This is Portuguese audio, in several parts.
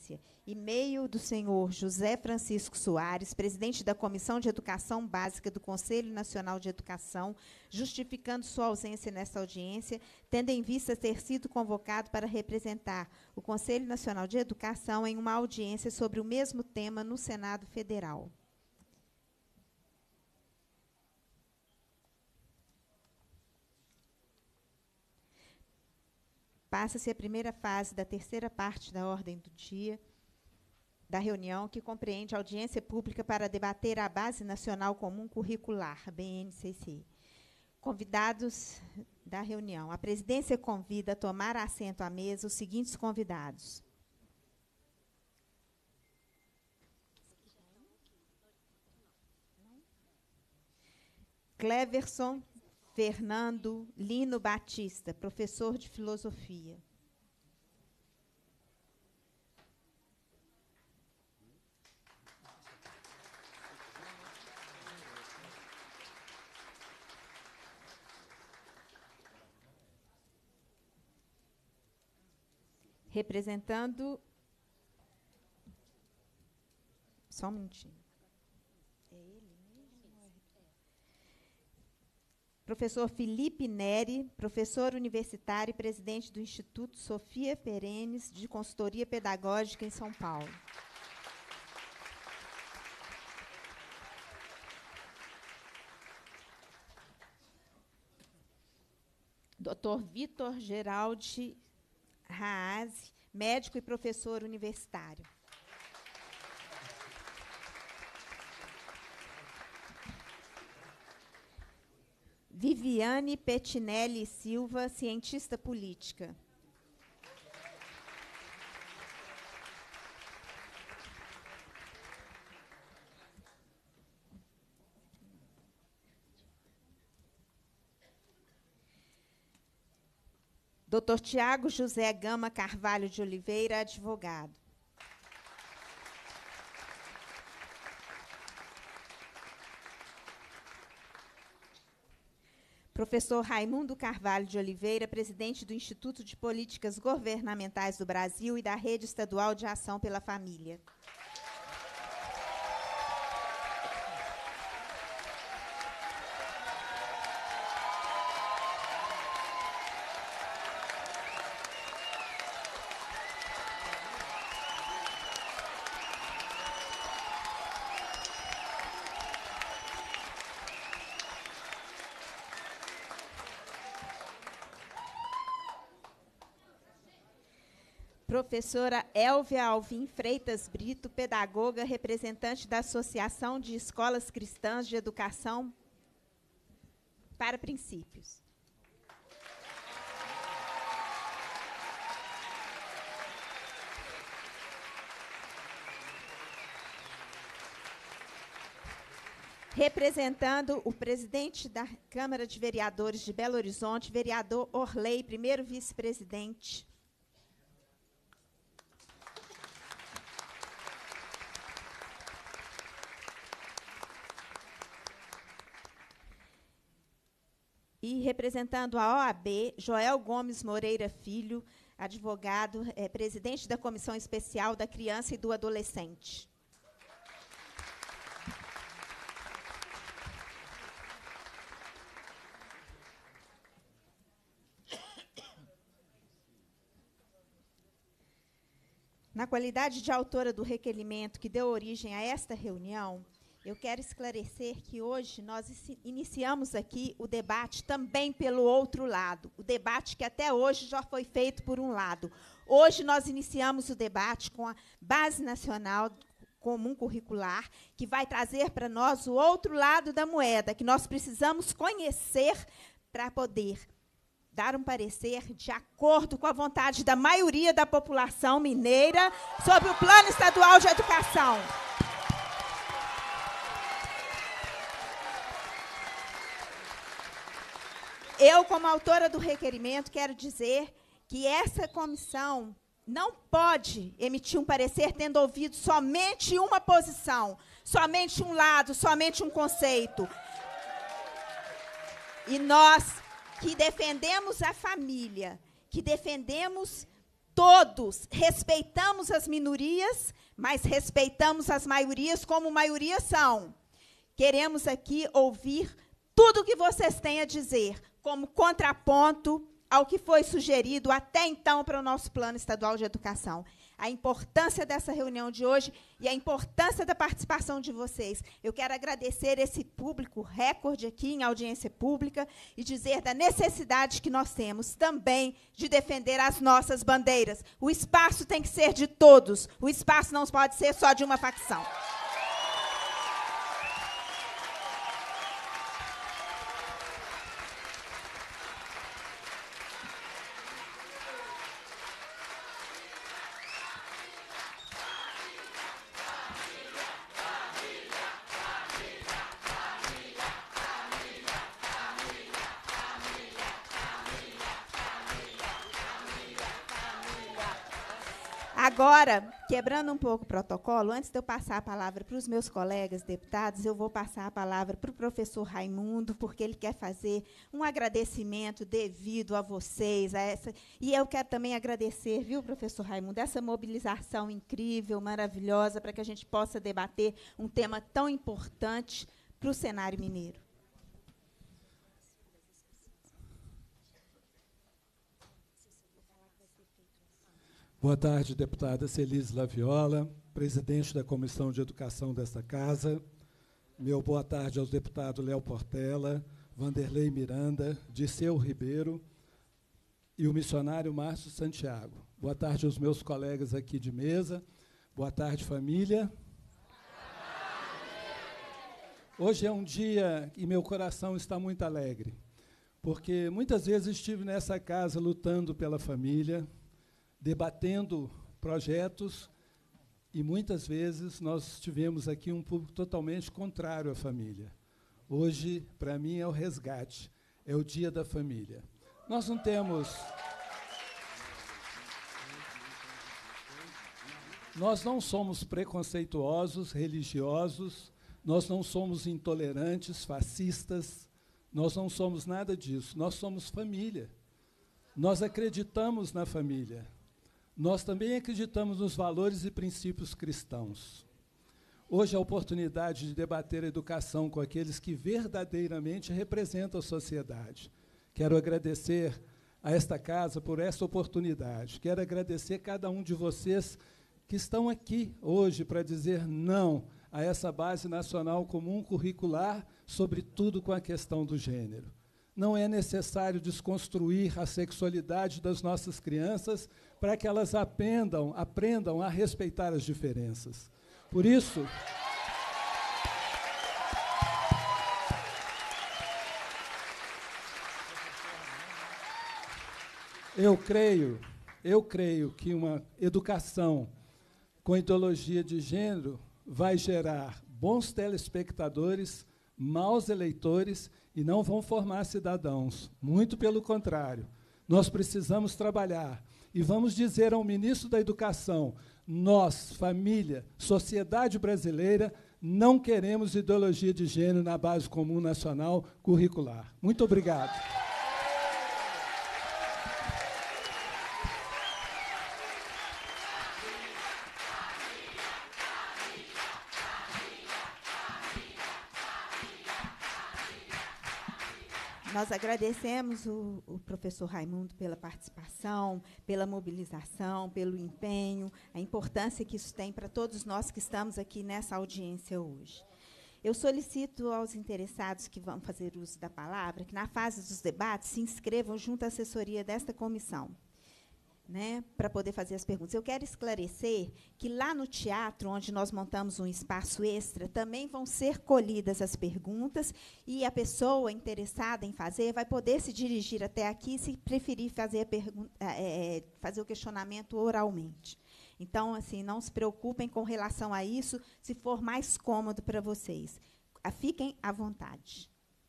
audiência. E-mail do senhor José Francisco Soares, presidente da Comissão de Educação Básica do Conselho Nacional de Educação, justificando sua ausência nesta audiência, tendo em vista ter sido convocado para representar o Conselho Nacional de Educação em uma audiência sobre o mesmo tema no Senado Federal. Passa-se a primeira fase da terceira parte da ordem do dia da reunião, que compreende a audiência pública para debater a Base Nacional Comum Curricular, BNCC. Convidados da reunião. A presidência convida a tomar assento à mesa os seguintes convidados. Cleverson Fernando Lino Batista, professor de filosofia. Representando... Só um minutinho. É ele mesmo? Professor Felipe Neri, professor universitário e presidente do Instituto Sofia Perenes de Consultoria Pedagógica em São Paulo. Dr. Vitor Geraldi Haas, médico e professor universitário. Viviane Petinelli Silva, cientista política. Dr. Tiago José Gama Carvalho de Oliveira, advogado. Professor Raimundo Carvalho de Oliveira, presidente do Instituto de Políticas Governamentais do Brasil e da Rede Estadual de Ação pela Família. Professora Elvia Alvim Freitas Brito, pedagoga, representante da Associação de Escolas Cristãs de Educação para Princípios. Representando o presidente da Câmara de Vereadores de Belo Horizonte, vereador Orley, primeiro vice-presidente. E representando a OAB, Joel Gomes Moreira Filho, advogado, presidente da Comissão Especial da Criança e do Adolescente. Na qualidade de autora do requerimento que deu origem a esta reunião, eu quero esclarecer que hoje nós iniciamos aqui o debate também pelo outro lado, o debate que até hoje já foi feito por um lado. Hoje nós iniciamos o debate com a Base Nacional Comum Curricular, que vai trazer para nós o outro lado da moeda, que nós precisamos conhecer para poder dar um parecer de acordo com a vontade da maioria da população mineira sobre o Plano Estadual de Educação. Eu, como autora do requerimento, quero dizer que essa comissão não pode emitir um parecer tendo ouvido somente uma posição, somente um lado, somente um conceito. E nós, que defendemos a família, que defendemos todos respeitamos as minorias, mas respeitamos as maiorias como maiorias são. Queremos aqui ouvir tudo o que vocês têm a dizer, como contraponto ao que foi sugerido até então para o nosso Plano Estadual de Educação. A importância dessa reunião de hoje e a importância da participação de vocês. Eu quero agradecer esse público recorde aqui em audiência pública e dizer da necessidade que nós temos também de defender as nossas bandeiras. O espaço tem que ser de todos. O espaço não pode ser só de uma facção. Agora, quebrando um pouco o protocolo, antes de eu passar a palavra para os meus colegas deputados, eu vou passar a palavra para o professor Raimundo, porque ele quer fazer um agradecimento devido a vocês. E eu quero também agradecer, viu, professor Raimundo, essa mobilização incrível, maravilhosa, para que a gente possa debater um tema tão importante para o cenário mineiro. Boa tarde, deputada Celise Laviola, presidente da Comissão de Educação desta casa. Meu boa tarde aos deputados Léo Portela, Vanderlei Miranda, Disseu Ribeiro e o missionário Márcio Santiago. Boa tarde aos meus colegas aqui de mesa. Boa tarde, família. Hoje é um dia e meu coração está muito alegre, porque muitas vezes estive nessa casa lutando pela família, debatendo projetos, e muitas vezes nós tivemos aqui um público totalmente contrário à família. Hoje, para mim, é o resgate, é o dia da família. Nós não temos... Nós não somos preconceituosos, religiosos, nós não somos intolerantes, fascistas, nós não somos nada disso, nós somos família. Nós acreditamos na família. Nós também acreditamos nos valores e princípios cristãos. Hoje, a oportunidade de debater a educação com aqueles que verdadeiramente representam a sociedade. Quero agradecer a esta casa por essa oportunidade. Quero agradecer cada um de vocês que estão aqui hoje para dizer não a essa base nacional comum curricular, sobretudo com a questão do gênero. Não é necessário desconstruir a sexualidade das nossas crianças para que elas aprendam a respeitar as diferenças. Por isso, eu creio que uma educação com ideologia de gênero vai gerar bons telespectadores, maus eleitores, e não vão formar cidadãos. Muito pelo contrário. Nós precisamos trabalhar. E vamos dizer ao ministro da Educação, nós, família, sociedade brasileira, não queremos ideologia de gênero na base comum nacional curricular. Muito obrigado. Nós agradecemos o professor Raimundo pela participação, pela mobilização, pelo empenho, a importância que isso tem para todos nós que estamos aqui nessa audiência hoje. Eu solicito aos interessados que vão fazer uso da palavra que, na fase dos debates, se inscrevam junto à assessoria desta comissão, né, para poder fazer as perguntas. Eu quero esclarecer que lá no teatro, onde nós montamos um espaço extra, também vão ser colhidas as perguntas e a pessoa interessada em fazer vai poder se dirigir até aqui se preferir fazer, fazer o questionamento oralmente. Então, assim, não se preocupem com relação a isso, se for mais cômodo para vocês. Fiquem à vontade.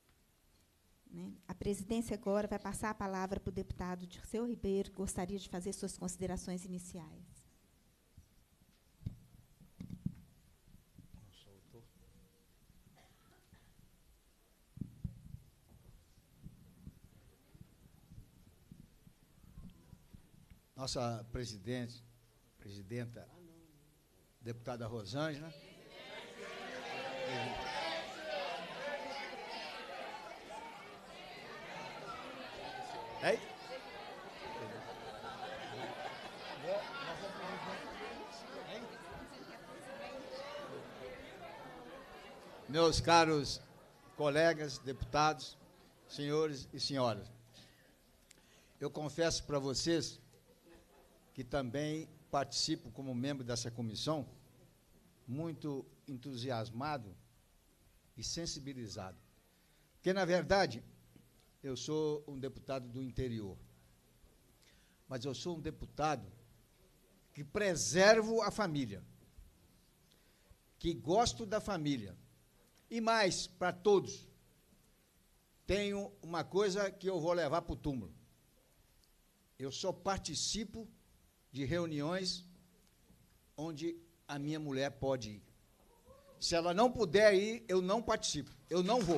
A presidência agora vai passar a palavra para o deputado Dirceu Ribeiro, que gostaria de fazer suas considerações iniciais. nossa presidenta, deputada Rosângela. Ei? Meus caros colegas, deputados, senhores e senhoras, eu confesso para vocês que também participo como membro dessa comissão, muito entusiasmado e sensibilizado. Porque, na verdade, eu sou um deputado do interior, mas eu sou um deputado que preservo a família, que gosto da família. E mais, para todos, tenho uma coisa que eu vou levar para o túmulo. Eu só participo de reuniões onde a minha mulher pode ir. Se ela não puder ir, eu não participo, eu não vou.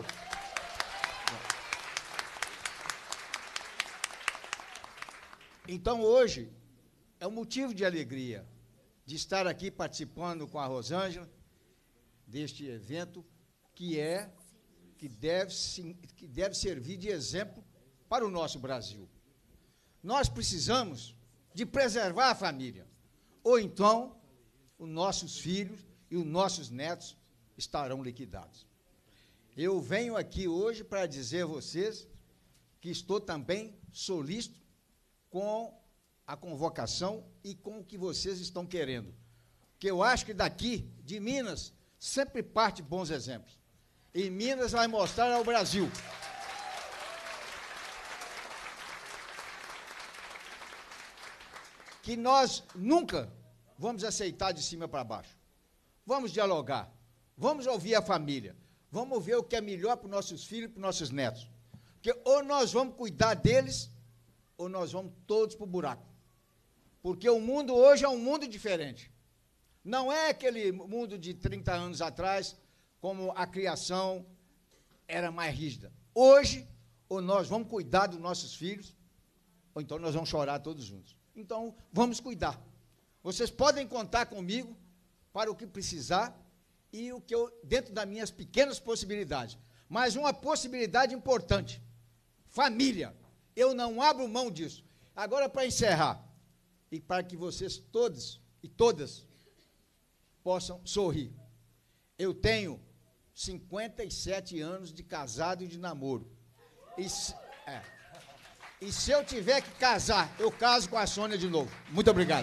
Então, hoje, é um motivo de alegria de estar aqui participando com a Rosângela deste evento que deve servir de exemplo para o nosso Brasil. Nós precisamos de preservar a família, ou então os nossos filhos e os nossos netos estarão liquidados. Eu venho aqui hoje para dizer a vocês que estou também solícito com a convocação e com o que vocês estão querendo. Porque eu acho que daqui, de Minas, sempre parte bons exemplos. E Minas vai mostrar ao Brasil que nós nunca vamos aceitar de cima para baixo. Vamos dialogar, vamos ouvir a família, vamos ver o que é melhor para os nossos filhos e para os nossos netos. Porque ou nós vamos cuidar deles, ou nós vamos todos para o buraco. Porque o mundo hoje é um mundo diferente. Não é aquele mundo de 30 anos atrás, como a criação era mais rígida. Hoje, ou nós vamos cuidar dos nossos filhos, ou então nós vamos chorar todos juntos. Então, vamos cuidar. Vocês podem contar comigo para o que precisar e o que eu, dentro das minhas pequenas possibilidades. Mas uma possibilidade importante, família. Eu não abro mão disso. Agora, para encerrar, e para que vocês todos e todas possam sorrir. Eu tenho 57 anos de casado e de namoro. E se eu tiver que casar, eu caso com a Sônia de novo. Muito obrigado.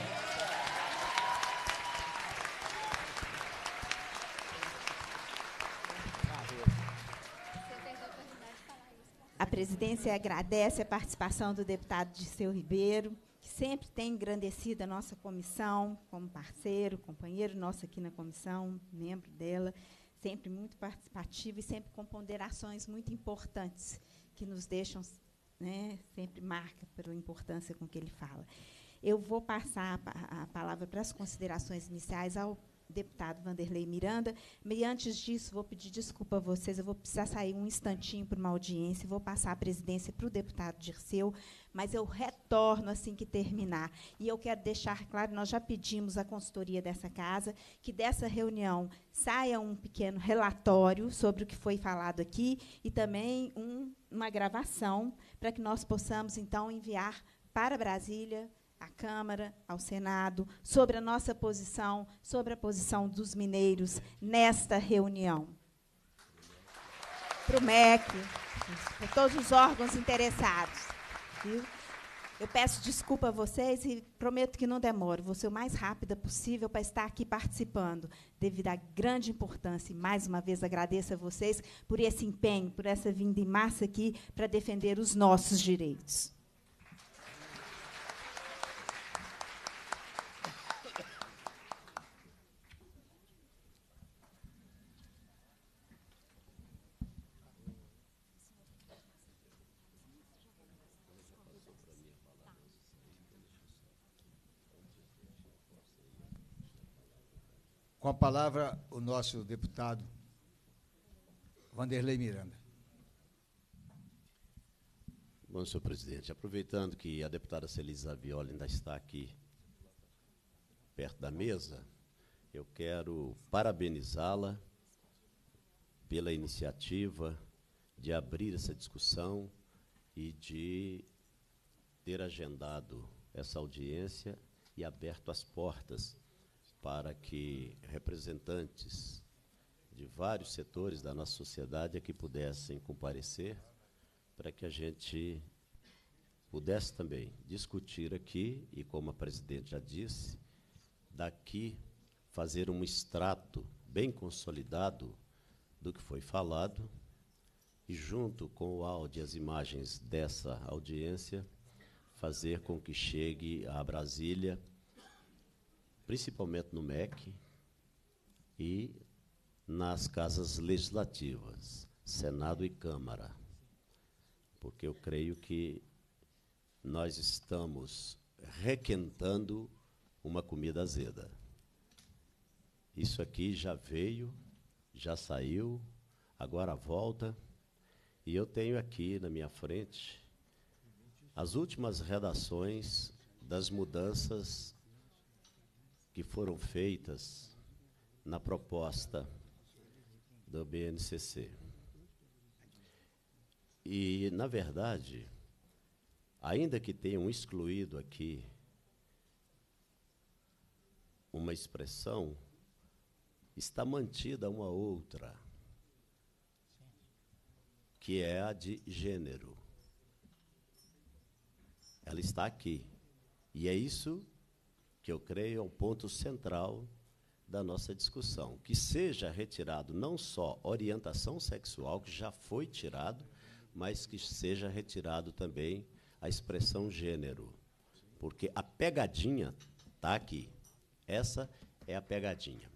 A presidência agradece a participação do deputado Dirceu Ribeiro, que sempre tem engrandecido a nossa comissão, como parceiro, companheiro nosso aqui na comissão, membro dela, sempre muito participativo e sempre com ponderações muito importantes, que nos deixam, né, sempre marca pela importância com que ele fala. Eu vou passar a palavra para as considerações iniciais ao deputado Wanderley Miranda, mas antes disso, vou pedir desculpa a vocês, eu vou precisar sair um instantinho para uma audiência, vou passar a presidência para o deputado Dirceu, mas eu retorno assim que terminar. E eu quero deixar claro, nós já pedimos à consultoria dessa casa, que dessa reunião saia um pequeno relatório sobre o que foi falado aqui e também uma gravação para que nós possamos, então, enviar para Brasília, à Câmara, ao Senado, sobre a nossa posição, sobre a posição dos mineiros nesta reunião. Para o MEC, para todos os órgãos interessados. Viu? Eu peço desculpa a vocês e prometo que não demoro. Vou ser o mais rápida possível para estar aqui participando, devido à grande importância. E, mais uma vez, agradeço a vocês por esse empenho, por essa vinda em massa aqui para defender os nossos direitos. Com a palavra, o nosso deputado Wanderley Miranda. Bom, senhor presidente, aproveitando que a deputada Celisa Viola ainda está aqui perto da mesa, eu quero parabenizá-la pela iniciativa de abrir essa discussão e de ter agendado essa audiência e aberto as portas para que representantes de vários setores da nossa sociedade aqui pudessem comparecer, para que a gente pudesse também discutir aqui, e como a presidente já disse, daqui fazer um extrato bem consolidado do que foi falado, e junto com o áudio e as imagens dessa audiência, fazer com que chegue a Brasília, principalmente no MEC e nas casas legislativas, Senado e Câmara, porque eu creio que nós estamos requentando uma comida azeda. Isso aqui já veio, já saiu, agora volta, e eu tenho aqui na minha frente as últimas redações das mudanças que foram feitas na proposta do BNCC. E, na verdade, ainda que tenham excluído aqui uma expressão, está mantida uma outra, que é a de gênero. Ela está aqui. E é isso que eu creio é o ponto central da nossa discussão. Que seja retirado não só orientação sexual, que já foi tirado, mas que seja retirado também a expressão gênero. Porque a pegadinha está aqui. Essa é a pegadinha.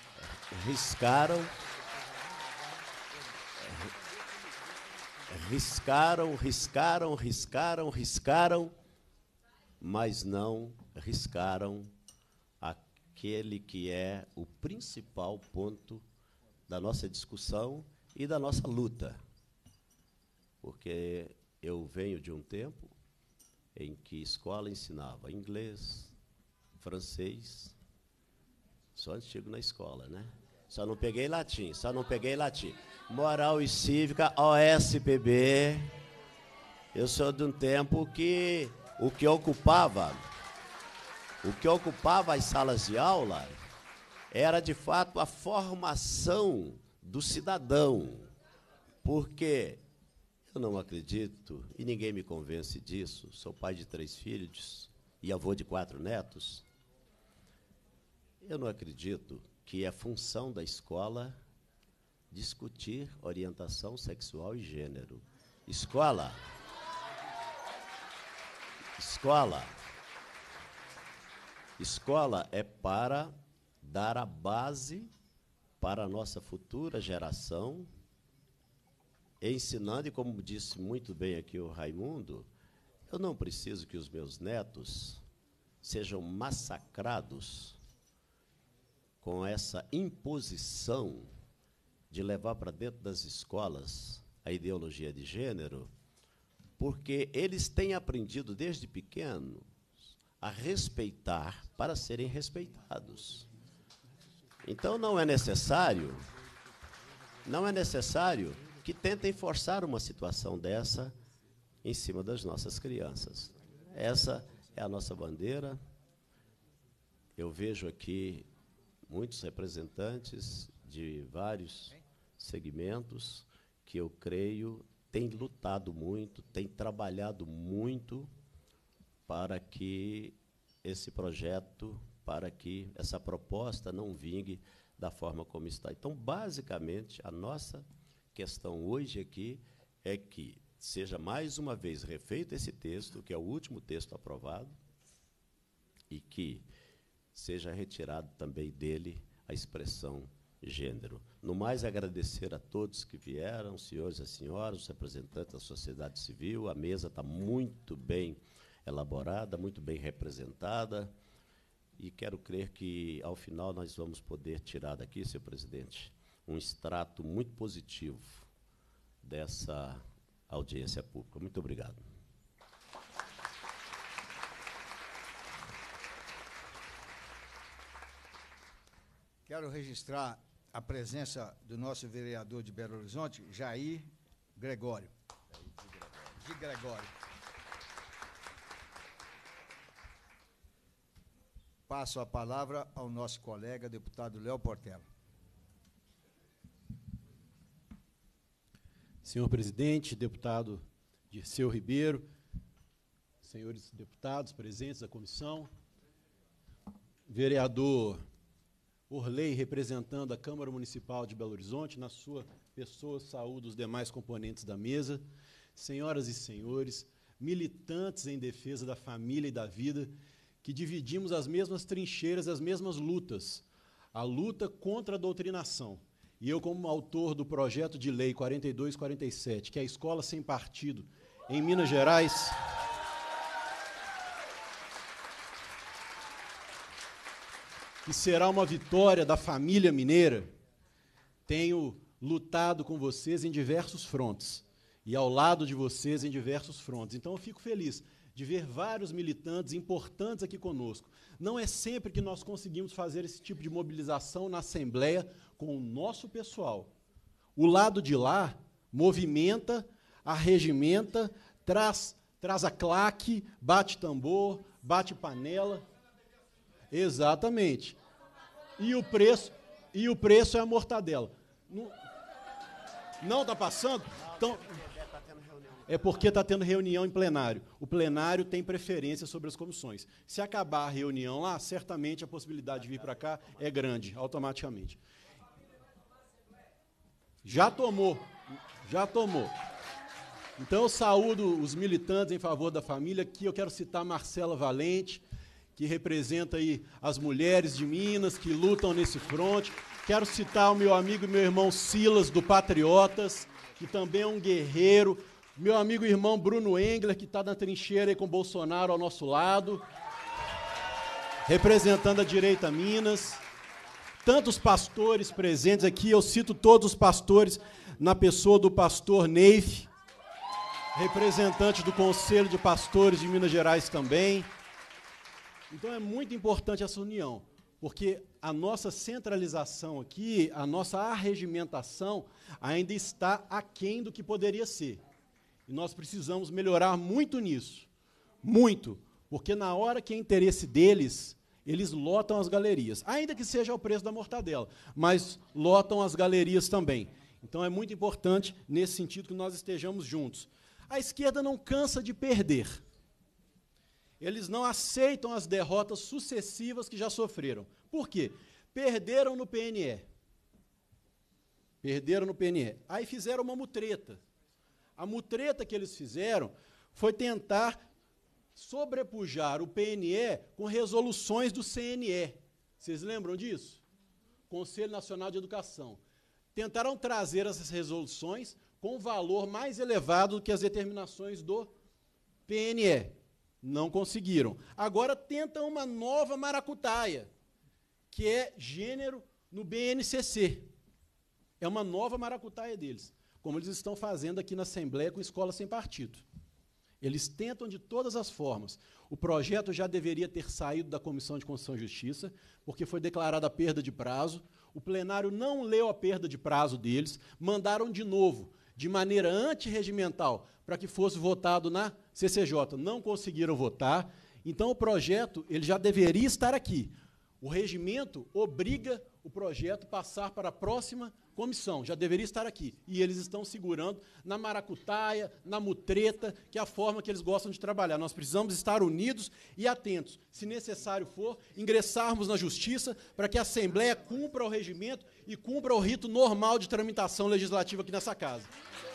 Riscaram, mas não riscaram aquele que é o principal ponto da nossa discussão e da nossa luta. Porque eu venho de um tempo em que escola ensinava inglês, francês, só antigo na escola, né? Só não peguei latim. Moral e cívica, OSPB. Eu sou de um tempo que o que ocupava as salas de aula era, de fato, a formação do cidadão. Porque eu não acredito, e ninguém me convence disso, sou pai de 3 filhos e avô de 4 netos, eu não acredito que é função da escola discutir orientação sexual e gênero. Escola é para dar a base para a nossa futura geração, ensinando, e como disse muito bem aqui o Raimundo, eu não preciso que os meus netos sejam massacrados com essa imposição de levar para dentro das escolas a ideologia de gênero, porque eles têm aprendido desde pequenos a respeitar para serem respeitados. Então não é necessário que tentem forçar uma situação dessa em cima das nossas crianças. Essa é a nossa bandeira. Eu vejo aqui muitos representantes de vários segmentos que eu creio têm lutado muito, têm trabalhado muito para que esse projeto, para que essa proposta não vingue da forma como está. Então, basicamente, a nossa questão hoje aqui é que seja mais uma vez refeito esse texto, que é o último texto aprovado, e que seja retirado também dele a expressão gênero. No mais, agradecer a todos que vieram, senhores e senhoras, os representantes da sociedade civil. A mesa está muito bem elaborada, muito bem representada, e quero crer que, ao final, nós vamos poder tirar daqui, senhor presidente, um extrato muito positivo dessa audiência pública. Muito obrigado. Quero registrar a presença do nosso vereador de Belo Horizonte, Jair Gregório. De Gregório. Passo a palavra ao nosso colega, deputado Léo Portela. Senhor presidente, deputado Dirceu Ribeiro, senhores deputados presentes da comissão, vereador Orley, representando a Câmara Municipal de Belo Horizonte, na sua pessoa, saúdo os demais componentes da mesa, senhoras e senhores, militantes em defesa da família e da vida, que dividimos as mesmas trincheiras, as mesmas lutas, a luta contra a doutrinação. E eu, como autor do projeto de lei 4247, que é a Escola Sem Partido, em Minas Gerais, que será uma vitória da família mineira, tenho lutado com vocês em diversos frontes, e ao lado de vocês em diversos frontes. Então, eu fico feliz de ver vários militantes importantes aqui conosco. Não é sempre que nós conseguimos fazer esse tipo de mobilização na Assembleia com o nosso pessoal. O lado de lá movimenta, arregimenta, traz a claque, bate tambor, bate panela. Exatamente. E o preço é a mortadela. Não está passando? Então, é porque está tendo reunião em plenário. O plenário tem preferência sobre as comissões. Se acabar a reunião lá, certamente a possibilidade de vir para cá é grande, automaticamente. Já tomou. Então, eu saúdo os militantes em favor da família. Aqui eu quero citar Marcela Valente, que representa aí as mulheres de Minas, que lutam nesse fronte. Quero citar o meu amigo e meu irmão Silas, do Patriotas, que também é um guerreiro. Meu amigo e irmão Bruno Engler, que está na trincheira aí com Bolsonaro ao nosso lado, representando a direita Minas. Tantos pastores presentes aqui, eu cito todos os pastores, na pessoa do pastor Neif, representante do Conselho de Pastores de Minas Gerais também. Então é muito importante essa união, porque a nossa centralização aqui, a nossa arregimentação ainda está aquém do que poderia ser. E nós precisamos melhorar muito nisso, muito, porque na hora que é interesse deles, eles lotam as galerias, ainda que seja ao preço da mortadela, mas lotam as galerias também. Então é muito importante, nesse sentido, que nós estejamos juntos. A esquerda não cansa de perder. Eles não aceitam as derrotas sucessivas que já sofreram. Por quê? Perderam no PNE. Aí fizeram uma mutreta. A mutreta que eles fizeram foi tentar sobrepujar o PNE com resoluções do CNE. Vocês lembram disso? Conselho Nacional de Educação. Tentaram trazer essas resoluções com valor mais elevado do que as determinações do PNE. Não conseguiram. Agora tentam uma nova maracutaia, que é gênero no BNCC. É uma nova maracutaia deles, como eles estão fazendo aqui na Assembleia com Escola Sem Partido. Eles tentam de todas as formas. O projeto já deveria ter saído da Comissão de Constituição e Justiça, porque foi declarada a perda de prazo. O plenário não leu a perda de prazo deles, mandaram de novo, de maneira antirregimental, para que fosse votado na CCJ. Não conseguiram votar, então o projeto ele já deveria estar aqui. O regimento obriga o projeto a passar para a próxima comissão, já deveria estar aqui. E eles estão segurando na maracutaia, na mutreta, que é a forma que eles gostam de trabalhar. Nós precisamos estar unidos e atentos. Se necessário for, ingressarmos na Justiça para que a Assembleia cumpra o regimento e cumpra o rito normal de tramitação legislativa aqui nessa casa.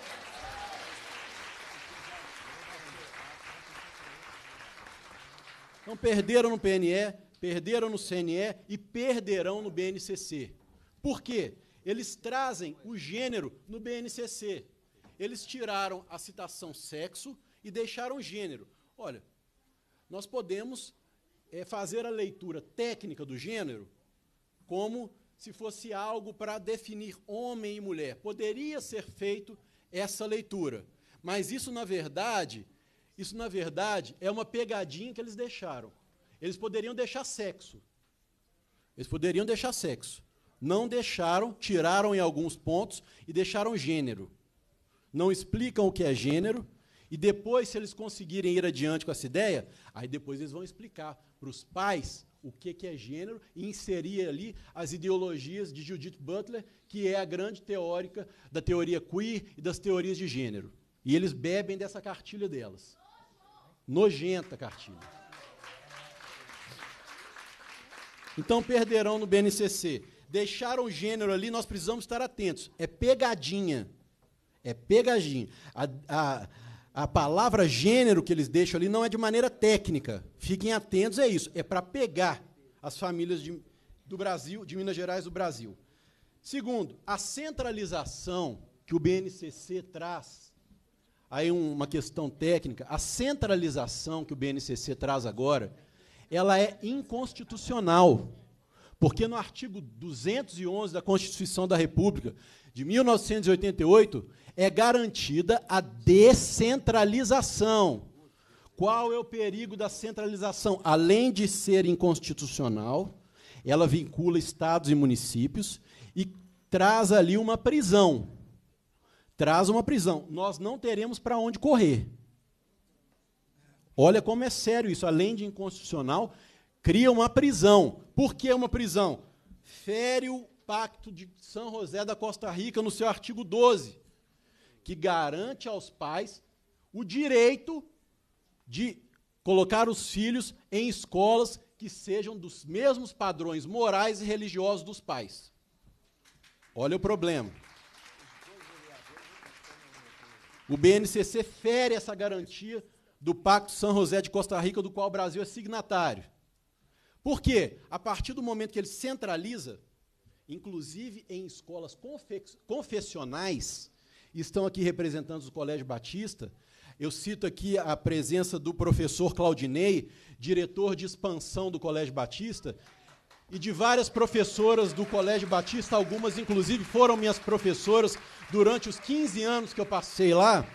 Então, perderam no PNE, perderam no CNE e perderão no BNCC. Por quê? Eles trazem o gênero no BNCC. Eles tiraram a citação sexo e deixaram gênero. Olha, nós podemos fazer a leitura técnica do gênero como se fosse algo para definir homem e mulher. Poderia ser feito essa leitura, mas isso, na verdade, é uma pegadinha que eles deixaram. Eles poderiam deixar sexo. Não deixaram, tiraram em alguns pontos e deixaram gênero. Não explicam o que é gênero, e depois, se eles conseguirem ir adiante com essa ideia, aí depois eles vão explicar para os pais o que é gênero e inserir ali as ideologias de Judith Butler, que é a grande teórica da teoria queer e das teorias de gênero. E eles bebem dessa cartilha delas. Nojenta cartilha. Então, perderão no BNCC. Deixaram o gênero ali, nós precisamos estar atentos. É pegadinha. É pegadinha. A palavra gênero que eles deixam ali não é de maneira técnica. Fiquem atentos, é isso. É para pegar as famílias do Brasil, de Minas Gerais do Brasil. Segundo, a centralização que o BNCC traz, aí uma questão técnica, a centralização que o BNCC traz agora, ela é inconstitucional, porque no artigo 211 da Constituição da República, de 1988, é garantida a descentralização. Qual é o perigo da centralização? Além de ser inconstitucional, ela vincula estados e municípios e traz ali uma prisão. Traz uma prisão. Nós não teremos para onde correr. Olha como é sério isso. Além de inconstitucional, cria uma prisão. Por que uma prisão? Fere o Pacto de São José da Costa Rica, no seu artigo 12, que garante aos pais o direito de colocar os filhos em escolas que sejam dos mesmos padrões morais e religiosos dos pais. Olha o problema. O BNCC fere essa garantia do Pacto São José de Costa Rica, do qual o Brasil é signatário. Por quê? A partir do momento que ele centraliza, inclusive em escolas confessionais, estão aqui representantes do Colégio Batista, eu cito aqui a presença do professor Claudinei, diretor de expansão do Colégio Batista, e de várias professoras do Colégio Batista, algumas, inclusive, foram minhas professoras durante os 15 anos que eu passei lá.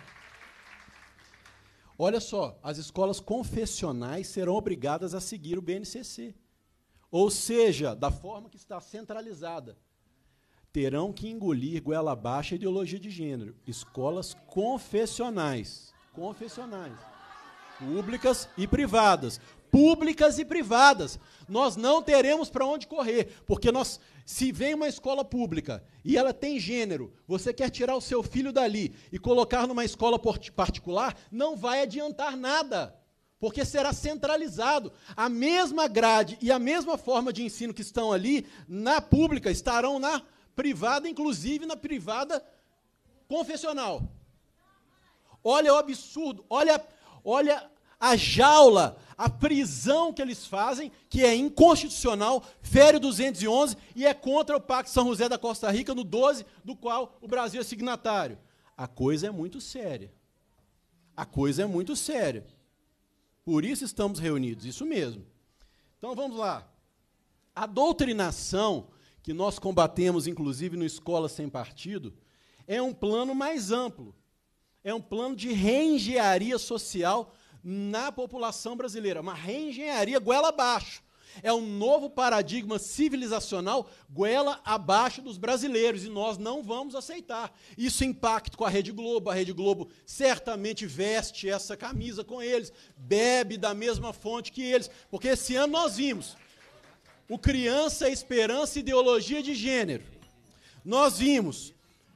Olha só, as escolas confessionais serão obrigadas a seguir o BNCC. Ou seja, da forma que está centralizada. Terão que engolir goela abaixo a ideologia de gênero. Escolas confessionais. Confessionais. Públicas e privadas. Públicas e privadas. Nós não teremos para onde correr, porque se vem uma escola pública e ela tem gênero, você quer tirar o seu filho dali e colocar numa escola particular, não vai adiantar nada, porque será centralizado. A mesma grade e a mesma forma de ensino que estão ali na pública estarão na privada, inclusive na privada confessional. Olha o absurdo, olha a jaula, a prisão que eles fazem, que é inconstitucional, fere o 211 e é contra o Pacto São José da Costa Rica, no 12, do qual o Brasil é signatário. A coisa é muito séria. A coisa é muito séria. Por isso estamos reunidos, isso mesmo. Então, vamos lá. A doutrinação, que nós combatemos, inclusive, no Escola Sem Partido, é um plano mais amplo. É um plano de reengenharia social na população brasileira, uma reengenharia goela abaixo. É um novo paradigma civilizacional goela abaixo dos brasileiros, e nós não vamos aceitar. Isso em pacto com a Rede Globo certamente veste essa camisa com eles, bebe da mesma fonte que eles, porque esse ano nós vimos o Criança, Esperança e Ideologia de Gênero. Nós vimos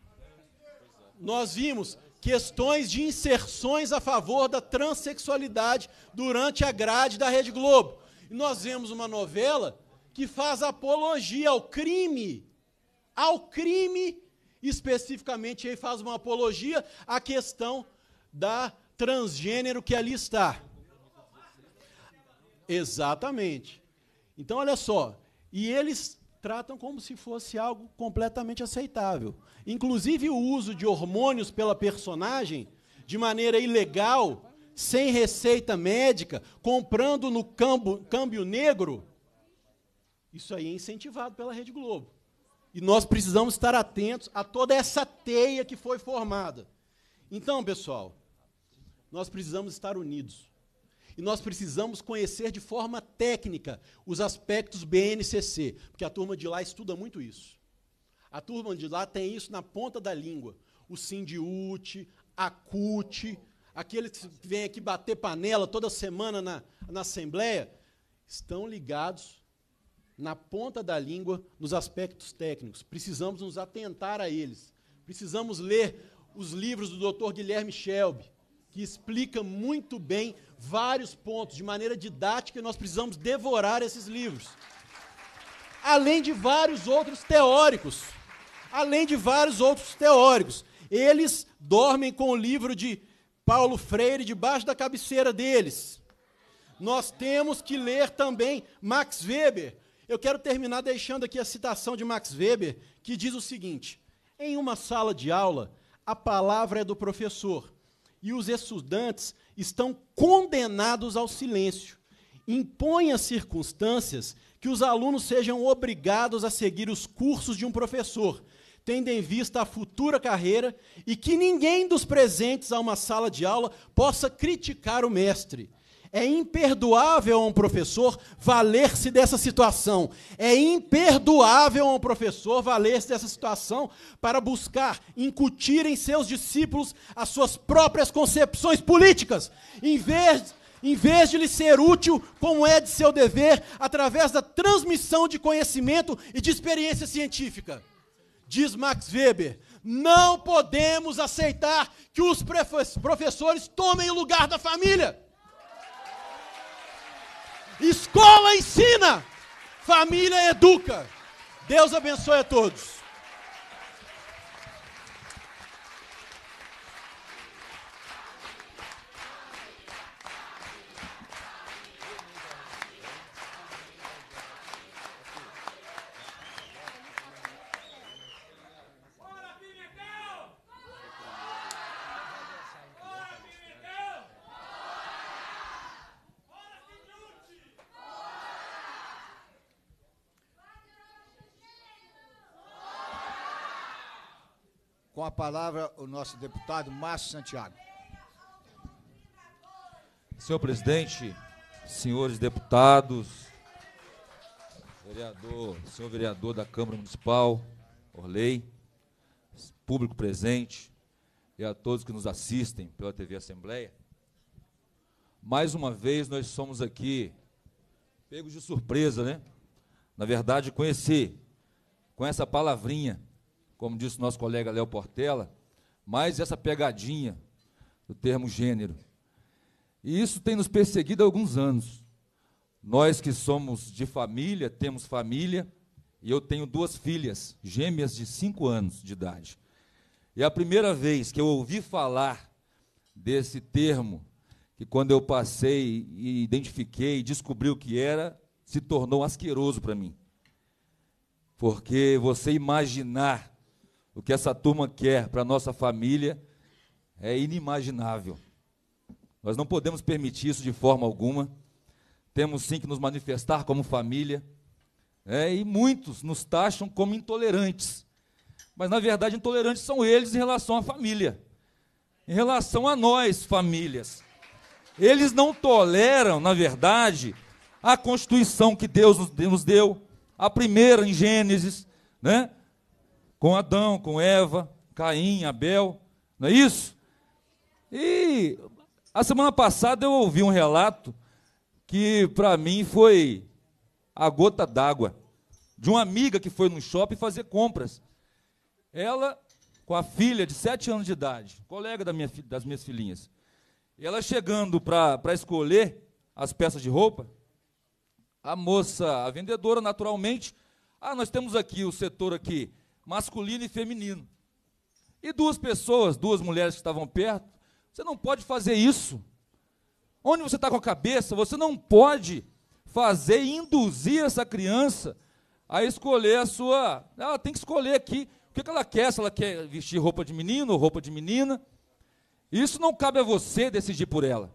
questões de inserções a favor da transexualidade durante a grade da Rede Globo. E nós vemos uma novela que faz apologia ao crime, especificamente, aí faz uma apologia à questão da transgênero que ali está. Exatamente. Então, olha só, e eles tratam como se fosse algo completamente aceitável. Inclusive o uso de hormônios pela personagem, de maneira ilegal, sem receita médica, comprando no câmbio negro, isso aí é incentivado pela Rede Globo. E nós precisamos estar atentos a toda essa teia que foi formada. Então, pessoal, nós precisamos estar unidos. E nós precisamos conhecer de forma técnica os aspectos BNCC, porque a turma de lá estuda muito isso. A turma de lá tem isso na ponta da língua. O Sindiúte, a CUT, aqueles que vêm aqui bater panela toda semana na Assembleia, estão ligados na ponta da língua nos aspectos técnicos. Precisamos nos atentar a eles. Precisamos ler os livros do Dr. Guilherme Shelby, que explica muito bem vários pontos, de maneira didática, e nós precisamos devorar esses livros. Além de vários outros teóricos. Eles dormem com o livro de Paulo Freire debaixo da cabeceira deles. Nós temos que ler também Max Weber. Eu quero terminar deixando aqui a citação de Max Weber, que diz o seguinte: em uma sala de aula, a palavra é do professor, e os estudantes estão condenados ao silêncio. Impõe as circunstâncias que os alunos sejam obrigados a seguir os cursos de um professor, tendo em vista a futura carreira, e que ninguém dos presentes a uma sala de aula possa criticar o mestre. É imperdoável a um professor valer-se dessa situação. É imperdoável a um professor valer-se dessa situação para buscar incutir em seus discípulos as suas próprias concepções políticas, em vez de lhe ser útil, como é de seu dever, através da transmissão de conhecimento e de experiência científica. Diz Max Weber, não podemos aceitar que os professores tomem o lugar da família. Escola ensina, família educa. Deus abençoe a todos. Com a palavra, o nosso deputado Márcio Santiago. Senhor presidente, senhores deputados, senhor vereador da Câmara Municipal, Orley, público presente e a todos que nos assistem pela TV Assembleia, mais uma vez nós somos aqui pegos de surpresa, né? Na verdade, conhecer com essa palavrinha, como disse o nosso colega Léo Portela, mais essa pegadinha do termo gênero. E isso tem nos perseguido há alguns anos. Nós que somos de família, temos família, e eu tenho 2 filhas, gêmeas de 5 anos de idade. E a primeira vez que eu ouvi falar desse termo, que quando eu passei e identifiquei, descobri o que era, se tornou asqueroso para mim. Porque você imaginar o que essa turma quer para a nossa família é inimaginável. Nós não podemos permitir isso de forma alguma. Temos sim que nos manifestar como família. E muitos nos taxam como intolerantes. Mas, na verdade, intolerantes são eles em relação à família. Em relação a nós, famílias. Eles não toleram, na verdade, a Constituição que Deus nos deu, a primeira em Gênesis, né? Com Adão, com Eva, Caim, Abel, não é isso? E a semana passada eu ouvi um relato que para mim foi a gota d'água, de uma amiga que foi no shopping fazer compras. Ela, com a filha de 7 anos de idade, colega das minhas filhinhas, e ela chegando para escolher as peças de roupa, a moça, a vendedora, naturalmente, nós temos aqui o setor aqui, masculino e feminino. E 2 pessoas, 2 mulheres que estavam perto, você não pode fazer isso. Onde você está com a cabeça, você não pode fazer e induzir essa criança a escolher a sua... Ela tem que escolher aqui o que ela quer, se ela quer vestir roupa de menino ou roupa de menina. Isso não cabe a você decidir por ela.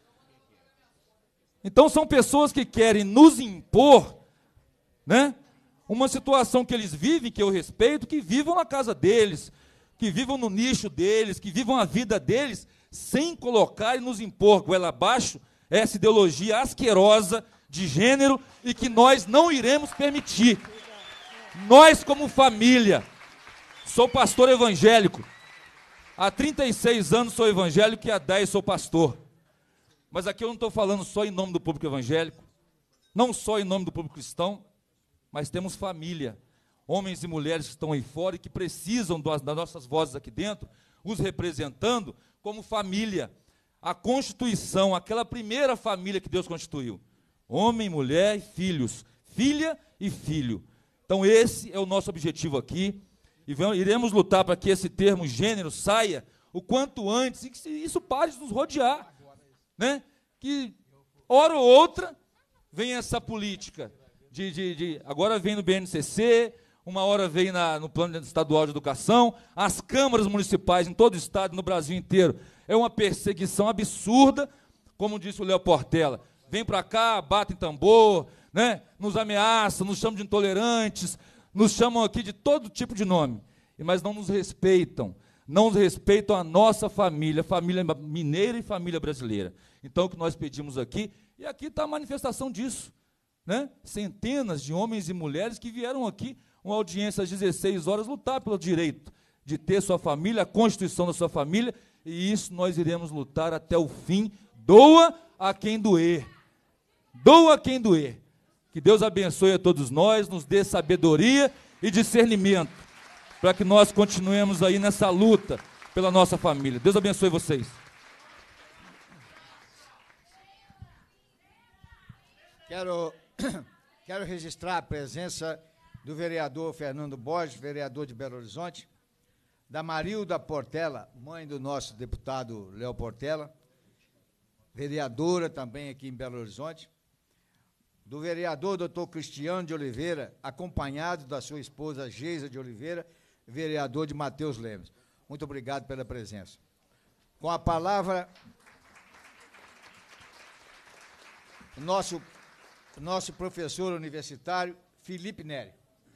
Então são pessoas que querem nos impor, né? Uma situação que eles vivem, que eu respeito, que vivam na casa deles, que vivam no nicho deles, que vivam a vida deles, sem colocar e nos impor goela abaixo essa ideologia asquerosa de gênero e que nós não iremos permitir. Nós, como família, sou pastor evangélico. Há 36 anos sou evangélico e há 10 sou pastor. Mas aqui eu não estou falando só em nome do público evangélico, não só em nome do público cristão, mas temos família, homens e mulheres que estão aí fora e que precisam das nossas vozes aqui dentro, os representando como família. A Constituição, aquela primeira família que Deus constituiu, homem, mulher e filhos, filha e filho. Então esse é o nosso objetivo aqui, e iremos lutar para que esse termo gênero saia o quanto antes, e que isso pare de nos rodear, né? Que hora ou outra vem essa política, agora vem no BNCC, uma hora vem no Plano Estadual de Educação, as câmaras municipais em todo o estado, no Brasil inteiro, é uma perseguição absurda, como disse o Léo Portela, vem para cá, batem tambor, né? Nos ameaçam, nos chamam de intolerantes, nos chamam aqui de todo tipo de nome, mas não nos respeitam a nossa família, família mineira e família brasileira. Então, o que nós pedimos aqui, e aqui está a manifestação disso, né? Centenas de homens e mulheres que vieram aqui, uma audiência às 16 horas, lutar pelo direito de ter sua família, a constituição da sua família, e isso nós iremos lutar até o fim, doa a quem doer. Doa a quem doer. Que Deus abençoe a todos nós, nos dê sabedoria e discernimento, para que nós continuemos aí nessa luta pela nossa família. Deus abençoe vocês. Quero registrar a presença do vereador Fernando Borges, vereador de Belo Horizonte, da Marilda Portela, mãe do nosso deputado Léo Portela, vereadora também aqui em Belo Horizonte, do vereador doutor Cristiano de Oliveira, acompanhado da sua esposa Geisa de Oliveira, vereador de Mateus Lemes. Muito obrigado pela presença. Com a palavra, nosso professor universitário, Felipe Neri.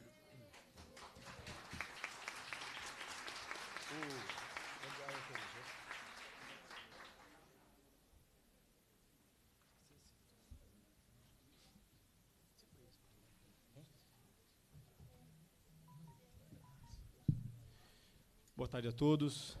Boa tarde a todos.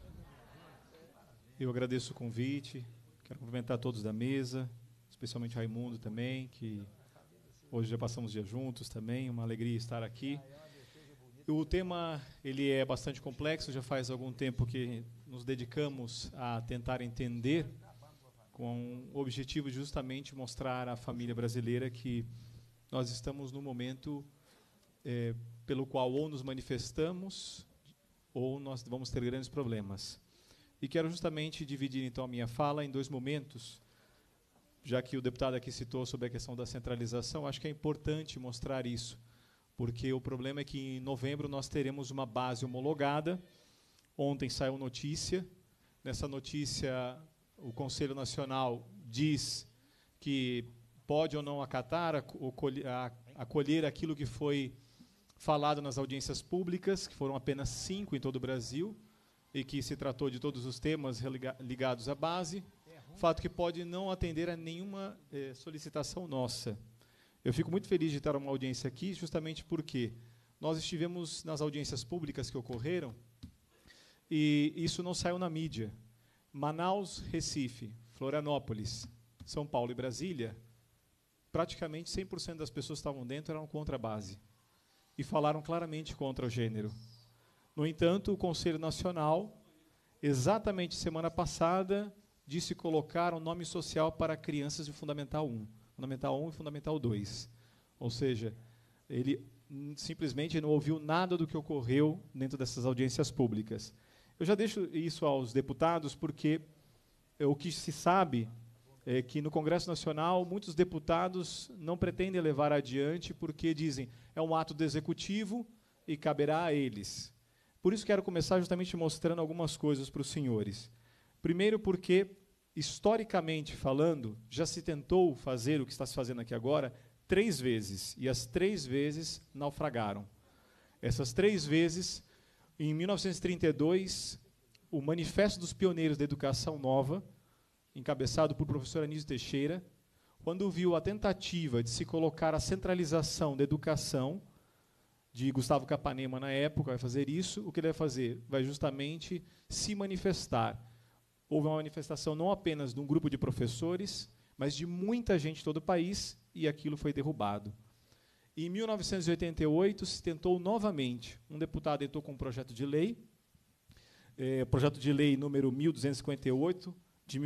Eu agradeço o convite, quero cumprimentar todos da mesa, especialmente Raimundo também, que hoje já passamos dias juntos também, uma alegria estar aqui. O tema ele é bastante complexo, já faz algum tempo que nos dedicamos a tentar entender, com o objetivo de justamente mostrar à família brasileira que nós estamos no momento pelo qual ou nos manifestamos ou nós vamos ter grandes problemas. E quero justamente dividir, então, a minha fala em dois momentos, já que o deputado aqui citou sobre a questão da centralização, acho que é importante mostrar isso, porque o problema é que em novembro nós teremos uma base homologada. Ontem saiu notícia, nessa notícia o Conselho Nacional diz que pode ou não acatar, acolher aquilo que foi falado nas audiências públicas, que foram apenas 5 em todo o Brasil, e que se tratou de todos os temas ligados à base, fato que pode não atender a nenhuma solicitação nossa. Eu fico muito feliz de estar uma audiência aqui, justamente porque nós estivemos nas audiências públicas que ocorreram, e isso não saiu na mídia. Manaus, Recife, Florianópolis, São Paulo e Brasília, praticamente 100% das pessoas que estavam dentro eram contra a base. E falaram claramente contra o gênero. No entanto, o Conselho Nacional, exatamente semana passada, disse colocar um nome social para crianças de Fundamental 1. Fundamental 1 e Fundamental 2. Ou seja, ele simplesmente não ouviu nada do que ocorreu dentro dessas audiências públicas. Eu já deixo isso aos deputados, porque o que se sabe é que no Congresso Nacional muitos deputados não pretendem levar adiante porque dizem é um ato do Executivo e caberá a eles. Por isso quero começar justamente mostrando algumas coisas para os senhores. Primeiro porque, historicamente falando, já se tentou fazer o que está se fazendo aqui agora 3 vezes, e as 3 vezes naufragaram. Essas 3 vezes, em 1932, o Manifesto dos Pioneiros da Educação Nova encabeçado por professor Anísio Teixeira, quando viu a tentativa de se colocar a centralização da educação, de Gustavo Capanema na época, vai fazer isso, o que ele vai fazer? Vai justamente se manifestar. Houve uma manifestação não apenas de um grupo de professores, mas de muita gente de todo o país, e aquilo foi derrubado. Em 1988, se tentou novamente. Um deputado entrou com um projeto de lei, projeto de lei número 1258, de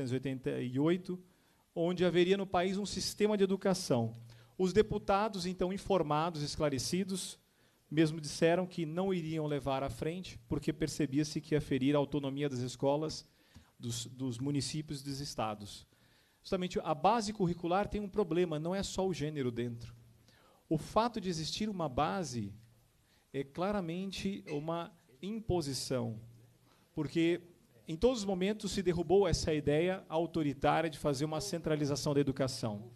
1988, onde haveria no país um sistema de educação. Os deputados, então, informados, esclarecidos, mesmo disseram que não iriam levar à frente, porque percebia-se que ia ferir a autonomia das escolas, dos municípios e dos estados. Justamente, a base curricular tem um problema, não é só o gênero dentro. O fato de existir uma base é claramente uma imposição, porque em todos os momentos se derrubou essa ideia autoritária de fazer uma centralização da educação.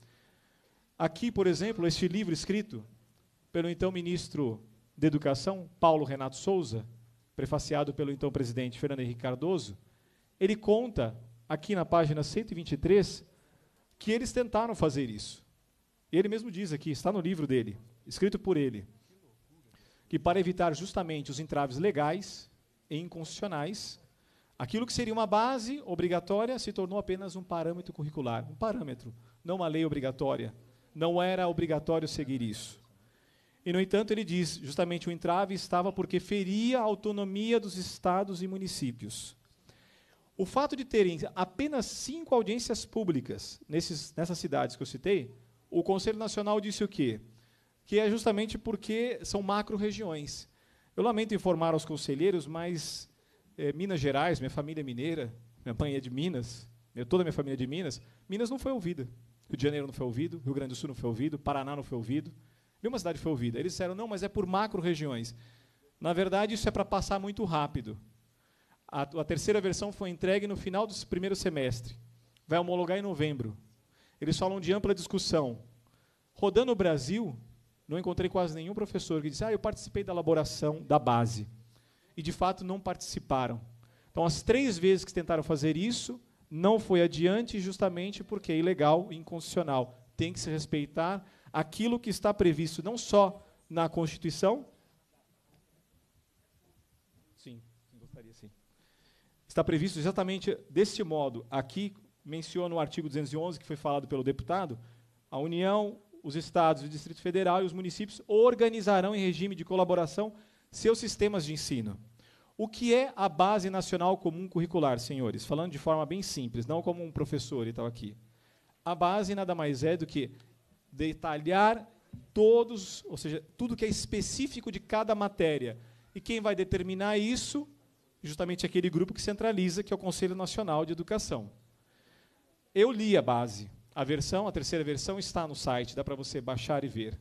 Aqui, por exemplo, este livro escrito pelo então ministro da Educação, Paulo Renato Souza, prefaciado pelo então presidente Fernando Henrique Cardoso, ele conta, aqui na página 123, que eles tentaram fazer isso. Ele mesmo diz aqui, está no livro dele, escrito por ele, que para evitar justamente os entraves legais e inconstitucionais, aquilo que seria uma base obrigatória se tornou apenas um parâmetro curricular. Um parâmetro, não uma lei obrigatória. Não era obrigatório seguir isso. E, no entanto, ele diz, justamente o entrave estava porque feria a autonomia dos estados e municípios. O fato de terem apenas 5 audiências públicas nessas cidades que eu citei, o Conselho Nacional disse o quê? Que é justamente porque são macro-regiões. Eu lamento informar aos conselheiros, mas Minas Gerais, minha família é mineira, minha mãe é de Minas, toda a minha família é de Minas, Minas não foi ouvida. Rio de Janeiro não foi ouvido, Rio Grande do Sul não foi ouvido, Paraná não foi ouvido, nenhuma cidade foi ouvida. Eles disseram, não, mas é por macro-regiões. Na verdade, isso é para passar muito rápido. A terceira versão foi entregue no final do primeiro semestre. Vai homologar em novembro. Eles falam de ampla discussão. Rodando o Brasil, não encontrei quase nenhum professor que disse, eu participei da elaboração da base. E, de fato, não participaram. Então, as 3 vezes que tentaram fazer isso, não foi adiante, justamente porque é ilegal e inconstitucional. Tem que se respeitar aquilo que está previsto, não só na Constituição. Sim, gostaria sim. Está previsto exatamente deste modo. Aqui menciona o artigo 211, que foi falado pelo deputado, a União, os estados, o Distrito Federal e os municípios organizarão em regime de colaboração seus sistemas de ensino. O que é a Base Nacional Comum Curricular, senhores? Falando de forma bem simples, não como um professor e tal aqui. A base nada mais é do que detalhar todos, ou seja, tudo que é específico de cada matéria. E quem vai determinar isso? Justamente aquele grupo que centraliza, que é o Conselho Nacional de Educação. Eu li a base. A terceira versão está no site, dá para você baixar e ver.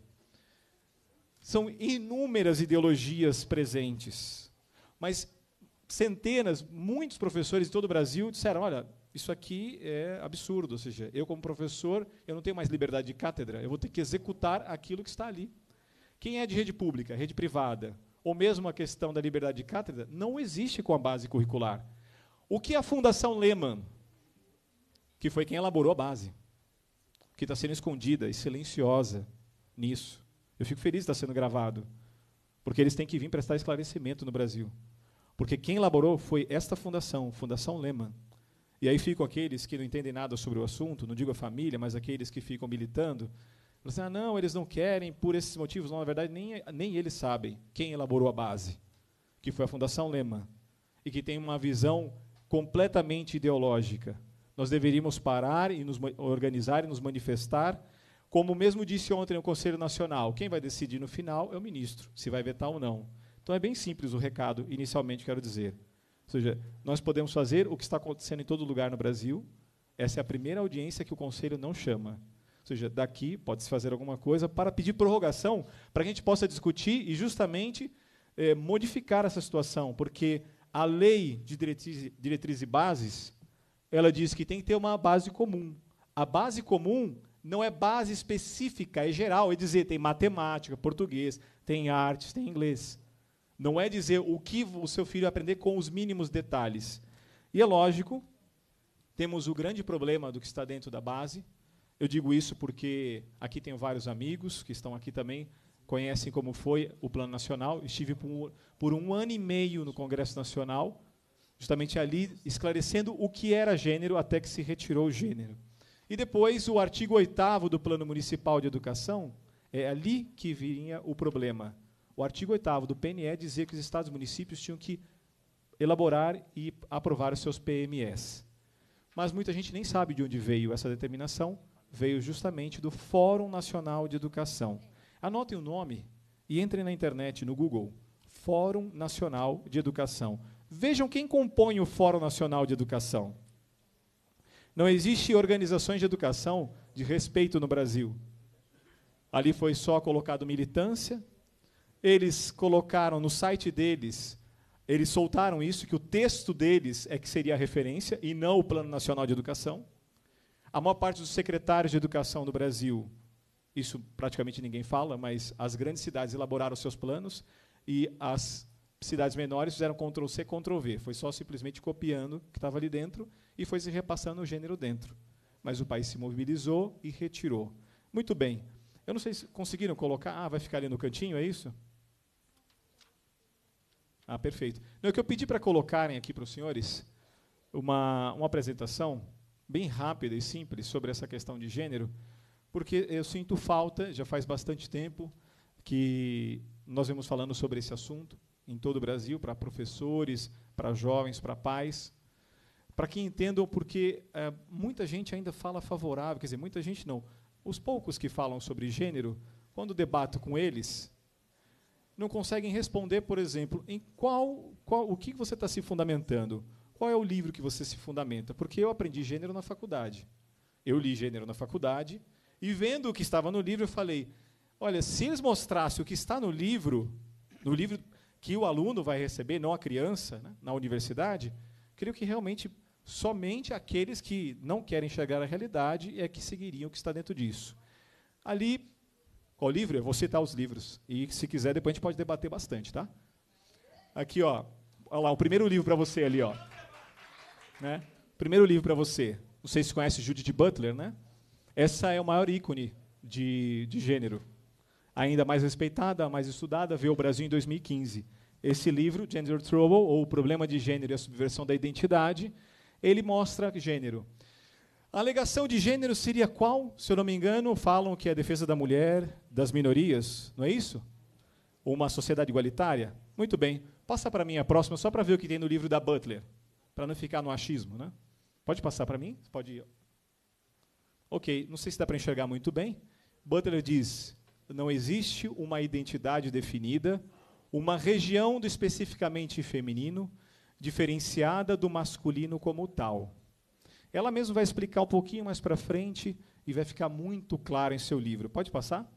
São inúmeras ideologias presentes. Mas centenas, muitos professores de todo o Brasil disseram, olha, isso aqui é absurdo, ou seja, eu como professor, eu não tenho mais liberdade de cátedra, eu vou ter que executar aquilo que está ali. Quem é de rede pública, rede privada, ou mesmo a questão da liberdade de cátedra, não existe com a base curricular. O que a Fundação Lehman, que foi quem elaborou a base, que está sendo escondida e silenciosa nisso, eu fico feliz de estar sendo gravado, porque eles têm que vir prestar esclarecimento no Brasil. Porque quem elaborou foi esta fundação, Fundação Lehman. E aí ficam aqueles que não entendem nada sobre o assunto, não digo a família, mas aqueles que ficam militando, falam assim, não, eles não querem por esses motivos. Não, na verdade, nem eles sabem quem elaborou a base, que foi a Fundação Lehman, e que tem uma visão completamente ideológica. Nós deveríamos parar e nos organizar e nos manifestar, como mesmo disse ontem no Conselho Nacional, quem vai decidir no final é o ministro, se vai vetar ou não. Então, é bem simples o recado, inicialmente, quero dizer. Ou seja, nós podemos fazer o que está acontecendo em todo lugar no Brasil. Essa é a primeira audiência que o Conselho não chama. Ou seja, daqui pode-se fazer alguma coisa para pedir prorrogação, para que a gente possa discutir e, justamente, modificar essa situação. Porque a lei de diretrizes e bases, ela diz que tem que ter uma base comum. A base comum não é base específica, é geral. É dizer, tem matemática, português, tem artes, tem inglês. Não é dizer o que o seu filho vai aprender com os mínimos detalhes. E é lógico temos o grande problema do que está dentro da base. Eu digo isso porque aqui tenho vários amigos que estão aqui também, conhecem como foi o Plano Nacional. Estive por 1 ano e meio no Congresso Nacional, justamente ali esclarecendo o que era gênero até que se retirou o gênero. E depois o artigo 8º do Plano Municipal de Educação, é ali que vinha o problema. O artigo 8º do PNE dizia que os estados e municípios tinham que elaborar e aprovar os seus PMS. Mas muita gente nem sabe de onde veio essa determinação, veio justamente do Fórum Nacional de Educação. Anotem o nome e entrem na internet, no Google, Fórum Nacional de Educação. Vejam quem compõe o Fórum Nacional de Educação. Não existe organizações de educação de respeito no Brasil. Ali foi só colocado militância. Eles colocaram no site deles, eles soltaram isso, que o texto deles é que seria a referência, e não o Plano Nacional de Educação. A maior parte dos secretários de educação do Brasil, isso praticamente ninguém fala, mas as grandes cidades elaboraram seus planos, e as cidades menores fizeram Ctrl+C, Ctrl+V. Foi só simplesmente copiando o que estava ali dentro e foi se repassando o gênero dentro. Mas o país se mobilizou e retirou. Muito bem. Eu não sei se conseguiram colocar... Ah, vai ficar ali no cantinho, é isso? Ah, perfeito. Não, o que eu pedi para colocarem aqui para os senhores uma apresentação bem rápida e simples sobre essa questão de gênero, porque eu sinto falta, já faz bastante tempo, que nós vemos falando sobre esse assunto em todo o Brasil, para professores, para jovens, para pais, para que entendam porque muita gente ainda fala favorável, quer dizer, muita gente não, os poucos que falam sobre gênero, quando debato com eles, não conseguem responder, por exemplo, em o que você está se fundamentando, qual é o livro que você se fundamenta, porque eu aprendi gênero na faculdade, eu li gênero na faculdade, e vendo o que estava no livro, eu falei, olha, se eles mostrassem o que está no livro que o aluno vai receber, não a criança, né, na universidade, creio que realmente somente aqueles que não querem enxergar a realidade é que seguiriam o que está dentro disso. Ali, qual livro? Eu vou citar os livros, e se quiser, depois a gente pode debater bastante, tá? Aqui, ó, olha lá, o primeiro livro para você ali, ó. Né? Primeiro livro para você. Não sei se conhece Judith Butler, né? Essa é o maior ícone de gênero. Ainda mais respeitada, mais estudada, veio ao Brasil em 2015. Esse livro, Gender Trouble, ou O Problema de Gênero e a Subversão da Identidade, ele mostra gênero. A alegação de gênero seria qual? Se eu não me engano, falam que é a defesa da mulher, das minorias, não é isso? Uma sociedade igualitária? Muito bem. Passa para mim a próxima, só para ver o que tem no livro da Butler, para não ficar no achismo, né? Pode passar para mim? Pode ir. Ok, não sei se dá para enxergar muito bem. Butler diz, não existe uma identidade definida, uma região do especificamente feminino, diferenciada do masculino como tal. Ela mesma vai explicar um pouquinho mais para frente e vai ficar muito claro em seu livro. Pode passar?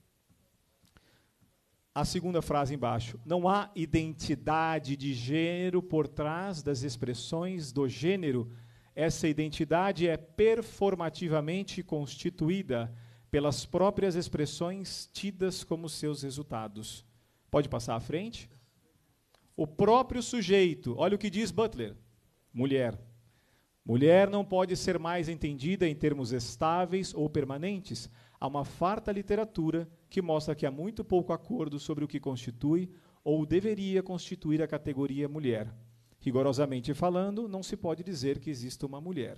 A segunda frase embaixo. Não há identidade de gênero por trás das expressões do gênero. Essa identidade é performativamente constituída pelas próprias expressões tidas como seus resultados. Pode passar à frente? O próprio sujeito, olha o que diz Butler, mulher. Mulher não pode ser mais entendida em termos estáveis ou permanentes. Há uma farta literatura que mostra que há muito pouco acordo sobre o que constitui ou deveria constituir a categoria mulher. Rigorosamente falando, não se pode dizer que exista uma mulher.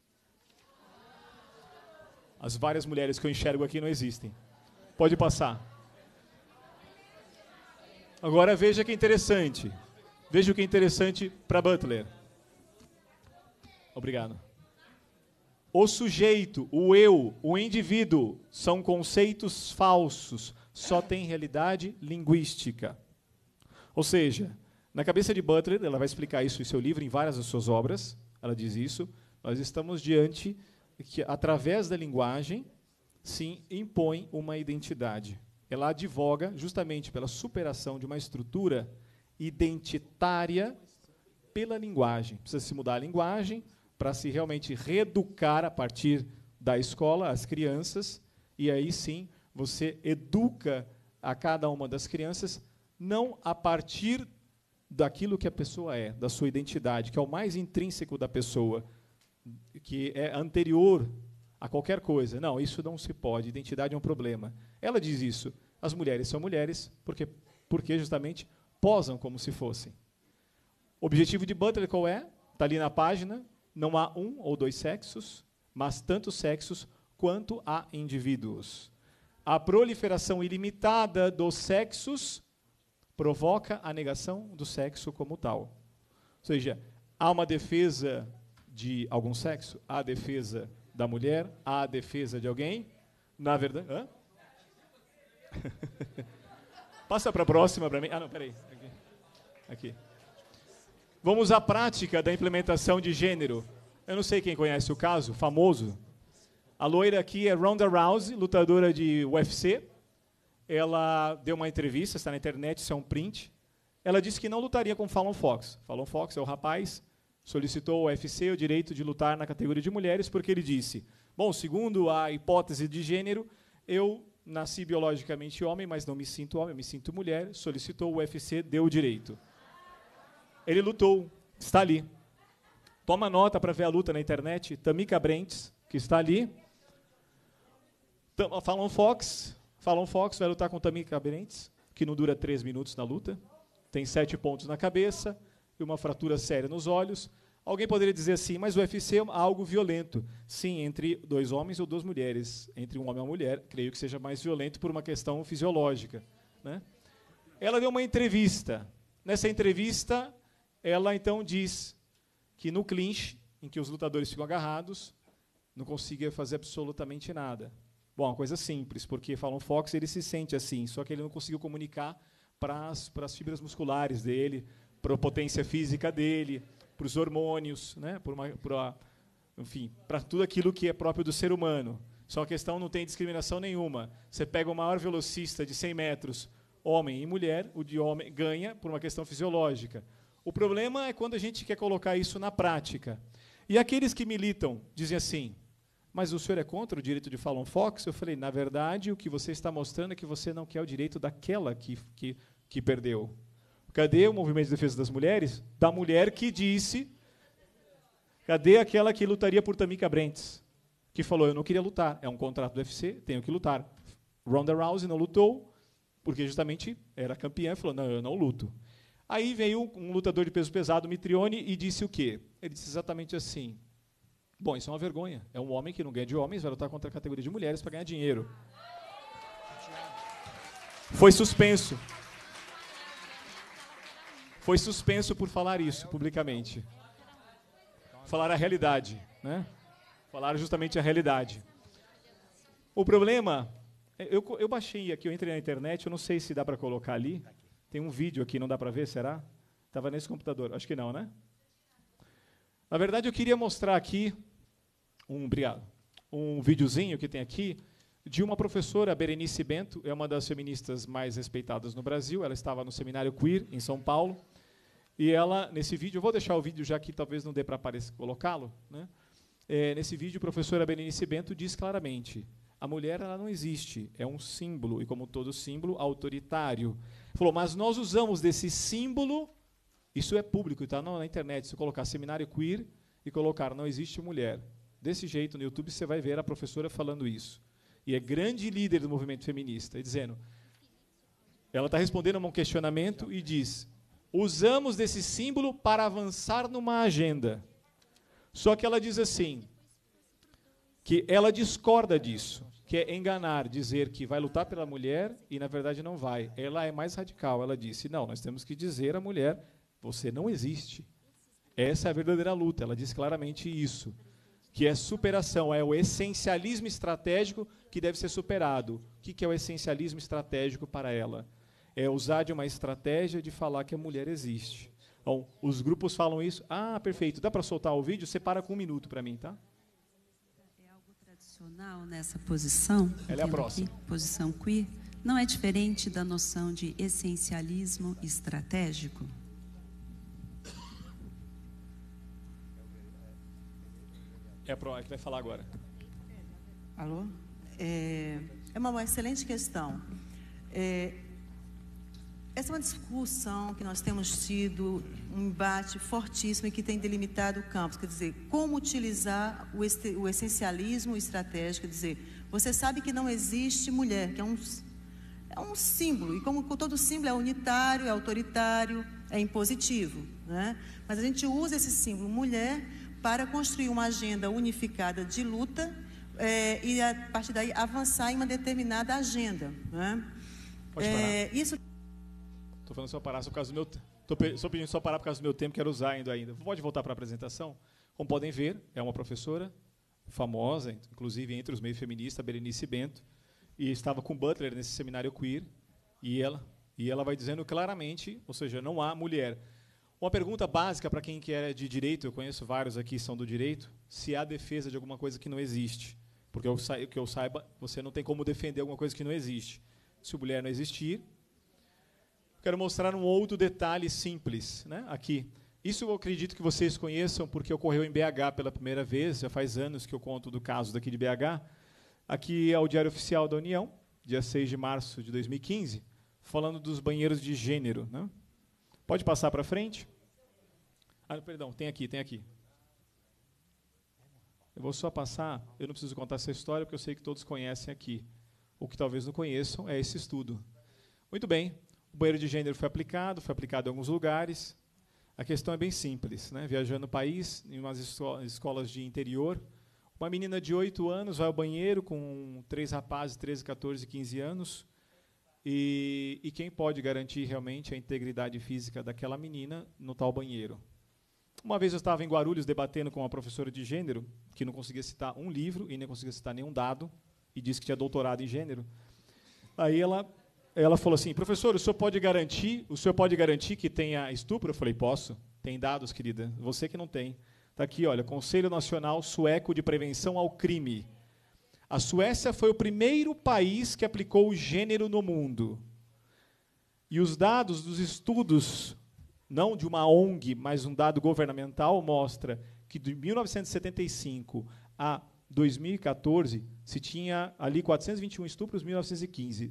As várias mulheres que eu enxergo aqui não existem. Pode passar. Agora veja que interessante. Veja o que é interessante para Butler. Obrigado. O sujeito, o eu, o indivíduo são conceitos falsos, só tem realidade linguística. Ou seja, na cabeça de Butler, ela vai explicar isso em seu livro, em várias das suas obras, ela diz isso, nós estamos diante que, através da linguagem, se impõe uma identidade. Ela advoga justamente pela superação de uma estrutura identitária pela linguagem. Precisa se mudar a linguagem para se realmente reeducar a partir da escola as crianças, e aí sim você educa a cada uma das crianças não a partir daquilo que a pessoa é, da sua identidade, que é o mais intrínseco da pessoa, que é anterior a qualquer coisa. Não, isso não se pode, identidade é um problema. Ela diz isso. As mulheres são mulheres porque justamente posam como se fossem. O objetivo de Butler qual é? Está ali na página. Não há um ou dois sexos, mas tantos sexos quanto há indivíduos. A proliferação ilimitada dos sexos provoca a negação do sexo como tal. Ou seja, há uma defesa de algum sexo, há a defesa da mulher, há a defesa de alguém. Na verdade... Hã? Passa para a próxima para mim. Ah, não, peraí. Aqui. Vamos à prática da implementação de gênero. Eu não sei quem conhece o caso, famoso. A loira aqui é Ronda Rousey, lutadora de UFC. Ela deu uma entrevista, está na internet, isso é um print. Ela disse que não lutaria com Fallon Fox. Fallon Fox é o rapaz, solicitou ao UFC o direito de lutar na categoria de mulheres, porque ele disse, bom, segundo a hipótese de gênero, eu nasci biologicamente homem, mas não me sinto homem, eu me sinto mulher, solicitou o UFC, deu o direito. Ele lutou, está ali. Toma nota para ver a luta na internet, Tamika Brents, que está ali. Fallon Fox vai lutar com Tamika Brents, que não dura 3 minutos na luta, tem 7 pontos na cabeça e uma fratura séria nos olhos. Alguém poderia dizer assim, mas o UFC é algo violento. Sim, entre 2 homens ou 2 mulheres. Entre um homem e uma mulher, creio que seja mais violento por uma questão fisiológica, né? Ela deu uma entrevista. Nessa entrevista, ela então diz que no clinch, em que os lutadores ficam agarrados, não conseguia fazer absolutamente nada. Bom, uma coisa simples, porque Fallon Fox ele se sente assim, só que ele não conseguiu comunicar para as fibras musculares dele, para a potência física dele, para os hormônios, né, enfim, para tudo aquilo que é próprio do ser humano. Só a questão não tem discriminação nenhuma. Você pega o maior velocista de 100 metros, homem e mulher, o de homem ganha por uma questão fisiológica. O problema é quando a gente quer colocar isso na prática. E aqueles que militam dizem assim, mas o senhor é contra o direito de Fallon Fox? Eu falei, na verdade, o que você está mostrando é que você não quer o direito daquela que perdeu. Cadê o movimento de defesa das mulheres? Da mulher que disse... Cadê aquela que lutaria por Tamika Brents? Que falou, eu não queria lutar, é um contrato do UFC, tenho que lutar. Ronda Rousey não lutou, porque justamente era campeã, e falou, não, eu não luto. Aí veio um lutador de peso pesado, Mitrione, e disse o quê? Ele disse exatamente assim, bom, isso é uma vergonha, é um homem que não ganha de homens, vai lutar contra a categoria de mulheres para ganhar dinheiro. Foi suspenso. Foi suspenso por falar isso publicamente. Falar a realidade, né? Falar justamente a realidade. O problema, eu baixei aqui, eu entrei na internet, eu não sei se dá para colocar ali. Tem um vídeo aqui, não dá para ver, será? Estava nesse computador, acho que não, né? Na verdade, eu queria mostrar aqui, um videozinho que tem aqui, de uma professora, Berenice Bento, é uma das feministas mais respeitadas no Brasil, ela estava no seminário Queer, em São Paulo, e ela, nesse vídeo, eu vou deixar o vídeo já que talvez não dê para colocá-lo, né? Nesse vídeo, a professora Berenice Bento diz claramente, a mulher ela não existe, é um símbolo, e como todo símbolo, autoritário. Falou, mas nós usamos desse símbolo, isso é público, está na internet, se colocar seminário queer e colocar não existe mulher. Desse jeito, no YouTube, você vai ver a professora falando isso. E é grande líder do movimento feminista, e dizendo, ela está respondendo a um questionamento e diz, usamos desse símbolo para avançar numa agenda. Só que ela diz assim, que ela discorda disso, que é enganar, dizer que vai lutar pela mulher e, na verdade, não vai. Ela é mais radical, ela disse, não, nós temos que dizer à mulher, você não existe. Essa é a verdadeira luta, ela diz claramente isso, que é superação, é o essencialismo estratégico que deve ser superado. O que é o essencialismo estratégico para ela? É usar de uma estratégia de falar que a mulher existe. Bom, os grupos falam isso. Ah, perfeito. Dá para soltar o vídeo? Separa com 1 minuto para mim, tá? É algo tradicional nessa posição. Ela é a próxima. Aqui, posição queer. Não é diferente da noção de essencialismo estratégico? É a que vai falar agora. Alô? É uma excelente questão. Essa é uma discussão que nós temos tido, um embate fortíssimo e que tem delimitado o campo. Quer dizer, como utilizar o essencialismo estratégico. Quer dizer, você sabe que não existe mulher, que é um símbolo. E como todo símbolo é unitário, é autoritário, é impositivo, né? Mas a gente usa esse símbolo mulher para construir uma agenda unificada de luta e, a partir daí, avançar em uma determinada agenda, né? Pode parar. Isso... Estou falando só parar, só por causa do meu Estou pedindo só parar por causa do meu tempo, quero usar ainda. Pode voltar para a apresentação? Como podem ver, é uma professora famosa, inclusive entre os meios feministas, Berenice Bento, e estava com Butler nesse seminário queer, e ela vai dizendo claramente, ou seja, não há mulher. Uma pergunta básica para quem é de direito, eu conheço vários aqui que são do direito, se há defesa de alguma coisa que não existe. Porque que eu saiba, você não tem como defender alguma coisa que não existe. Se a mulher não existir, quero mostrar um outro detalhe simples, né? Aqui. Isso eu acredito que vocês conheçam, porque ocorreu em BH pela primeira vez, já faz anos que eu conto do caso daqui de BH. Aqui é o Diário Oficial da União, dia 6 de março de 2015, falando dos banheiros de gênero, né? Pode passar para frente? Ah, perdão, tem aqui. Eu vou só passar, eu não preciso contar essa história, porque eu sei que todos conhecem aqui. O que talvez não conheçam é esse estudo. Muito bem. O banheiro de gênero foi aplicado em alguns lugares. A questão é bem simples, né? Viajando no país, em umas escolas de interior, uma menina de 8 anos vai ao banheiro com 3 rapazes, 13, 14, 15 anos, e quem pode garantir realmente a integridade física daquela menina no tal banheiro? Uma vez eu estava em Guarulhos debatendo com uma professora de gênero, que não conseguia citar um livro e nem conseguia citar nenhum dado, e disse que tinha doutorado em gênero. Aí ela falou assim: professor, o senhor pode garantir que tenha estupro? Eu falei: posso. Tem dados, querida? Você que não tem. Está aqui, olha, Conselho Nacional Sueco de Prevenção ao Crime. A Suécia foi o primeiro país que aplicou o gênero no mundo. E os dados dos estudos, não de uma ONG, mas um dado governamental, mostra que de 1975 a 2014, se tinha ali 421 estupros em 1915,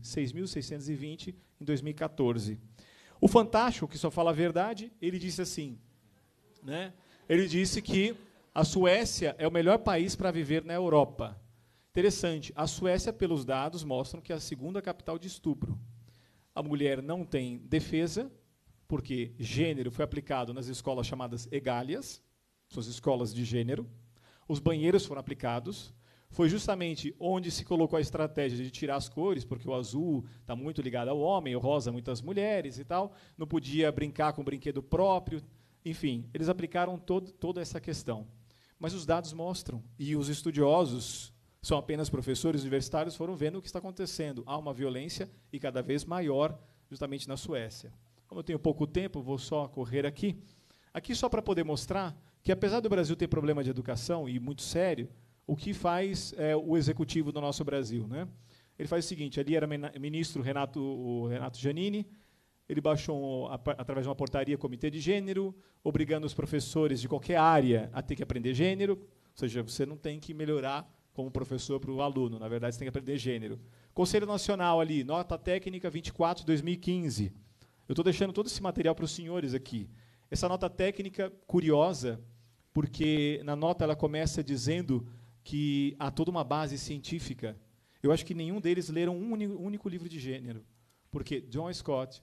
6.620 em 2014. O Fantástico, que só fala a verdade, ele disse assim, né? Ele disse que a Suécia é o melhor país para viver na Europa. Interessante, a Suécia, pelos dados, mostram que é a segunda capital de estupro. A mulher não tem defesa, porque gênero foi aplicado nas escolas chamadas egálias, são as escolas de gênero. Os banheiros foram aplicados. Foi justamente onde se colocou a estratégia de tirar as cores, porque o azul está muito ligado ao homem, o rosa muitas mulheres e tal. Não podia brincar com o brinquedo próprio. Enfim, eles aplicaram toda essa questão. Mas os dados mostram, e os estudiosos, são apenas professores universitários, foram vendo o que está acontecendo. Há uma violência, e cada vez maior, justamente na Suécia. Como eu tenho pouco tempo, vou só correr aqui. Aqui só para poder mostrar que, apesar do Brasil ter problema de educação, e muito sério, o que faz o executivo do nosso Brasil, né? Ele faz o seguinte: ali era ministro o Renato Giannini, ele baixou, através de uma portaria, comitê de gênero, obrigando os professores de qualquer área a ter que aprender gênero, ou seja, você não tem que melhorar como professor para o aluno, na verdade, você tem que aprender gênero. Conselho Nacional ali, nota técnica 24 de 2015. Eu estou deixando todo esse material para os senhores aqui. Essa nota técnica curiosa, porque na nota ela começa dizendo que há toda uma base científica. Eu acho que nenhum deles leram um único livro de gênero, porque John Scott,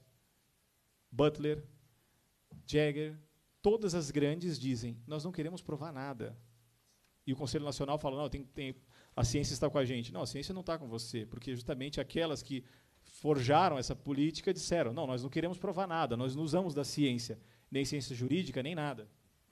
Butler, Jagger, todas as grandes dizem: nós não queremos provar nada. E o Conselho Nacional fala: não, a ciência está com a gente. Não, a ciência não está com você, porque justamente aquelas que forjaram essa política disseram: não, nós não queremos provar nada, nós não usamos da ciência, nem ciência jurídica, nem nada.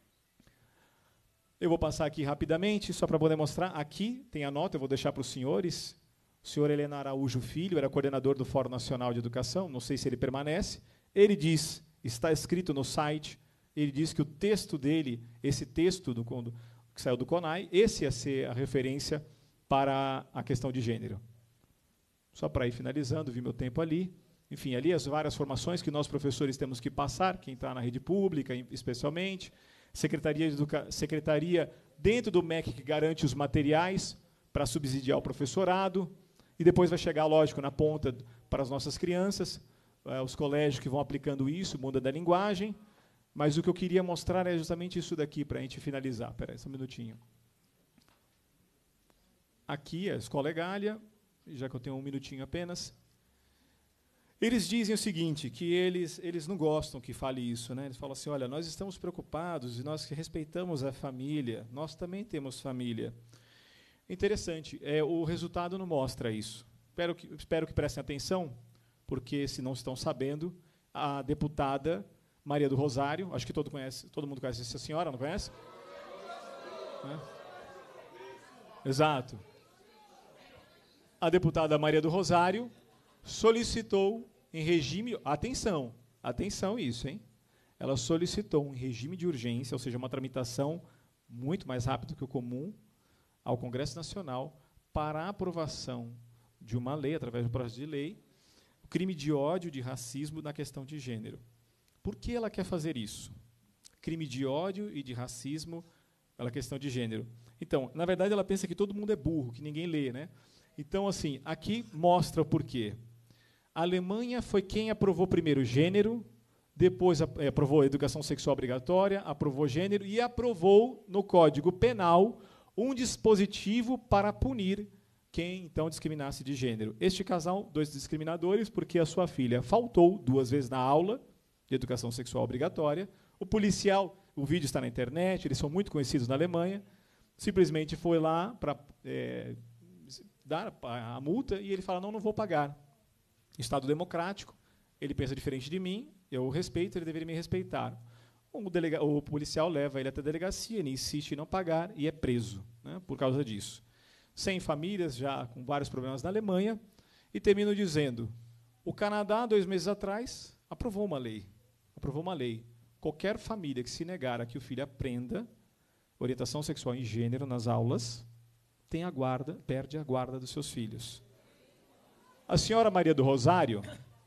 Eu vou passar aqui rapidamente, só para poder mostrar. Aqui tem a nota, eu vou deixar para os senhores. O senhor Helena Araújo Filho era coordenador do Fórum Nacional de Educação, não sei se ele permanece. Ele diz, está escrito no site, ele diz que o texto dele, esse texto que saiu do CONAI, esse ia ser a referência para a questão de gênero. Só para ir finalizando, vi meu tempo ali. Enfim, ali as várias formações que nós, professores, temos que passar, quem está na rede pública, especialmente. Secretaria dentro do MEC que garante os materiais para subsidiar o professorado. E depois vai chegar, lógico, na ponta para as nossas crianças. os colégios que vão aplicando isso, muda da linguagem, mas o que eu queria mostrar é justamente isso daqui, para a gente finalizar. Espera aí, só um minutinho. Aqui, a Escola Egália, já que eu tenho um minutinho apenas. Eles dizem o seguinte, que eles não gostam que fale isso, né? Eles falam assim, olha, nós estamos preocupados e nós que respeitamos a família, nós também temos família. Interessante, o resultado não mostra isso. Espero que prestem atenção, porque, se não estão sabendo, a deputada Maria do Rosário, acho que todo mundo conhece essa senhora, não conhece? Exato. A deputada Maria do Rosário solicitou em regime... Atenção isso, hein? Ela solicitou em regime de urgência, ou seja, uma tramitação muito mais rápida que o comum, ao Congresso Nacional para a aprovação de uma lei, através do projeto de lei, o crime de ódio, de racismo na questão de gênero. Por que ela quer fazer isso? Crime de ódio e de racismo pela questão de gênero. Então, na verdade, ela pensa que todo mundo é burro, que ninguém lê, né? Então, assim, aqui mostra o porquê. A Alemanha foi quem aprovou primeiro gênero, depois aprovou a educação sexual obrigatória, aprovou gênero e aprovou no Código Penal um dispositivo para punir quem, então, discriminasse de gênero. Este casal, 2 discriminadores, porque a sua filha faltou 2 vezes na aula de educação sexual obrigatória. O policial, o vídeo está na internet, eles são muito conhecidos na Alemanha, simplesmente foi lá para dar a multa e ele fala, não vou pagar. Estado democrático, ele pensa diferente de mim, eu o respeito, ele deveria me respeitar. O policial leva ele até a delegacia, ele insiste em não pagar e é preso, né, por causa disso. 100 famílias, já com vários problemas na Alemanha, e termino dizendo, o Canadá, 2 meses atrás, aprovou uma lei. Qualquer família que se negar a que o filho aprenda orientação sexual e gênero nas aulas, perde a guarda dos seus filhos. A senhora Maria do Rosário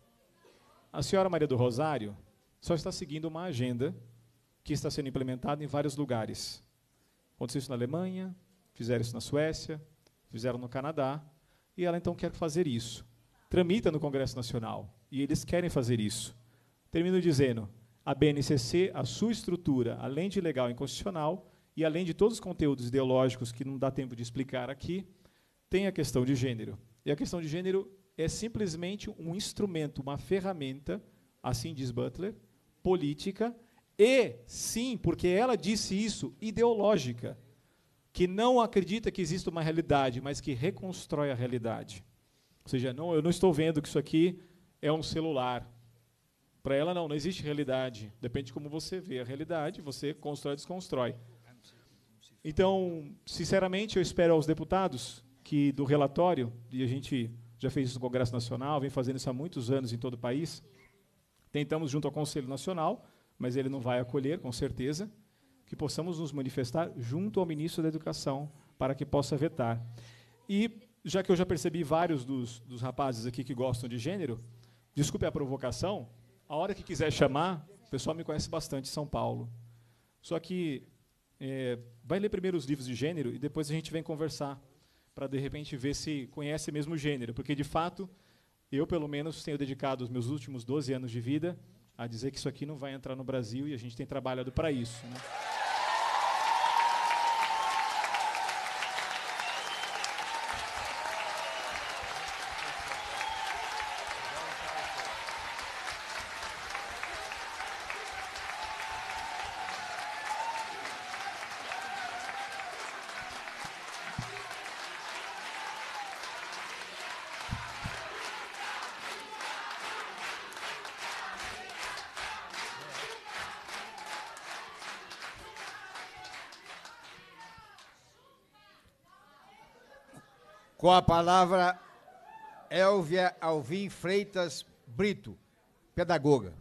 só está seguindo uma agenda que está sendo implementada em vários lugares. Aconteceu isso na Alemanha, fizeram isso na Suécia, fizeram no Canadá, e ela então quer fazer isso. Tramita no Congresso Nacional, e eles querem fazer isso. Termino dizendo, a BNCC, a sua estrutura, além de legal e inconstitucional, e além de todos os conteúdos ideológicos que não dá tempo de explicar aqui, tem a questão de gênero. E a questão de gênero é simplesmente um instrumento, uma ferramenta, assim diz Butler, política, e, sim, porque ela disse isso, ideológica, que não acredita que exista uma realidade, mas que reconstrói a realidade. Ou seja, eu não estou vendo que isso aqui é um celular. Para ela, não existe realidade. Depende de como você vê a realidade, você constrói ou desconstrói. Então, sinceramente, eu espero aos deputados que, do relatório, e a gente já fez isso no Congresso Nacional, vem fazendo isso há muitos anos em todo o país, tentamos junto ao Conselho Nacional, mas ele não vai acolher, com certeza, que possamos nos manifestar junto ao ministro da Educação para que possa vetar. E, já que eu já percebi vários dos rapazes aqui que gostam de gênero, desculpe a provocação, a hora que quiser chamar, o pessoal me conhece bastante em São Paulo. Só que vai ler primeiro os livros de gênero e depois a gente vem conversar, para, de repente, ver se conhece mesmo o gênero. Porque, de fato, eu, pelo menos, tenho dedicado os meus últimos 12 anos de vida a dizer que isso aqui não vai entrar no Brasil e a gente tem trabalhado para isso, né? Com a palavra, Elvia Alvim Freitas Brito, pedagoga.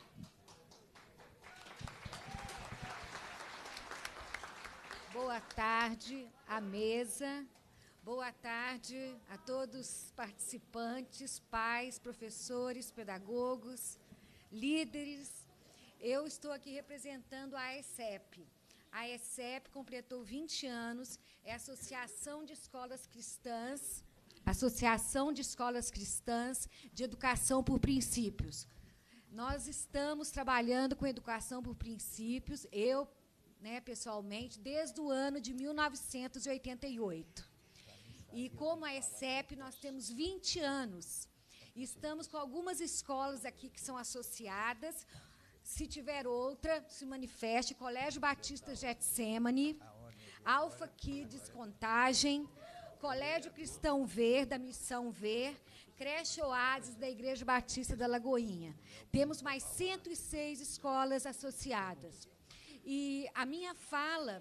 Boa tarde à mesa, boa tarde a todos os participantes, pais, professores, pedagogos, líderes. Eu estou aqui representando a AECEP. A AECEP completou 20 anos, é a Associação de Escolas Cristãs Associação de Escolas Cristãs de Educação por Princípios. Nós estamos trabalhando com educação por princípios, eu, pessoalmente, desde o ano de 1988. E como a ESEP, nós temos 20 anos. Estamos com algumas escolas aqui que são associadas. Se tiver outra, se manifeste. Colégio Batista Getsemane, Alfa Kids Contagem, Colégio Cristão Ver, da Missão Ver, Creche Oásis, da Igreja Batista da Lagoinha. Temos mais 106 escolas associadas. E a minha fala,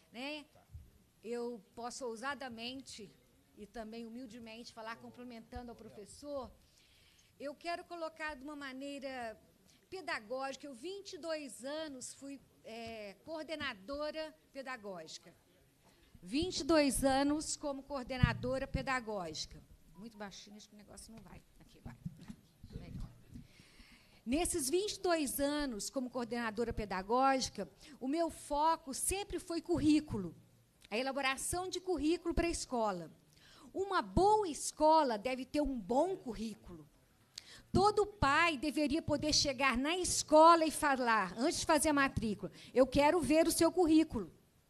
eu posso ousadamente e também humildemente falar, complementando ao professor, eu quero colocar de uma maneira pedagógica. Eu, 22 anos, fui coordenadora pedagógica. 22 anos como coordenadora pedagógica. Muito baixinho, acho que o negócio não vai. Aqui, vai. Melhor. Nesses 22 anos como coordenadora pedagógica, o meu foco sempre foi currículo, a elaboração de currículo para a escola. Uma boa escola deve ter um bom currículo. Todo pai deveria poder chegar na escola e falar, antes de fazer a matrícula, eu quero ver o seu currículo.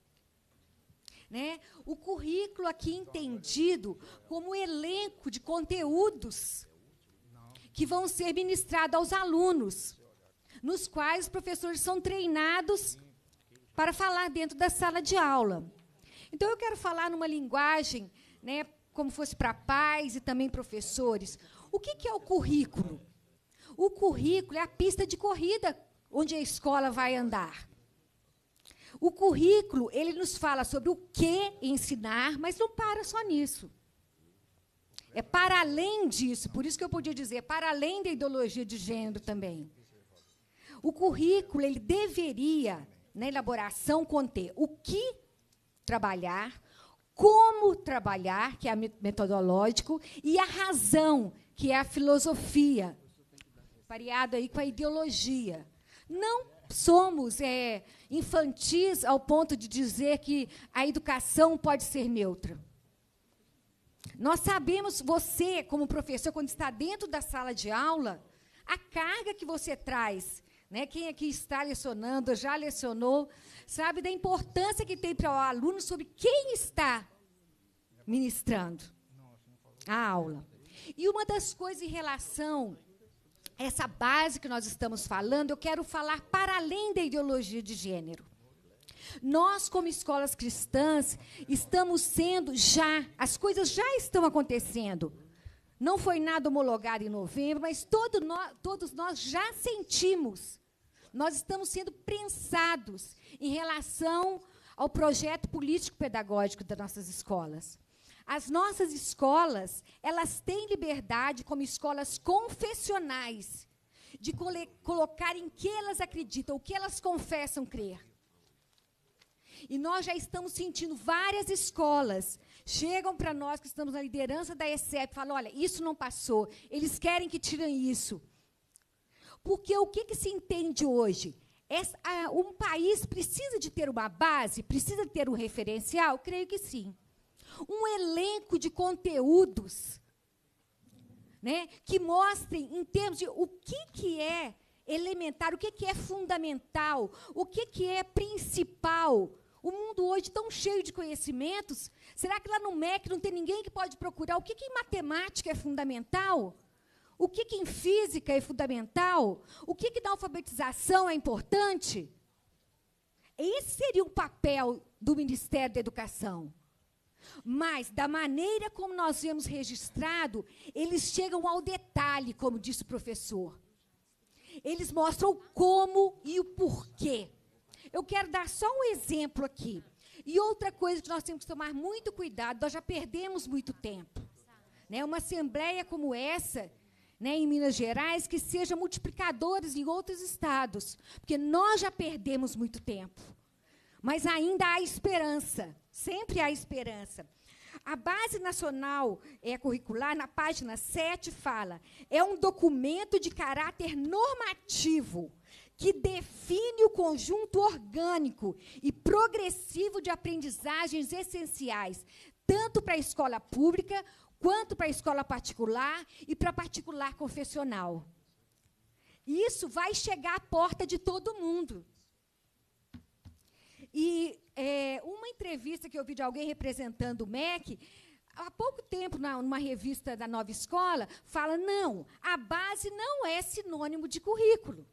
O currículo aqui entendido como elenco de conteúdos que vão ser ministrados aos alunos, nos quais os professores são treinados para falar dentro da sala de aula. Então, eu quero falar numa linguagem, como fosse para pais e também professores. O que é o currículo? O currículo é a pista de corrida onde a escola vai andar. O currículo, ele nos fala sobre o que ensinar, mas não para só nisso. É para além disso, por isso que eu podia dizer, para além da ideologia de gênero também. O currículo, ele deveria, na elaboração, conter o que trabalhar, como trabalhar, que é metodológico, e a razão, que é a filosofia, pareado aí com a ideologia. Não somos infantis ao ponto de dizer que a educação pode ser neutra. Nós sabemos, você, como professor, quando está dentro da sala de aula, a carga que você traz, quem aqui está lecionando, já lecionou, sabe da importância que tem para o aluno sobre quem está ministrando a aula. E uma das coisas em relação a essa base que nós estamos falando, eu quero falar para além da ideologia de gênero. Nós, como escolas cristãs, estamos sendo as coisas já estão acontecendo. Não foi nada homologado em novembro, mas todos nós já sentimos. Nós estamos sendo prensados em relação ao projeto político-pedagógico das nossas escolas. As nossas escolas, elas têm liberdade, como escolas confessionais, de colocar em que elas acreditam, o que elas confessam crer. E nós já estamos sentindo várias escolas, chegam para nós, que estamos na liderança da ESEP, falam, olha, isso não passou, eles querem que tirem isso. Porque o que se entende hoje? Um país precisa de ter uma base, precisa ter um referencial? Creio que sim. Um elenco de conteúdos, que mostrem, em termos de o que é elementar, o que é fundamental, o que é principal. O mundo hoje tão cheio de conhecimentos, será que lá no MEC não tem ninguém que pode procurar o que em matemática é fundamental? O que em física é fundamental? O que na alfabetização é importante? Esse seria o papel do Ministério da Educação. Mas, da maneira como nós vemos registrado, eles chegam ao detalhe, como disse o professor. Eles mostram o como e o porquê. Eu quero dar só um exemplo aqui. E outra coisa que nós temos que tomar muito cuidado, nós já perdemos muito tempo. Uma assembleia como essa, em Minas Gerais, que seja multiplicadores em outros estados, porque nós já perdemos muito tempo. Mas ainda há esperança, sempre há esperança. A Base Nacional Curricular, na página 7, fala, é um documento de caráter normativo que define o conjunto orgânico e progressivo de aprendizagens essenciais, tanto para a escola pública quanto para a escola particular e para a particular confessional. Isso vai chegar à porta de todo mundo. E uma entrevista que eu vi de alguém representando o MEC, há pouco tempo, numa revista da Nova Escola, fala, não, a base não é sinônimo de currículo.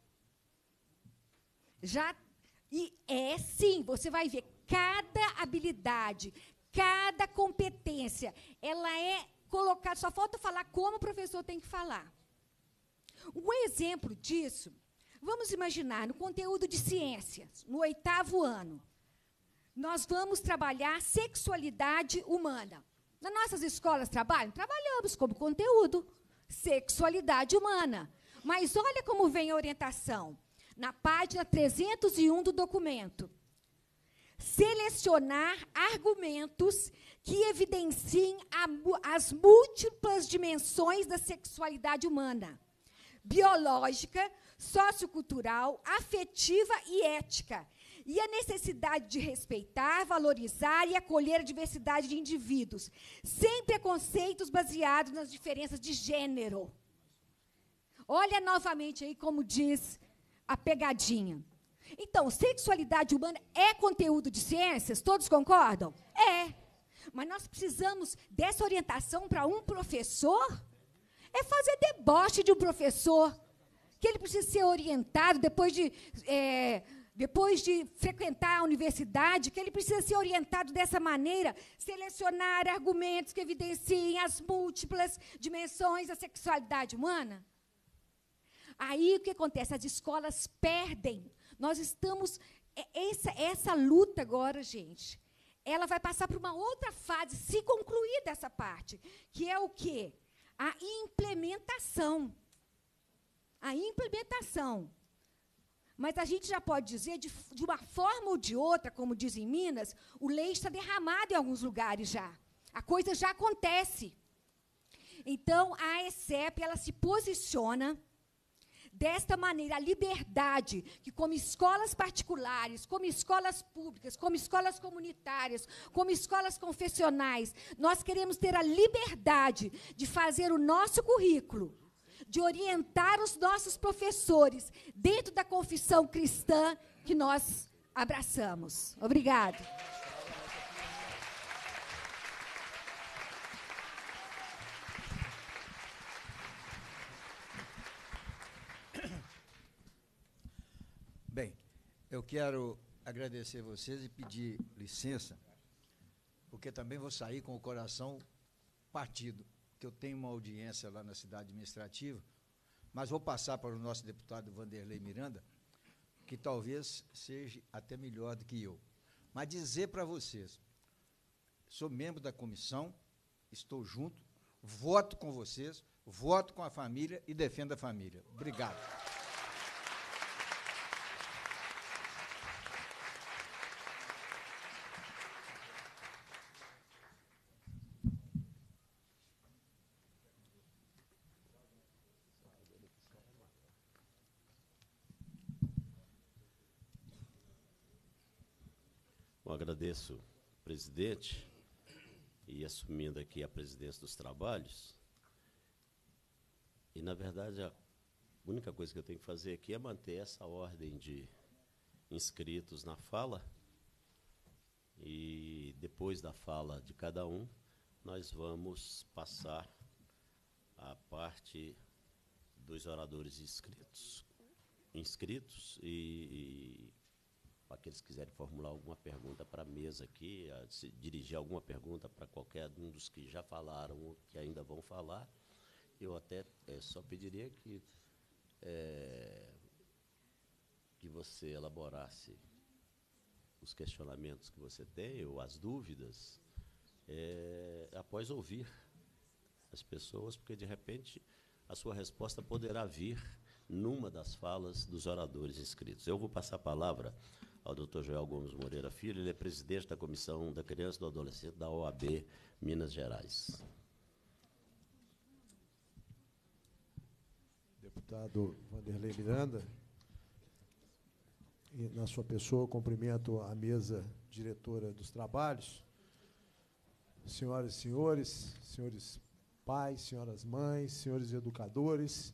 E sim, você vai ver, cada habilidade, cada competência, ela é colocada, só falta falar como o professor tem que falar. Um exemplo disso, vamos imaginar, no conteúdo de ciências, no 8º ano, nós vamos trabalhar sexualidade humana. Nas nossas escolas trabalhamos como conteúdo, sexualidade humana. Mas olha como vem a orientação. Na página 301 do documento. Selecionar argumentos que evidenciem as múltiplas dimensões da sexualidade humana. Biológica, sociocultural, afetiva e ética. E a necessidade de respeitar, valorizar e acolher a diversidade de indivíduos, sem preconceitos baseados nas diferenças de gênero. Olha novamente aí como diz a pegadinha. Então, sexualidade humana é conteúdo de ciências? Todos concordam? É. Mas nós precisamos dessa orientação para um professor? É fazer deboche de um professor, que ele precisa ser orientado depois de frequentar a universidade, que ele precisa ser orientado dessa maneira, selecionar argumentos que evidenciem as múltiplas dimensões da sexualidade humana? Aí, o que acontece? As escolas perdem. Nós estamos... Essa luta agora, gente, ela vai passar por uma outra fase, se concluir dessa parte, que é o quê? A implementação. A implementação. Mas a gente já pode dizer, de uma forma ou de outra, como dizem em Minas, o leite está derramado em alguns lugares já. A coisa já acontece. Então, a ESEP, ela se posiciona desta maneira, a liberdade, que como escolas particulares, como escolas públicas, como escolas comunitárias, como escolas confessionais, nós queremos ter a liberdade de fazer o nosso currículo, de orientar os nossos professores dentro da confissão cristã que nós abraçamos. Obrigada. Bem, eu quero agradecer vocês e pedir licença, porque também vou sair com o coração partido, que eu tenho uma audiência lá na cidade administrativa, mas vou passar para o nosso deputado Vanderlei Miranda, que talvez seja até melhor do que eu. Mas dizer para vocês, sou membro da comissão, estou junto, voto com vocês, voto com a família e defendo a família. Obrigado. Eu agradeço, presidente, e assumindo aqui a presidência dos trabalhos. E, na verdade, a única coisa que eu tenho que fazer aqui é manter essa ordem de inscritos na fala. E, depois da fala de cada um, nós vamos passar a parte dos oradores inscritos e aqueles que quiserem formular alguma pergunta para a mesa aqui, se dirigir alguma pergunta para qualquer um dos que já falaram ou que ainda vão falar, eu até só pediria que você elaborasse os questionamentos que você tem ou as dúvidas após ouvir as pessoas, porque, de repente, a sua resposta poderá vir numa das falas dos oradores inscritos. Eu vou passar a palavra ao Dr. Joel Gomes Moreira Filho, ele é presidente da Comissão da Criança e do Adolescente da OAB Minas Gerais. Deputado Vanderlei Miranda, e na sua pessoa, cumprimento a mesa diretora dos trabalhos, senhoras e senhores pais, senhoras mães, senhores educadores.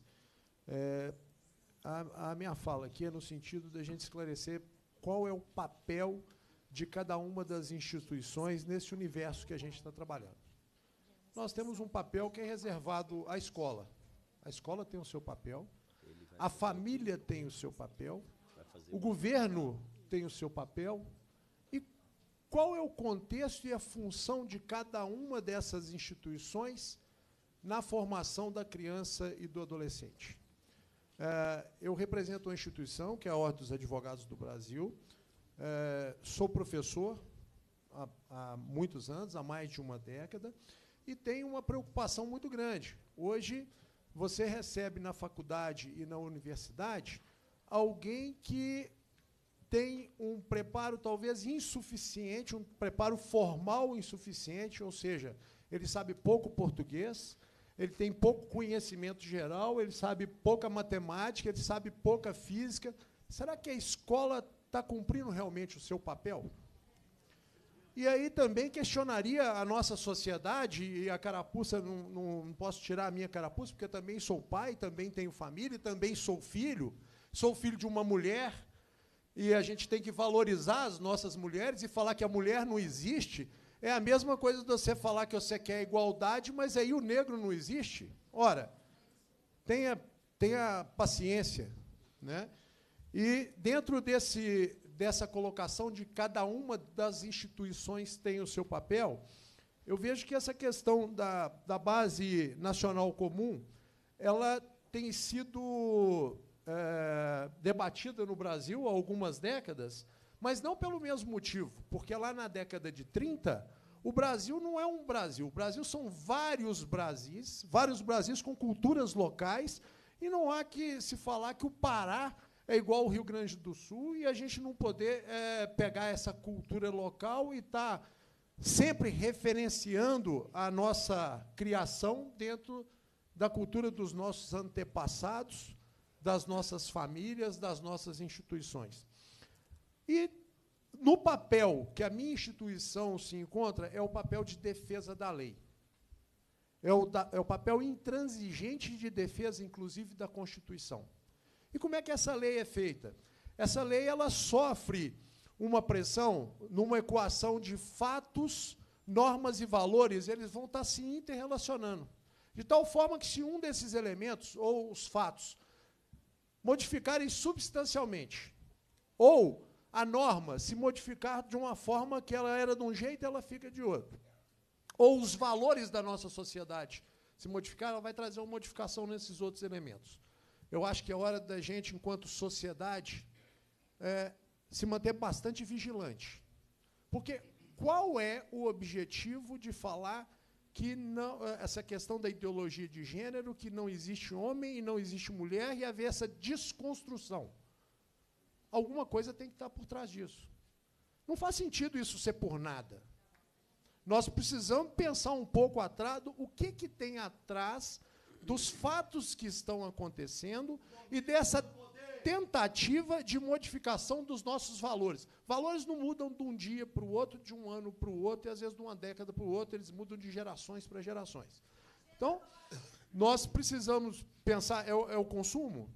A minha fala aqui é no sentido da gente esclarecer qual é o papel de cada uma das instituições nesse universo que a gente está trabalhando. Nós temos um papel que é reservado à escola. A escola tem o seu papel, a família tem o seu papel, o governo tem o seu papel. E qual é o contexto e a função de cada uma dessas instituições na formação da criança e do adolescente? Eu represento uma instituição, que é a Ordem dos Advogados do Brasil. Sou professor há muitos anos, há mais de uma década, e tenho uma preocupação muito grande. Hoje, você recebe na faculdade e na universidade alguém que tem um preparo talvez insuficiente, um preparo formal insuficiente, ou seja, ele sabe pouco português, ele tem pouco conhecimento geral, ele sabe pouca matemática, ele sabe pouca física. Será que a escola está cumprindo realmente o seu papel? E aí também questionaria a nossa sociedade, e a carapuça, não posso tirar a minha carapuça, porque também sou pai, também tenho família, também sou filho de uma mulher, e a gente tem que valorizar as nossas mulheres, e falar que a mulher não existe é a mesma coisa de você falar que você quer igualdade, mas aí o negro não existe. Ora, tenha paciência, né? E dentro dessa colocação de cada uma das instituições tem o seu papel, eu vejo que essa questão da base nacional comum, ela tem sido debatida no Brasil há algumas décadas, mas não pelo mesmo motivo, porque lá na década de 30, o Brasil não é um Brasil. O Brasil são vários Brasis com culturas locais, e não há que se falar que o Pará é igual ao Rio Grande do Sul e a gente não poder pegar essa cultura local e estar sempre referenciando a nossa criação dentro da cultura dos nossos antepassados, das nossas famílias, das nossas instituições. E, no papel que a minha instituição se encontra, é o papel de defesa da lei. É o papel intransigente de defesa, inclusive, da Constituição. E como é que essa lei é feita? Essa lei ela sofre uma pressão numa equação de fatos, normas e valores, eles vão estar se interrelacionando. De tal forma que, se um desses elementos, ou os fatos, modificarem substancialmente, ou a norma se modificar de uma forma que ela era de um jeito, ela fica de outro, ou os valores da nossa sociedade se modificar, ela vai trazer uma modificação nesses outros elementos. Eu acho que é hora da gente, enquanto sociedade, se manter bastante vigilante. Porque qual é o objetivo de falar que não, essa questão da ideologia de gênero, que não existe homem e não existe mulher, e haver essa desconstrução? Alguma coisa tem que estar por trás disso. Não faz sentido isso ser por nada. Nós precisamos pensar um pouco atrás o que tem atrás dos fatos que estão acontecendo e dessa tentativa de modificação dos nossos valores. Valores não mudam de um dia para o outro, de um ano para o outro, e às vezes de uma década para o outro, eles mudam de gerações para gerações. Então, nós precisamos pensar, é o consumo?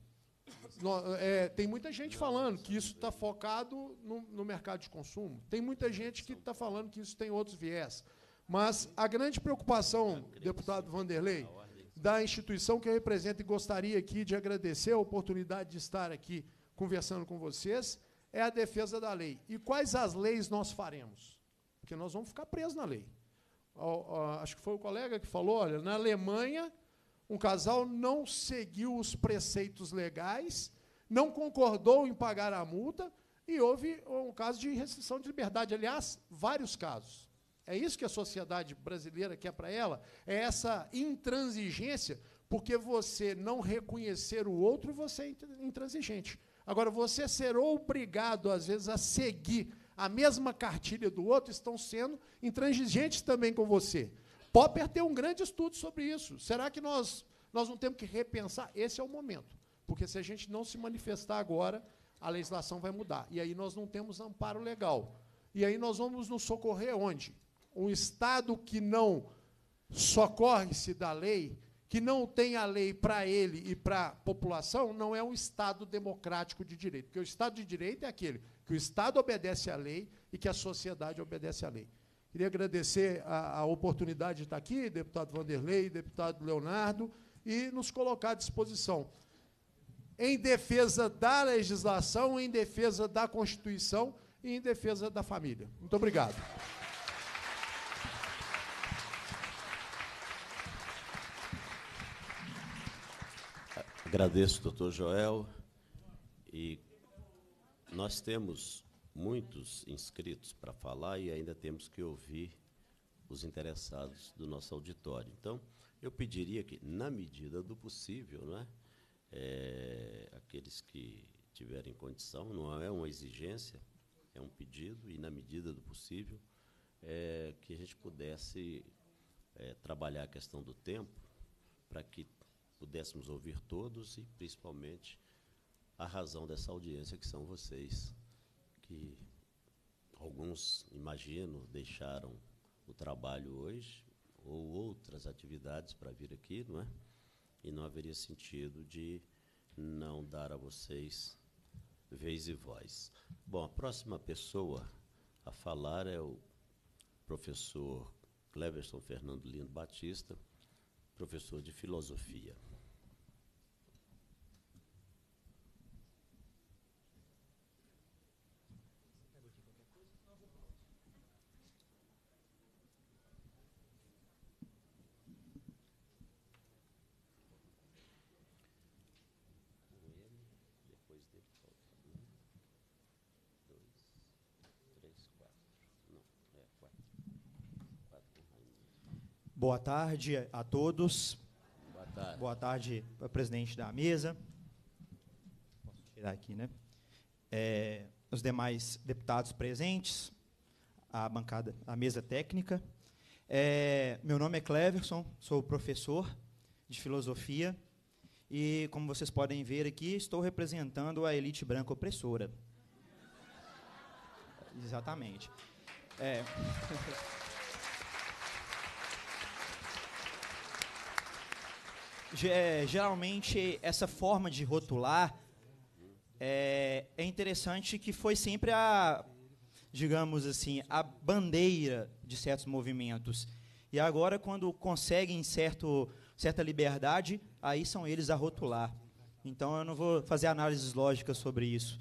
Tem muita gente falando que isso está focado no mercado de consumo. Tem muita gente que está falando que isso tem outros viés. Mas a grande preocupação, deputado Vanderlei, da instituição que eu represento, e gostaria aqui de agradecer a oportunidade de estar aqui conversando com vocês, é a defesa da lei. E quais as leis nós faremos? Porque nós vamos ficar presos na lei. Acho que foi o colega que falou, olha, na Alemanha, um casal não seguiu os preceitos legais, não concordou em pagar a multa, e houve um caso de restrição de liberdade. Aliás, vários casos. É isso que a sociedade brasileira quer para ela? É essa intransigência, porque você não reconhecer o outro, você é intransigente. Agora, você ser obrigado, às vezes, a seguir a mesma cartilha do outro, estão sendo intransigentes também com você. Popper tem um grande estudo sobre isso. Será que nós não temos que repensar? Esse é o momento. Porque se a gente não se manifestar agora, a legislação vai mudar. E aí nós não temos amparo legal. E aí nós vamos nos socorrer onde? Um Estado que não socorre-se da lei, que não tem a lei para ele e para a população, não é um Estado democrático de direito. Porque o Estado de direito é aquele que o Estado obedece à lei e que a sociedade obedece à lei. Queria agradecer a oportunidade de estar aqui, deputado Vanderlei, deputado Leonardo, e nos colocar à disposição em defesa da legislação, em defesa da Constituição e em defesa da família. Muito obrigado. Agradeço, doutor Joel. E nós temos muitos inscritos para falar e ainda temos que ouvir os interessados do nosso auditório. Então, eu pediria que, na medida do possível, não é? Aqueles que tiverem condição, não é uma exigência, é um pedido, e, na medida do possível, que a gente pudesse trabalhar a questão do tempo para que pudéssemos ouvir todos e, principalmente, a razão dessa audiência, que são vocês, que alguns, imagino, deixaram o trabalho hoje ou outras atividades para vir aqui, não é? E não haveria sentido de não dar a vocês vez e voz. Bom, a próxima pessoa a falar é o professor Cleverson Fernando Lindo Batista, professor de filosofia. Boa tarde a todos. Boa tarde. Boa tarde para o presidente da mesa. Posso tirar aqui, né? Os demais deputados presentes, a bancada, a mesa técnica. Meu nome é Cleverson, sou professor de filosofia e, como vocês podem ver aqui, estou representando a elite branca opressora. Exatamente. Geralmente, essa forma de rotular é interessante, que foi sempre digamos assim, a bandeira de certos movimentos. E agora, quando conseguem certa liberdade, aí são eles a rotular. Então, eu não vou fazer análises lógicas sobre isso.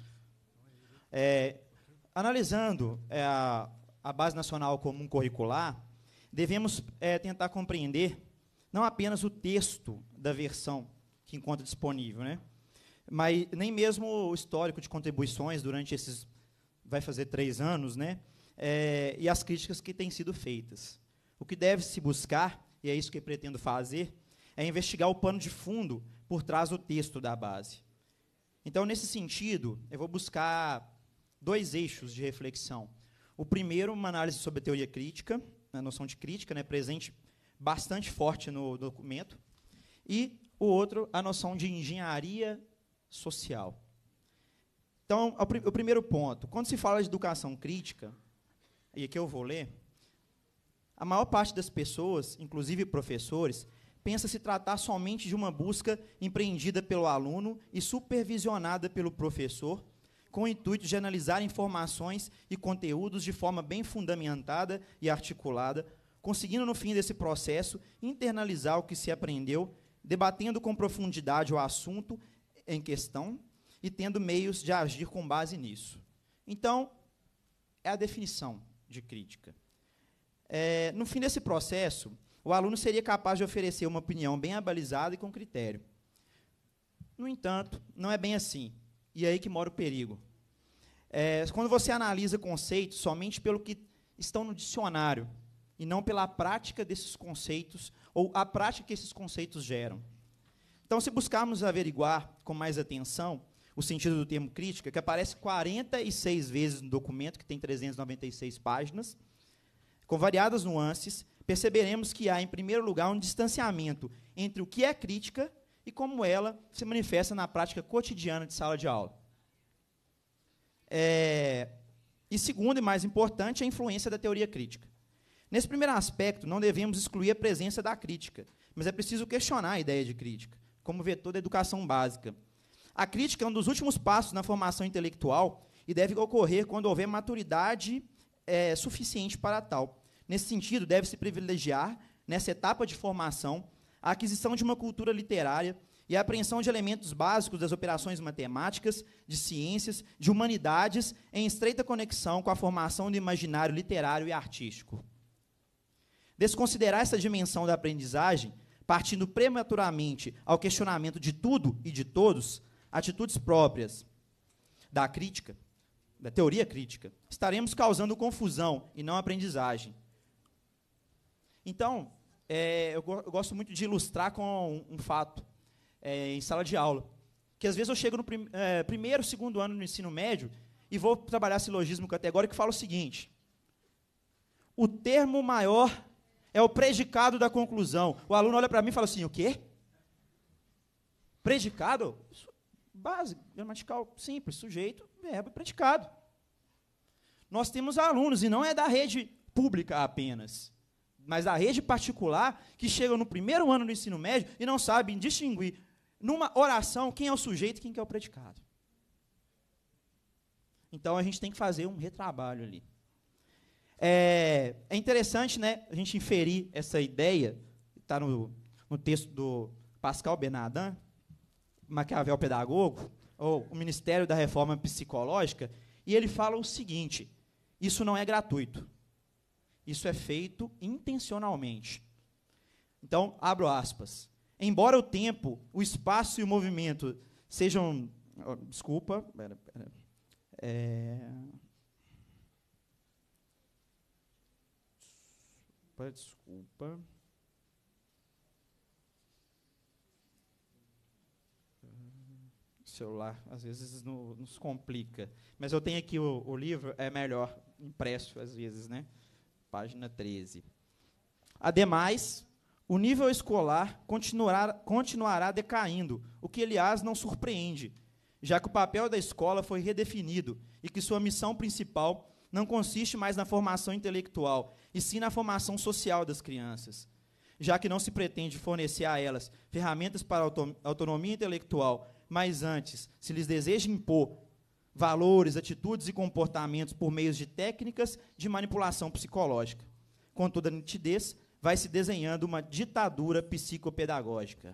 Analisando a Base Nacional Comum Curricular, devemos tentar compreender não apenas o texto da versão que encontra disponível, né? Mas nem mesmo o histórico de contribuições durante esses, vai fazer 3 anos, né? E as críticas que têm sido feitas. O que deve se buscar, e é isso que eu pretendo fazer, é investigar o pano de fundo por trás do texto da base. Então, nesse sentido, eu vou buscar 2 eixos de reflexão. O primeiro, uma análise sobre a teoria crítica, a noção de crítica, né, presente bastante forte no documento, e o outro, a noção de engenharia social. Então, o primeiro ponto, quando se fala de educação crítica, e aqui eu vou ler, a maior parte das pessoas, inclusive professores, pensa se tratar somente de uma busca empreendida pelo aluno e supervisionada pelo professor, com o intuito de analisar informações e conteúdos de forma bem fundamentada e articulada, conseguindo, no fim desse processo, internalizar o que se aprendeu, debatendo com profundidade o assunto em questão e tendo meios de agir com base nisso. Então, é a definição de crítica. No fim desse processo, o aluno seria capaz de oferecer uma opinião bem abalizada e com critério. No entanto, não é bem assim. E é aí que mora o perigo. Quando você analisa conceitos somente pelo que estão no dicionário, e não pela prática desses conceitos, ou a prática que esses conceitos geram. Então, se buscarmos averiguar com mais atenção o sentido do termo crítica, que aparece 46 vezes no documento, que tem 396 páginas, com variadas nuances, perceberemos que há, em primeiro lugar, um distanciamento entre o que é crítica e como ela se manifesta na prática cotidiana de sala de aula. E segundo, e mais importante, a influência da teoria crítica. Nesse primeiro aspecto, não devemos excluir a presença da crítica, mas é preciso questionar a ideia de crítica, como vetor da educação básica. A crítica é um dos últimos passos na formação intelectual e deve ocorrer quando houver maturidade suficiente para tal. Nesse sentido, deve-se privilegiar, nessa etapa de formação, a aquisição de uma cultura literária e a apreensão de elementos básicos das operações matemáticas, de ciências, de humanidades, em estreita conexão com a formação do imaginário literário e artístico. Desconsiderar essa dimensão da aprendizagem, partindo prematuramente ao questionamento de tudo e de todos, atitudes próprias da crítica, da teoria crítica, estaremos causando confusão e não aprendizagem. Então, eu gosto muito de ilustrar com um fato em sala de aula, que às vezes eu chego no primeiro, segundo ano do ensino médio e vou trabalhar silogismo categórico e falo o seguinte: o termo maior é o predicado da conclusão. O aluno olha para mim e fala assim: o quê? Predicado? Básico, gramatical, simples, sujeito, verbo, predicado. Nós temos alunos, e não é da rede pública apenas, mas da rede particular, que chegam no primeiro ano do ensino médio e não sabem distinguir, numa oração, quem é o sujeito e quem é o predicado. Então, a gente tem que fazer um retrabalho ali. É interessante, né, a gente inferir essa ideia, está no texto do Pascal Bernardin, Maquiavel Pedagogo, ou o Ministério da Reforma Psicológica, e ele fala o seguinte: isso não é gratuito, isso é feito intencionalmente. Então, abro aspas. Embora o tempo, o espaço e o movimento sejam... desculpa. Desculpa. O celular, às vezes, nos complica. Mas eu tenho aqui o livro, é melhor impresso, às vezes, né? Página 13. Ademais, o nível escolar continuará decaindo, o que, aliás, não surpreende, já que o papel da escola foi redefinido e que sua missão principal não consiste mais na formação intelectual, e sim na formação social das crianças, já que não se pretende fornecer a elas ferramentas para autonomia intelectual, mas antes se lhes deseja impor valores, atitudes e comportamentos por meio de técnicas de manipulação psicológica. Com toda nitidez, vai se desenhando uma ditadura psicopedagógica.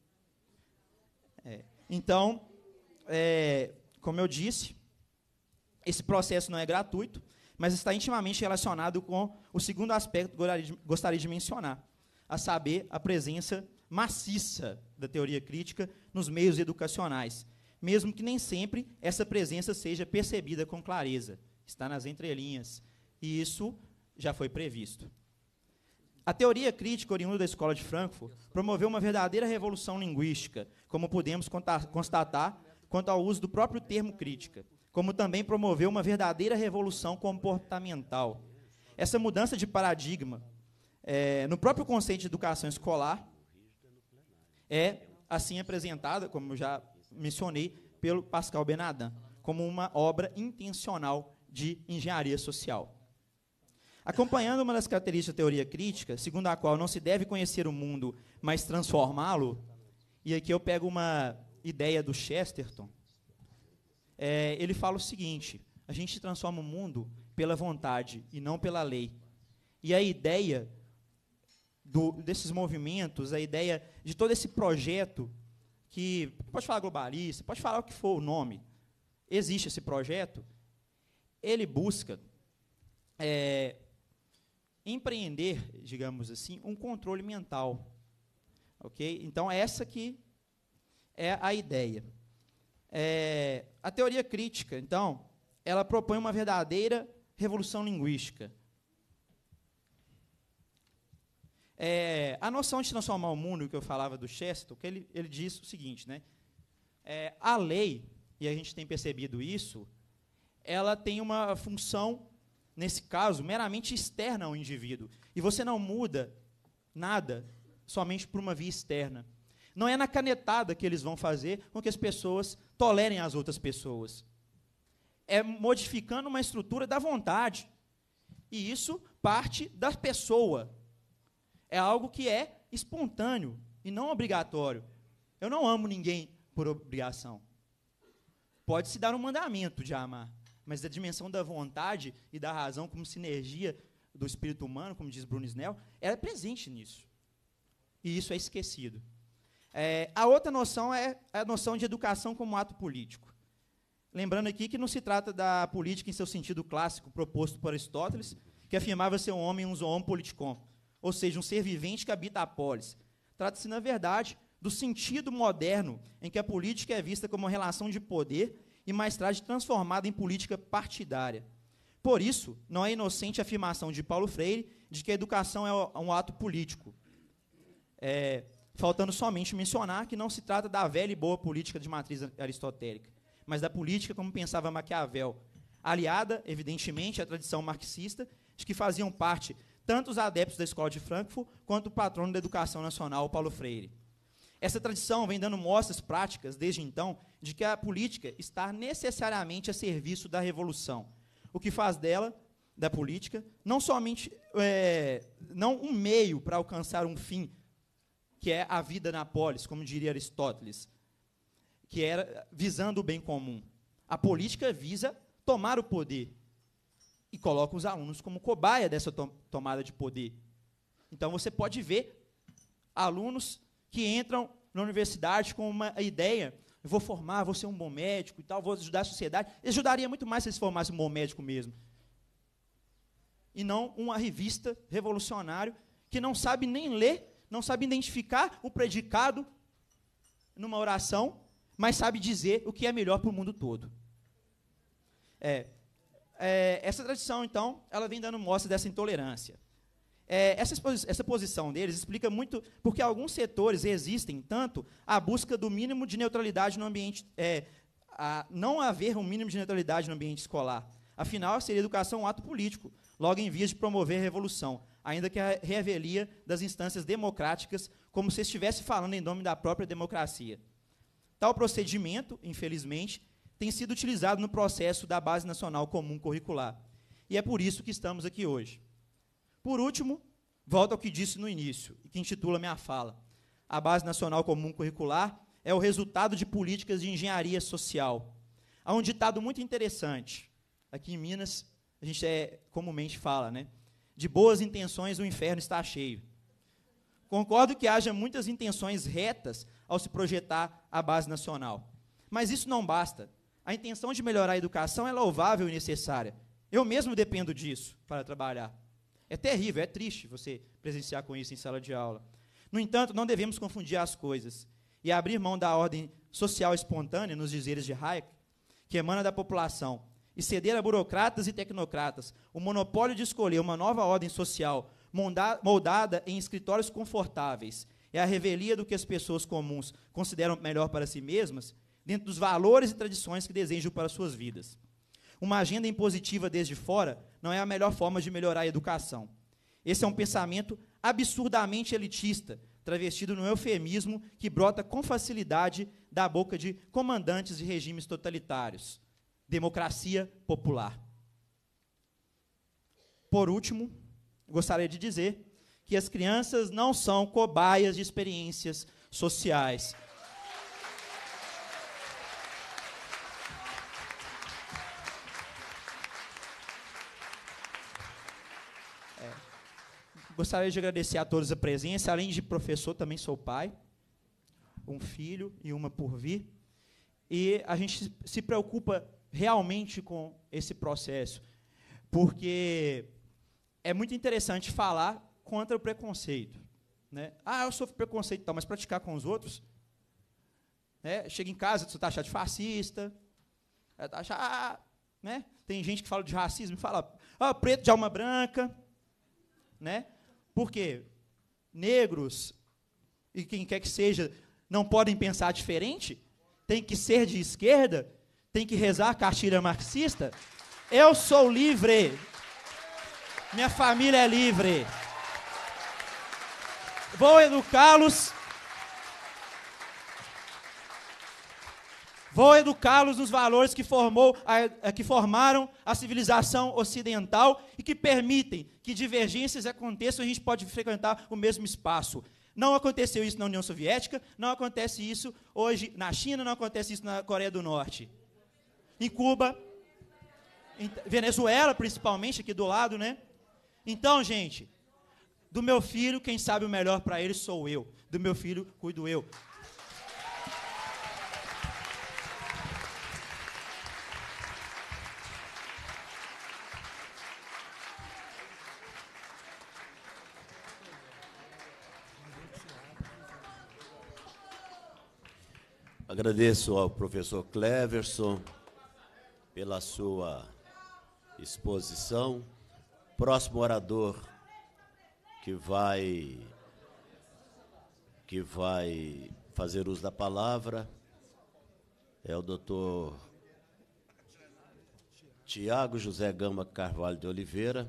Então, como eu disse, esse processo não é gratuito, mas está intimamente relacionado com o segundo aspecto que gostaria de mencionar, a saber, a presença maciça da teoria crítica nos meios educacionais, mesmo que nem sempre essa presença seja percebida com clareza, está nas entrelinhas, e isso já foi previsto. A teoria crítica oriunda da Escola de Frankfurt promoveu uma verdadeira revolução linguística, como podemos constatar quanto ao uso do próprio termo crítica, como também promoveu uma verdadeira revolução comportamental. Essa mudança de paradigma no próprio conceito de educação escolar é assim apresentada, como eu já mencionei, pelo Pascal Bernardin, como uma obra intencional de engenharia social. Acompanhando uma das características da teoria crítica, segundo a qual não se deve conhecer o mundo, mas transformá-lo, e aqui eu pego uma ideia do Chesterton, ele fala o seguinte: a gente transforma o mundo pela vontade e não pela lei. E a ideia desses movimentos, a ideia de todo esse projeto, que pode falar globalista, pode falar o que for o nome, existe esse projeto, ele busca empreender, digamos assim, um controle mental. Ok? Então, essa que é a ideia. A teoria crítica, então, ela propõe uma verdadeira revolução linguística. A noção de transformar o mundo, que eu falava do Chesterton, que ele diz o seguinte, né? A lei, e a gente tem percebido isso, ela tem uma função, nesse caso, meramente externa ao indivíduo. E você não muda nada somente por uma via externa. Não é na canetada que eles vão fazer com que as pessoas tolerem as outras pessoas. É modificando uma estrutura da vontade. E isso parte da pessoa. É algo que é espontâneo e não obrigatório. Eu não amo ninguém por obrigação. Pode-se dar um mandamento de amar, mas a dimensão da vontade e da razão como sinergia do espírito humano, como diz Bruno Snell, ela é presente nisso. E isso é esquecido. A outra noção é a noção de educação como ato político. Lembrando aqui que não se trata da política em seu sentido clássico proposto por Aristóteles, que afirmava ser um homem um zoon politikon, ou seja, um ser vivente que habita a polis. Trata-se, na verdade, do sentido moderno em que a política é vista como uma relação de poder e mais tarde transformada em política partidária. Por isso, não é inocente a afirmação de Paulo Freire de que a educação é um ato político. Faltando somente mencionar que não se trata da velha e boa política de matriz aristotélica, mas da política como pensava Maquiavel, aliada, evidentemente, à tradição marxista, de que faziam parte tanto os adeptos da Escola de Frankfurt, quanto o patrono da educação nacional, Paulo Freire. Essa tradição vem dando mostras práticas, desde então, de que a política está necessariamente a serviço da revolução, o que faz dela, da política, não somente não um meio para alcançar um fim, que é a vida na polis, como diria Aristóteles, que era visando o bem comum. A política visa tomar o poder e coloca os alunos como cobaia dessa tomada de poder. Então, você pode ver alunos que entram na universidade com uma ideia, eu vou formar, vou ser um bom médico e tal, vou ajudar a sociedade. Ele ajudaria muito mais se eles formassem um bom médico mesmo. E não uma revista revolucionário que não sabe nem ler, não sabe identificar o predicado numa oração, mas sabe dizer o que é melhor para o mundo todo. Essa tradição, então, ela vem dando mostra dessa intolerância. Essa posição deles explica muito porque alguns setores resistem tanto à busca do mínimo de neutralidade no ambiente, a não haver um mínimo de neutralidade no ambiente escolar. Afinal, seria educação um ato político, logo em vias de promover a revolução, ainda que a revelia das instâncias democráticas, como se estivesse falando em nome da própria democracia. Tal procedimento, infelizmente, tem sido utilizado no processo da Base Nacional Comum Curricular. E é por isso que estamos aqui hoje. Por último, volto ao que disse no início, e que intitula minha fala. A Base Nacional Comum Curricular é o resultado de políticas de engenharia social. Há um ditado muito interessante. Aqui em Minas, a gente comumente fala, né? De boas intenções o inferno está cheio. Concordo que haja muitas intenções retas ao se projetar a Base Nacional. Mas isso não basta. A intenção de melhorar a educação é louvável e necessária. Eu mesmo dependo disso para trabalhar. É terrível, é triste você presenciar com isso em sala de aula. No entanto, não devemos confundir as coisas e abrir mão da ordem social espontânea, nos dizeres de Hayek, que emana da população, e ceder a burocratas e tecnocratas o monopólio de escolher uma nova ordem social moldada em escritórios confortáveis e a revelia do que as pessoas comuns consideram melhor para si mesmas, dentro dos valores e tradições que desejam para suas vidas. Uma agenda impositiva desde fora não é a melhor forma de melhorar a educação. Esse é um pensamento absurdamente elitista, travestido no eufemismo que brota com facilidade da boca de comandantes de regimes totalitários. Democracia popular. Por último, gostaria de dizer que as crianças não são cobaias de experiências sociais. Gostaria de agradecer a todos a presença. Além de professor, também sou pai, um filho e uma por vir. E a gente se preocupa realmente com esse processo, porque é muito interessante falar contra o preconceito. Né? Eu sofro preconceito, mas praticar com os outros, né? Chega em casa, você está achado de fascista, né? Tem gente que fala de racismo e fala, preto de alma branca, né? Por quê? Negros e quem quer que seja não podem pensar diferente? Tem que ser de esquerda? Tem que rezar a cartilha marxista? Eu sou livre. Minha família é livre. Vou educá-los Vou educá-los nos valores que formaram a civilização ocidental e que permitem que divergências aconteçam e a gente pode frequentar o mesmo espaço. Não aconteceu isso na União Soviética, não acontece isso hoje na China, não acontece isso na Coreia do Norte. Em Cuba, em Venezuela, principalmente, aqui do lado, né? Então, gente, do meu filho, quem sabe o melhor para ele sou eu. Do meu filho, cuido eu. Agradeço ao professor Cleverson pela sua exposição. Próximo orador que vai fazer uso da palavra é o doutor Tiago José Gama Carvalho de Oliveira,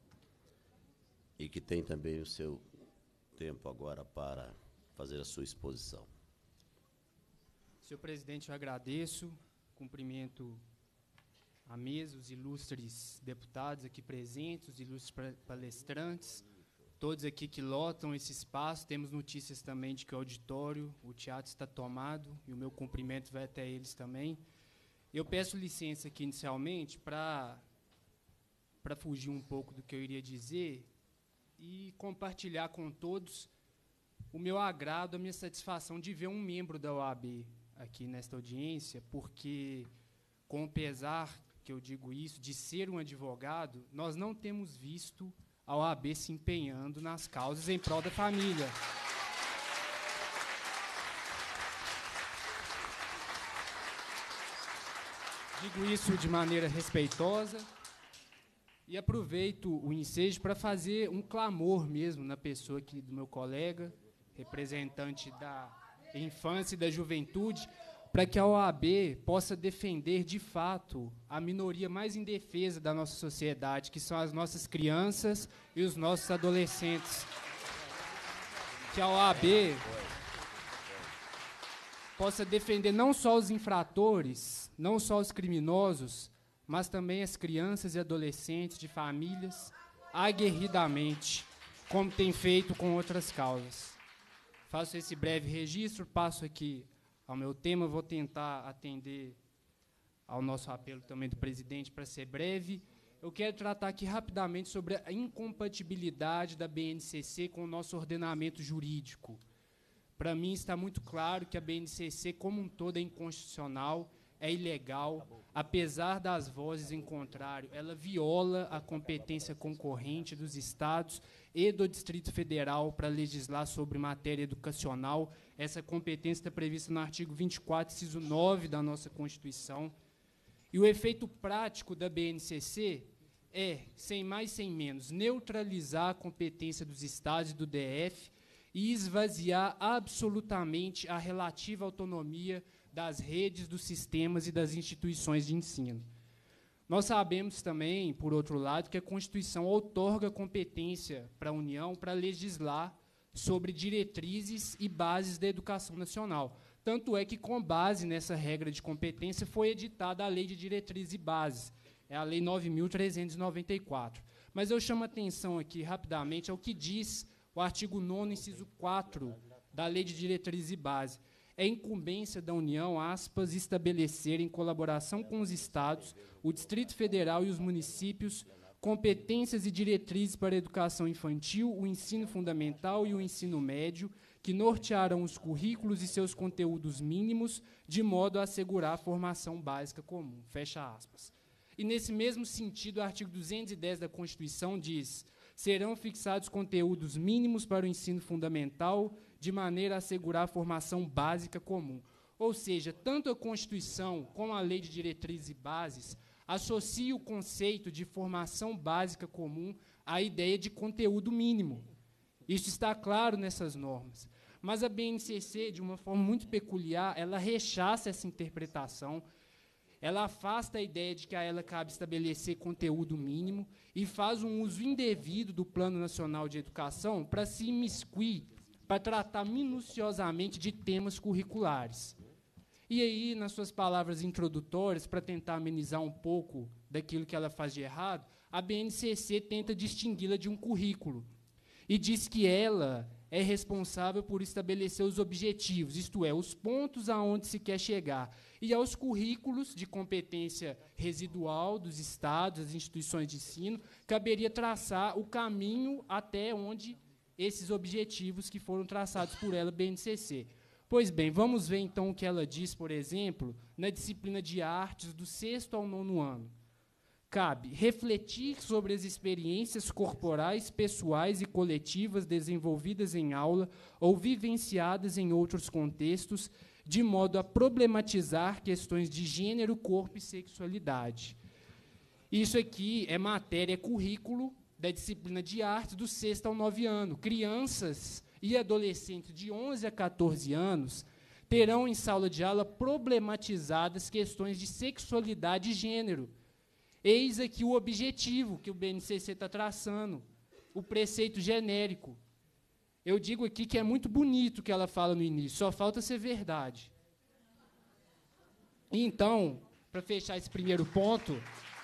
e que tem também o seu tempo agora para fazer a sua exposição. Senhor presidente, eu agradeço, cumprimento a mesa, os ilustres deputados aqui presentes, os ilustres palestrantes, todos aqui que lotam esse espaço. Temos notícias também de que o auditório, o teatro está tomado, e o meu cumprimento vai até eles também. Eu peço licença aqui inicialmente para fugir um pouco do que eu iria dizer e compartilhar com todos o meu agrado, a minha satisfação de ver um membro da OAB aqui nesta audiência, porque, com o pesar que eu digo isso, de ser um advogado, nós não temos visto a OAB se empenhando nas causas em prol da família. Digo isso de maneira respeitosa e aproveito o ensejo para fazer um clamor mesmo na pessoa aqui do meu colega, representante da infância e da juventude, para que a OAB possa defender, de fato, a minoria mais indefesa da nossa sociedade, que são as nossas crianças e os nossos adolescentes. Que a OAB possa defender não só os infratores, não só os criminosos, mas também as crianças e adolescentes de famílias, aguerridamente, como tem feito com outras causas. Faço esse breve registro, passo aqui ao meu tema, vou tentar atender ao nosso apelo também do presidente para ser breve. Eu quero tratar aqui rapidamente sobre a incompatibilidade da BNCC com o nosso ordenamento jurídico. Para mim está muito claro que a BNCC como um todo é inconstitucional, é ilegal, apesar das vozes em contrário, ela viola a competência concorrente dos estados e do Distrito Federal para legislar sobre matéria educacional. Essa competência está prevista no artigo 24, inciso 9 da nossa Constituição. E o efeito prático da BNCC é, sem mais sem menos, neutralizar a competência dos estados e do DF e esvaziar absolutamente a relativa autonomia das redes, dos sistemas e das instituições de ensino. Nós sabemos também, por outro lado, que a Constituição outorga competência para a União para legislar sobre diretrizes e bases da educação nacional. Tanto é que, com base nessa regra de competência, foi editada a Lei de Diretrizes e Bases, é a Lei 9.394. Mas eu chamo a atenção aqui, rapidamente, ao que diz o artigo 9º, inciso 4, da Lei de Diretrizes e Bases. É incumbência da União, aspas, estabelecer, em colaboração com os estados, o Distrito Federal e os municípios, competências e diretrizes para a educação infantil, o ensino fundamental e o ensino médio, que nortearão os currículos e seus conteúdos mínimos, de modo a assegurar a formação básica comum. Fecha aspas. E, nesse mesmo sentido, o artigo 210 da Constituição diz: serão fixados conteúdos mínimos para o ensino fundamental, de maneira a assegurar a formação básica comum. Ou seja, tanto a Constituição como a Lei de Diretrizes e Bases associam o conceito de formação básica comum à ideia de conteúdo mínimo. Isso está claro nessas normas. Mas a BNCC, de uma forma muito peculiar, ela rechaça essa interpretação, ela afasta a ideia de que a ela cabe estabelecer conteúdo mínimo e faz um uso indevido do Plano Nacional de Educação para se imiscuir, para tratar minuciosamente de temas curriculares. E aí, nas suas palavras introdutórias, para tentar amenizar um pouco daquilo que ela faz de errado, a BNCC tenta distingui-la de um currículo e diz que ela é responsável por estabelecer os objetivos, isto é, os pontos aonde se quer chegar, e aos currículos de competência residual dos estados, das instituições de ensino, caberia traçar o caminho até onde esses objetivos que foram traçados por ela, BNCC. Pois bem, vamos ver então o que ela diz, por exemplo, na disciplina de artes do 6º ao 9º ano. Cabe refletir sobre as experiências corporais, pessoais e coletivas desenvolvidas em aula ou vivenciadas em outros contextos, de modo a problematizar questões de gênero, corpo e sexualidade. Isso aqui é matéria, currículo da disciplina de artes do 6º ao 9º ano. Crianças e adolescentes de 11 a 14 anos terão em sala de aula problematizadas questões de sexualidade e gênero. Eis aqui o objetivo que o BNCC está traçando, o preceito genérico. Eu digo aqui que é muito bonito o que ela fala no início, só falta ser verdade. Então, para fechar esse primeiro ponto,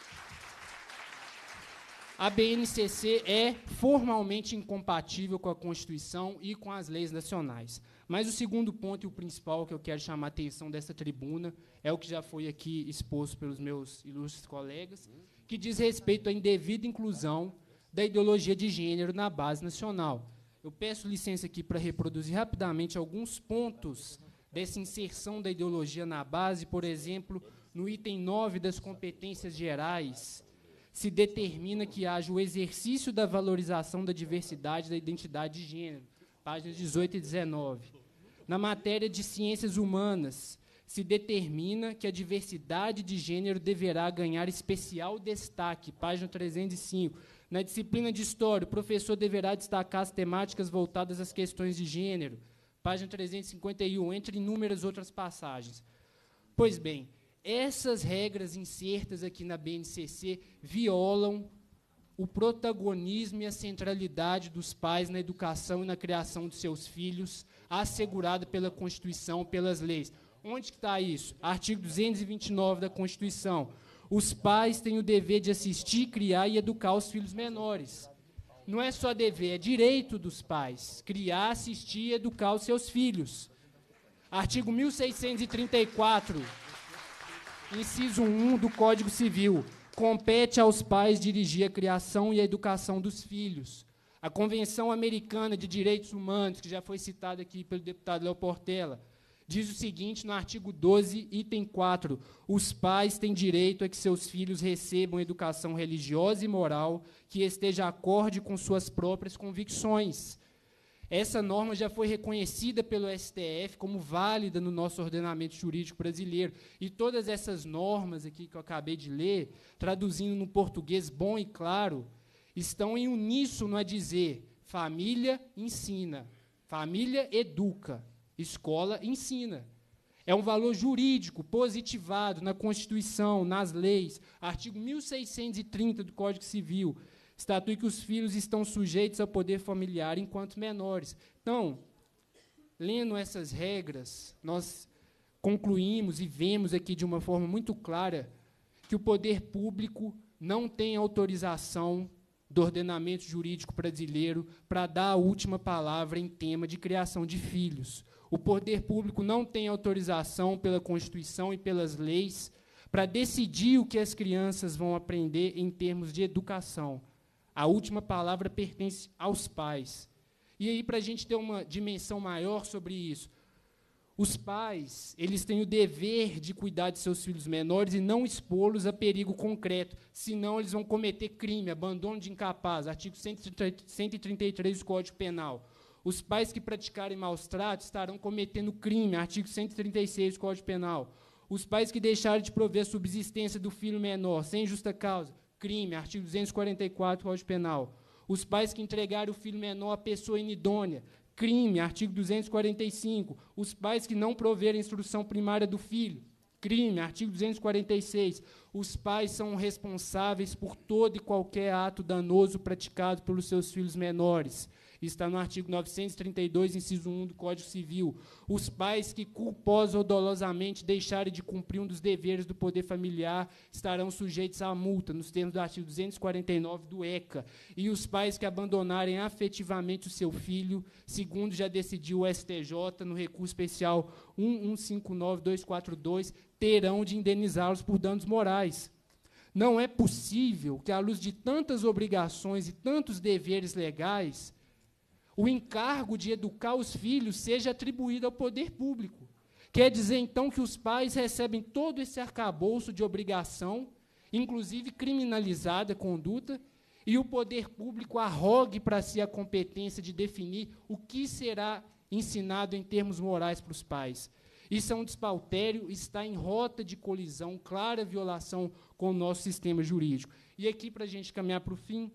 a BNCC é formalmente incompatível com a Constituição e com as leis nacionais. Mas o segundo ponto e o principal que eu quero chamar a atenção dessa tribuna é o que já foi aqui exposto pelos meus ilustres colegas, que diz respeito à indevida inclusão da ideologia de gênero na base nacional. Eu peço licença aqui para reproduzir rapidamente alguns pontos dessa inserção da ideologia na base. Por exemplo, no item 9 das competências gerais, se determina que haja o exercício da valorização da diversidade da identidade de gênero, páginas 18 e 19. Na matéria de ciências humanas, se determina que a diversidade de gênero deverá ganhar especial destaque, página 305. Na disciplina de História, o professor deverá destacar as temáticas voltadas às questões de gênero, página 351, entre inúmeras outras passagens. Pois bem, essas regras insertas aqui na BNCC violam o protagonismo e a centralidade dos pais na educação e na criação de seus filhos, assegurada pela Constituição, pelas leis. Onde que está isso? Artigo 229 da Constituição. Os pais têm o dever de assistir, criar e educar os filhos menores. Não é só dever, é direito dos pais, criar, assistir e educar os seus filhos. Artigo 1634, inciso 1 do Código Civil. Compete aos pais dirigir a criação e a educação dos filhos. A Convenção Americana de Direitos Humanos, que já foi citada aqui pelo deputado Léo Portela, diz o seguinte, no artigo 12, item 4, os pais têm direito a que seus filhos recebam educação religiosa e moral que esteja acorde com suas próprias convicções. Essa norma já foi reconhecida pelo STF como válida no nosso ordenamento jurídico brasileiro. E todas essas normas aqui que eu acabei de ler, traduzindo no português bom e claro, estão em uníssono a dizer: família ensina, família educa, escola ensina. É um valor jurídico positivado na Constituição, nas leis. Artigo 1630 do Código Civil estatui que os filhos estão sujeitos ao poder familiar enquanto menores. Então, lendo essas regras, nós concluímos e vemos aqui de uma forma muito clara que o poder público não tem autorização do ordenamento jurídico brasileiro para dar a última palavra em tema de criação de filhos. O poder público não tem autorização pela Constituição e pelas leis para decidir o que as crianças vão aprender em termos de educação. A última palavra pertence aos pais. E aí, para a gente ter uma dimensão maior sobre isso, os pais, eles têm o dever de cuidar de seus filhos menores e não expô-los a perigo concreto, senão eles vão cometer crime, abandono de incapaz, artigo 133 do Código Penal. Os pais que praticarem maus tratos estarão cometendo crime, artigo 136 do Código Penal. Os pais que deixarem de prover a subsistência do filho menor sem justa causa, crime, artigo 244 do Código Penal. Os pais que entregarem o filho menor à pessoa inidônea, crime, artigo 245. Os pais que não proverem a instrução primária do filho, crime, artigo 246. os pais são responsáveis por todo e qualquer ato danoso praticado pelos seus filhos menores. Está no artigo 932, inciso 1 do Código Civil. Os pais que culposa ou dolosamente deixarem de cumprir um dos deveres do poder familiar estarão sujeitos à multa, nos termos do artigo 249 do ECA. E os pais que abandonarem afetivamente o seu filho, segundo já decidiu o STJ, no recurso especial 1159242, terão de indenizá-los por danos morais. Não é possível que, à luz de tantas obrigações e tantos deveres legais, o encargo de educar os filhos seja atribuído ao poder público. Quer dizer, então, que os pais recebem todo esse arcabouço de obrigação, inclusive criminalizada a conduta, e o poder público arrogue para si a competência de definir o que será ensinado em termos morais para os pais. Isso é um despautério, está em rota de colisão, clara violação com o nosso sistema jurídico. E aqui, para a gente caminhar para o fim,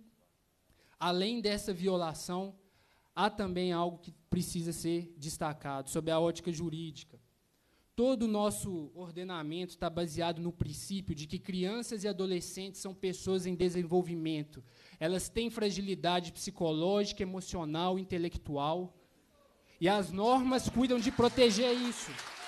além dessa violação, há também algo que precisa ser destacado, sob a ótica jurídica. Todo o nosso ordenamento está baseado no princípio de que crianças e adolescentes são pessoas em desenvolvimento. Elas têm fragilidade psicológica, emocional, intelectual, e as normas cuidam de proteger isso.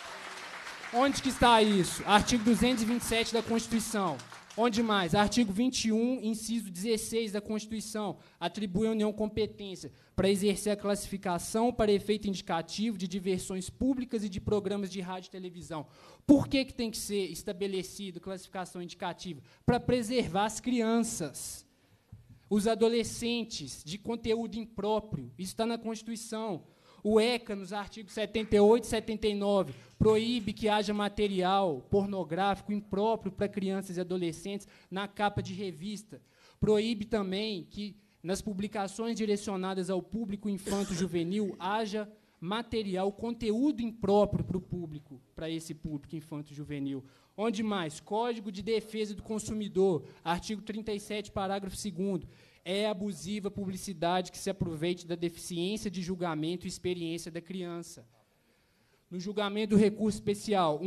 Onde que está isso? Artigo 227 da Constituição. Onde mais? Artigo 21, inciso 16 da Constituição, atribui à União competência para exercer a classificação para efeito indicativo de diversões públicas e de programas de rádio e televisão. Por que tem que ser estabelecida classificação indicativa? Para preservar as crianças, os adolescentes, de conteúdo impróprio. Isso está na Constituição. O ECA, nos artigos 78 e 79, proíbe que haja material pornográfico impróprio para crianças e adolescentes na capa de revista. Proíbe também que, nas publicações direcionadas ao público infanto-juvenil, haja material, conteúdo impróprio para o público, para esse público infanto-juvenil. Onde mais? Código de Defesa do Consumidor, artigo 37, parágrafo 2º. É abusiva a publicidade que se aproveite da deficiência de julgamento e experiência da criança. No julgamento do recurso especial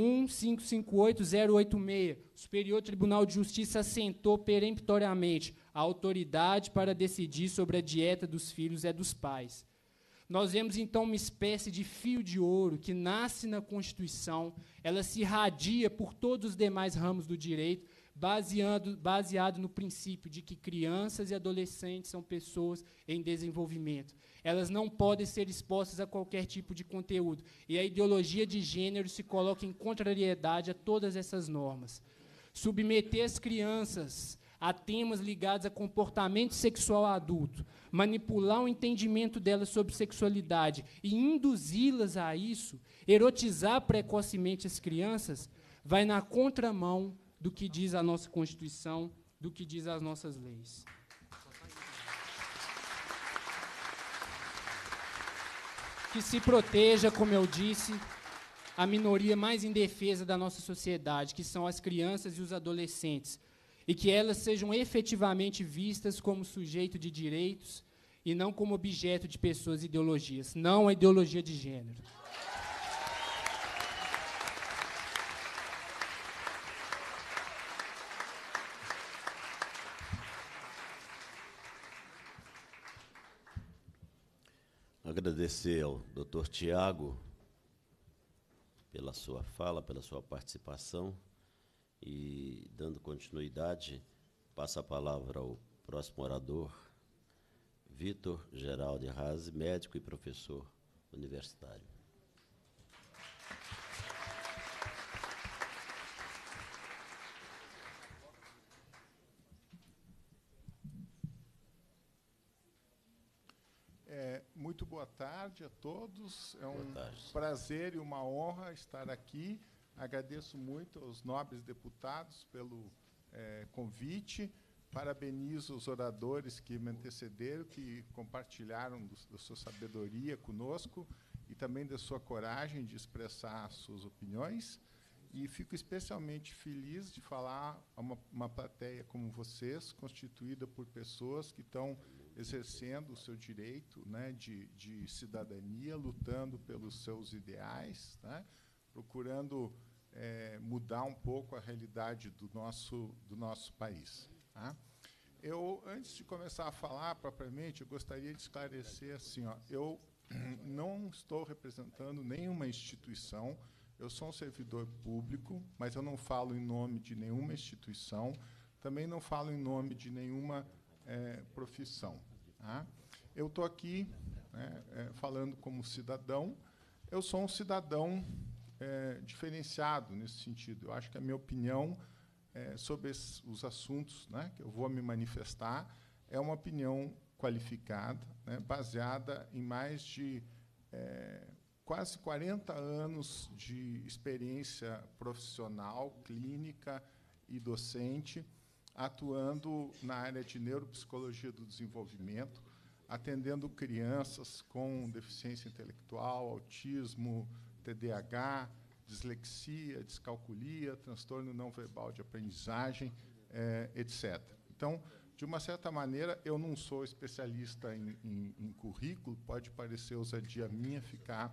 1558086, o Superior Tribunal de Justiça assentou peremptoriamente a autoridade para decidir sobre a dieta dos filhos é dos pais. Nós vemos, então, uma espécie de fio de ouro que nasce na Constituição, ela se irradia por todos os demais ramos do direito, baseado no princípio de que crianças e adolescentes são pessoas em desenvolvimento. Elas não podem ser expostas a qualquer tipo de conteúdo. E a ideologia de gênero se coloca em contrariedade a todas essas normas. Submeter as crianças a temas ligados a comportamento sexual adulto, manipular o entendimento delas sobre sexualidade e induzi-las a isso, erotizar precocemente as crianças, vai na contramão do que diz a nossa Constituição, do que diz as nossas leis. Que se proteja, como eu disse, a minoria mais indefesa da nossa sociedade, que são as crianças e os adolescentes, e que elas sejam efetivamente vistas como sujeito de direitos e não como objeto de pessoas e ideologias, não a ideologia de gênero. Agradecer ao Dr. Tiago pela sua fala, pela sua participação, e, dando continuidade, passo a palavra ao próximo orador, Vitor Geraldo Razi, médico e professor universitário. Muito boa tarde a todos. É um prazer e uma honra estar aqui. Agradeço muito aos nobres deputados pelo convite. Parabenizo os oradores que me antecederam, que compartilharam da sua sabedoria conosco e também da sua coragem de expressar as suas opiniões. E fico especialmente feliz de falar a uma plateia como vocês, constituída por pessoas que estão exercendo o seu direito, né, de cidadania, lutando pelos seus ideais, né, procurando mudar um pouco a realidade do nosso país. Tá? Eu, antes de começar a falar propriamente, eu gostaria de esclarecer assim, ó, eu não estou representando nenhuma instituição, eu sou um servidor público, mas eu não falo em nome de nenhuma instituição, também não falo em nome de nenhuma profissão. Tá? Eu estou aqui falando como cidadão, eu sou um cidadão diferenciado nesse sentido. Eu acho que a minha opinião sobre os assuntos, né, que eu vou me manifestar é uma opinião qualificada, né, baseada em mais de quase 40 anos de experiência profissional, clínica e docente, atuando na área de neuropsicologia do desenvolvimento, atendendo crianças com deficiência intelectual, autismo, TDAH, dislexia, descalculia, transtorno não verbal de aprendizagem, etc. Então, de uma certa maneira, eu não sou especialista em currículo, pode parecer ousadia minha ficar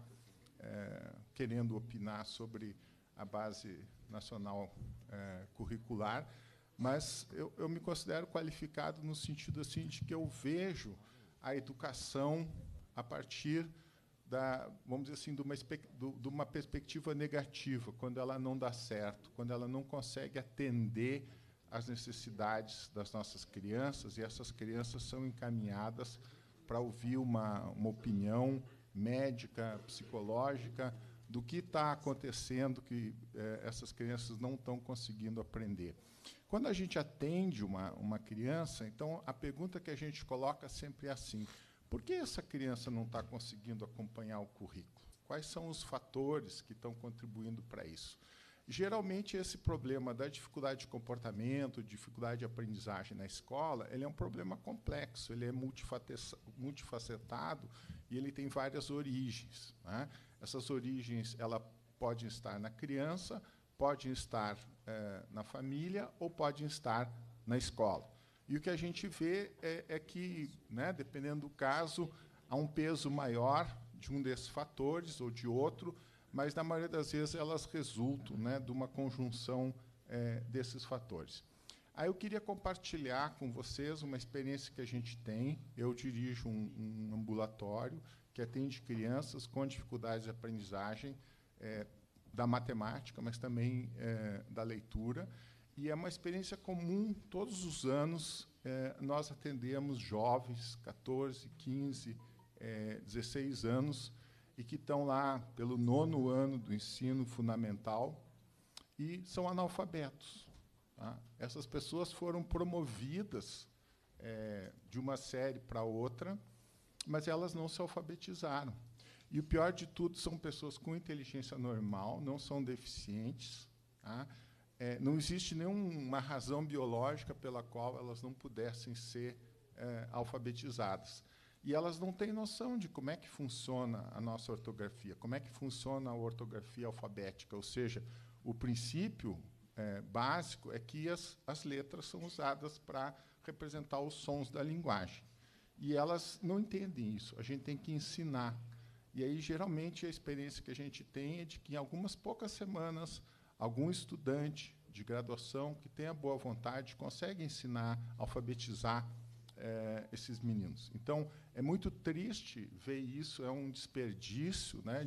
querendo opinar sobre a base nacional curricular, mas eu me considero qualificado no sentido assim de que eu vejo a educação a partir vamos dizer assim, de uma perspectiva negativa, quando ela não dá certo, quando ela não consegue atender às necessidades das nossas crianças, e essas crianças são encaminhadas para ouvir uma opinião médica, psicológica, do que está acontecendo, que essas crianças não estão conseguindo aprender. Quando a gente atende uma criança, então, a pergunta que a gente coloca sempre é assim: por que essa criança não está conseguindo acompanhar o currículo? Quais são os fatores que estão contribuindo para isso? Geralmente, esse problema da dificuldade de comportamento, dificuldade de aprendizagem na escola, ele é um problema complexo, ele é multifacetado e ele tem várias origens. Né? Essas origens podem estar na criança, podem estar na família ou podem estar na escola. E o que a gente vê é que, né, dependendo do caso, há um peso maior de um desses fatores ou de outro, mas, na maioria das vezes, elas resultam, né, de uma conjunção desses fatores. Aí eu queria compartilhar com vocês uma experiência que a gente tem. Eu dirijo um ambulatório que atende crianças com dificuldades de aprendizagem da matemática, mas também da leitura. E é uma experiência comum, todos os anos, nós atendemos jovens, 14, 15, 16 anos, e que estão lá pelo 9º ano do ensino fundamental e são analfabetos. Tá? Essas pessoas foram promovidas de uma série para outra, mas elas não se alfabetizaram. E o pior de tudo, são pessoas com inteligência normal, não são deficientes. Tá? Não existe nenhuma razão biológica pela qual elas não pudessem ser alfabetizadas. E elas não têm noção de como é que funciona a nossa ortografia, como é que funciona a ortografia alfabética, ou seja, o princípio básico é que as letras são usadas para representar os sons da linguagem. E elas não entendem isso, a gente tem que ensinar. E aí, geralmente, a experiência que a gente tem é de que, em algumas poucas semanas, algum estudante de graduação que tenha boa vontade consegue ensinar, alfabetizar esses meninos. Então, é muito triste ver isso, é um desperdício, né,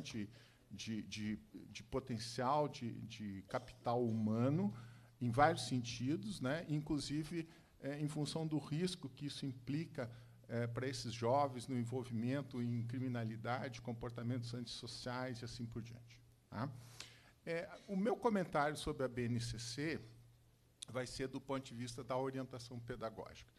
de potencial, de capital humano, em vários sentidos, né, inclusive em função do risco que isso implica para esses jovens no envolvimento em criminalidade, comportamentos antissociais e assim por diante. Tá? O meu comentário sobre a BNCC vai ser do ponto de vista da orientação pedagógica.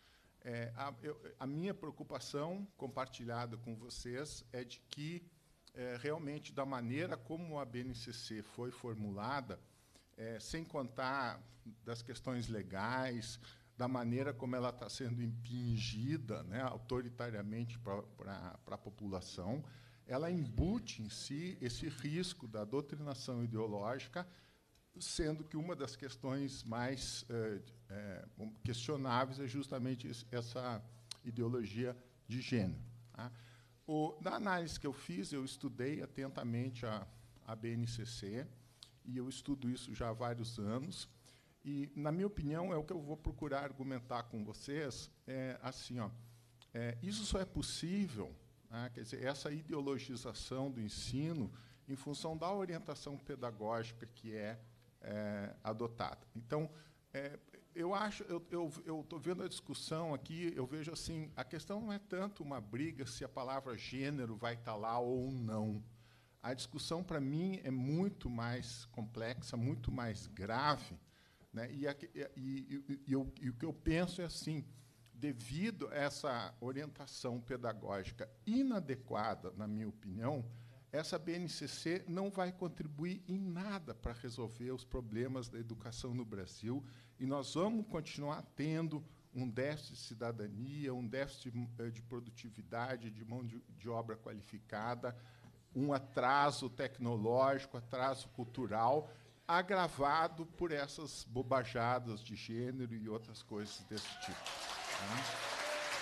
A minha preocupação, compartilhada com vocês, é de que, realmente, da maneira como a BNCC foi formulada, sem contar das questões legais, da maneira como ela está sendo impingida, né, autoritariamente para a população, ela embute em si esse risco da doutrinação ideológica, sendo que uma das questões mais questionáveis é justamente essa ideologia de gênero. Tá? Na análise que eu fiz, eu estudei atentamente a BNCC e eu estudo isso já há vários anos. E, na minha opinião, é o que eu vou procurar argumentar com vocês, assim, isso só é possível, né, quer dizer, essa ideologização do ensino em função da orientação pedagógica que é adotada. Então, eu estou vendo a discussão aqui, eu vejo assim, a questão não é tanto uma briga se a palavra gênero vai estar lá ou não. A discussão, para mim, é muito mais complexa, muito mais grave, né? E o que eu penso é assim, devido a essa orientação pedagógica inadequada, na minha opinião, essa BNCC não vai contribuir em nada para resolver os problemas da educação no Brasil, e nós vamos continuar tendo um déficit de cidadania, um déficit de produtividade, de mão de obra qualificada, um atraso tecnológico, atraso cultural, agravado por essas bobajadas de gênero e outras coisas desse tipo. Tá?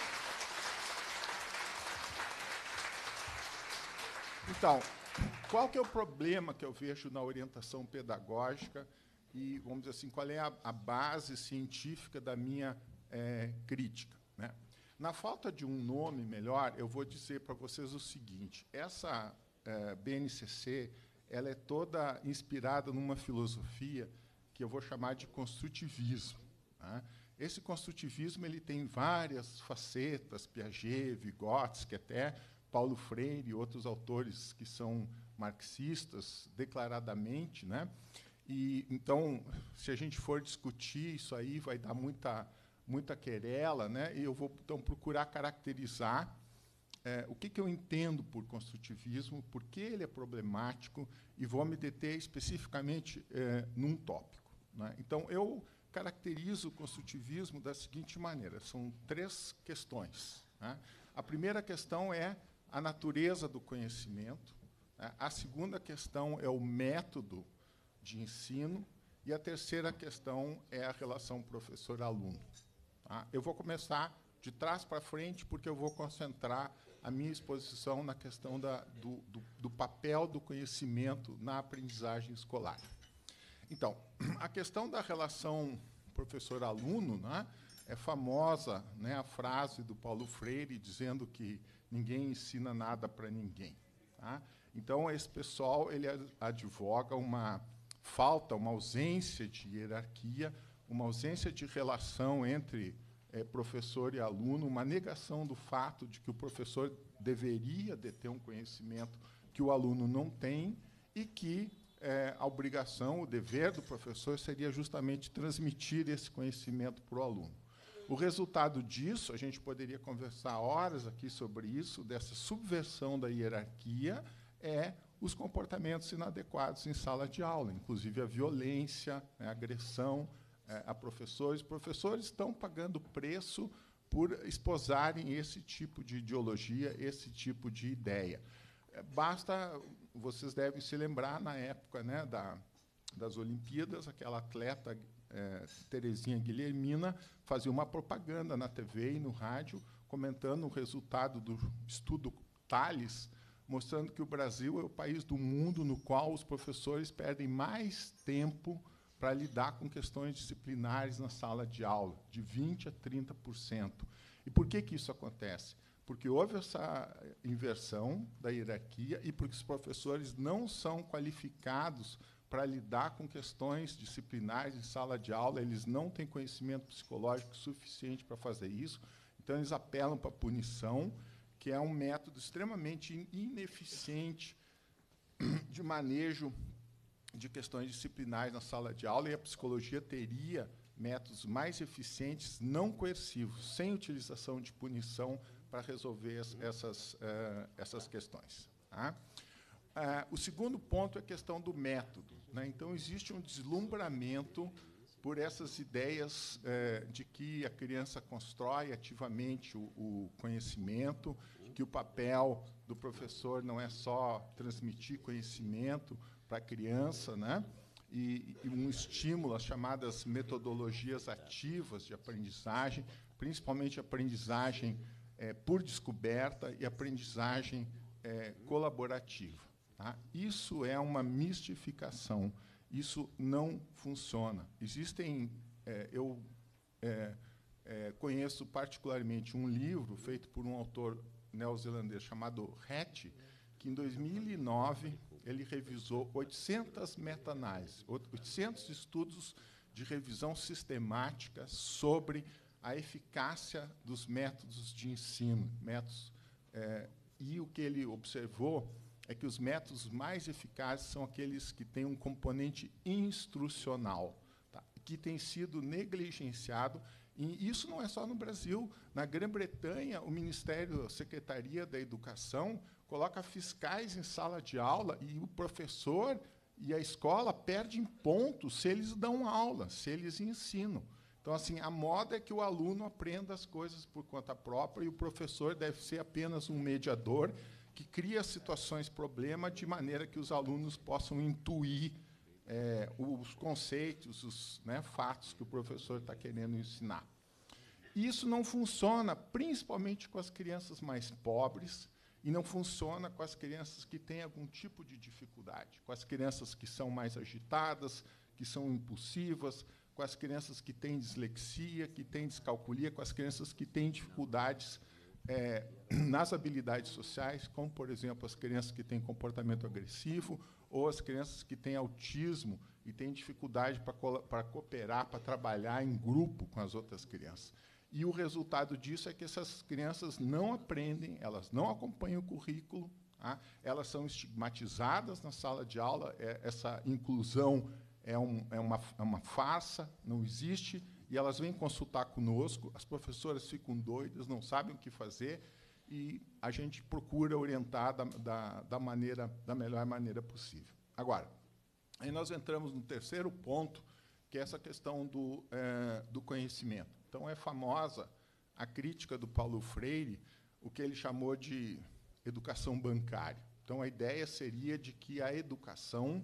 Então, qual que é o problema que eu vejo na orientação pedagógica e, vamos dizer assim, qual é a base científica da minha crítica, né? Na falta de um nome melhor, eu vou dizer para vocês o seguinte, essa BNCC, ela é toda inspirada numa filosofia que eu vou chamar de construtivismo, né? Esse construtivismo ele tem várias facetas, Piaget, Vygotsky, até Paulo Freire e outros autores que são marxistas declaradamente, né? E então, se a gente for discutir isso aí, vai dar muita querela, né? E eu vou então procurar caracterizar o que eu entendo por construtivismo, por que ele é problemático, e vou me deter especificamente num tópico, né? Então, eu caracterizo o construtivismo da seguinte maneira: são 3 questões, né? A primeira questão é a natureza do conhecimento, né? A segunda questão é o método de ensino, e a terceira questão é a relação professor-aluno. Tá? Eu vou começar de trás para frente, porque eu vou concentrar a minha exposição na questão do papel do conhecimento na aprendizagem escolar. Então, a questão da relação professor-aluno, né, é famosa, né, a frase do Paulo Freire dizendo que ninguém ensina nada para ninguém. Tá? Então, esse pessoal ele advoga uma falta, uma ausência de hierarquia, uma ausência de relação entre professor e aluno, uma negação do fato de que o professor deveria deter um conhecimento que o aluno não tem, e que a obrigação, o dever do professor seria justamente transmitir esse conhecimento para o aluno. O resultado disso, a gente poderia conversar horas aqui sobre isso, dessa subversão da hierarquia, é os comportamentos inadequados em sala de aula, inclusive a violência, a agressão a professores. Professores estão pagando preço por esposarem esse tipo de ideologia, esse tipo de ideia. Basta, vocês devem se lembrar, na época, né, das Olimpíadas, aquela atleta Terezinha Guilhermina fazia uma propaganda na TV e no rádio, comentando o resultado do estudo Thales, mostrando que o Brasil é o país do mundo no qual os professores perdem mais tempo para lidar com questões disciplinares na sala de aula, de 20% a 30%. E por que isso acontece? Porque houve essa inversão da hierarquia e porque os professores não são qualificados para lidar com questões disciplinares em sala de aula, eles não têm conhecimento psicológico suficiente para fazer isso, então eles apelam para a punição, que é um método extremamente ineficiente de manejo de questões disciplinares na sala de aula, e a psicologia teria métodos mais eficientes, não coercivos, sem utilização de punição para resolver essas questões. Tá? O segundo ponto é a questão do método, né? Então, existe um deslumbramento por essas ideias de que a criança constrói ativamente o conhecimento, que o papel do professor não é só transmitir conhecimento para a criança, né? E um estímulo às chamadas metodologias ativas de aprendizagem, principalmente aprendizagem por descoberta e aprendizagem colaborativa. Tá? Isso é uma mistificação. Isso não funciona. Existem, eu conheço particularmente um livro feito por um autor neozelandês chamado Hattie, que em 2009 ele revisou 800 meta-análises, 800 estudos de revisão sistemática sobre a eficácia dos métodos de ensino. E o que ele observou é que os métodos mais eficazes são aqueles que têm um componente instrucional, tá? Que tem sido negligenciado. E isso não é só no Brasil. Na Grã-Bretanha, o Ministério, a Secretaria da Educação, coloca fiscais em sala de aula e o professor e a escola perdem pontos se eles dão aula, se eles ensinam. Então, assim, a moda é que o aluno aprenda as coisas por conta própria e o professor deve ser apenas um mediador que cria situações problema de maneira que os alunos possam intuir os conceitos, os fatos que o professor está querendo ensinar. E isso não funciona, principalmente com as crianças mais pobres, e não funciona com as crianças que têm algum tipo de dificuldade, com as crianças que são mais agitadas, que são impulsivas, com as crianças que têm dislexia, que têm descalculia, com as crianças que têm dificuldades nas habilidades sociais, como, por exemplo, as crianças que têm comportamento agressivo ou as crianças que têm autismo e têm dificuldade para cooperar, para trabalhar em grupo com as outras crianças. E o resultado disso é que essas crianças não aprendem, elas não acompanham o currículo, tá? Elas são estigmatizadas na sala de aula, essa inclusão é uma farsa, não existe, e elas vêm consultar conosco, as professoras ficam doidas, não sabem o que fazer, e a gente procura orientar da melhor maneira possível. Agora, aí nós entramos no terceiro ponto, que é essa questão do conhecimento. Então, é famosa a crítica do Paulo Freire, o que ele chamou de educação bancária. Então, a ideia seria de que a educação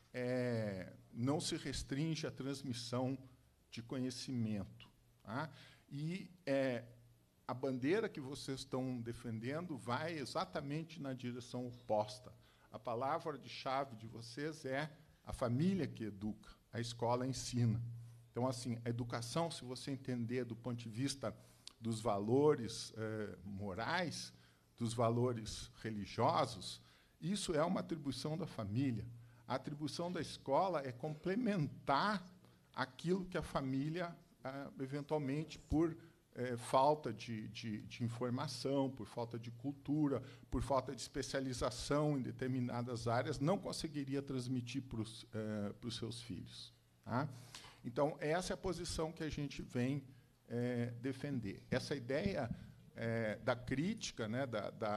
não se restringe à transmissão de conhecimento. Tá? E a bandeira que vocês estão defendendo vai exatamente na direção oposta. A palavra de chave de vocês é a família que educa, a escola ensina. Então, assim, a educação, se você entender do ponto de vista dos valores morais, dos valores religiosos, isso é uma atribuição da família. A atribuição da escola é complementar aquilo que a família, eventualmente, por falta de informação, por falta de cultura, por falta de especialização em determinadas áreas, não conseguiria transmitir para os seus filhos. Tá? Então, essa é a posição que a gente vem defender. Essa ideia da crítica, né,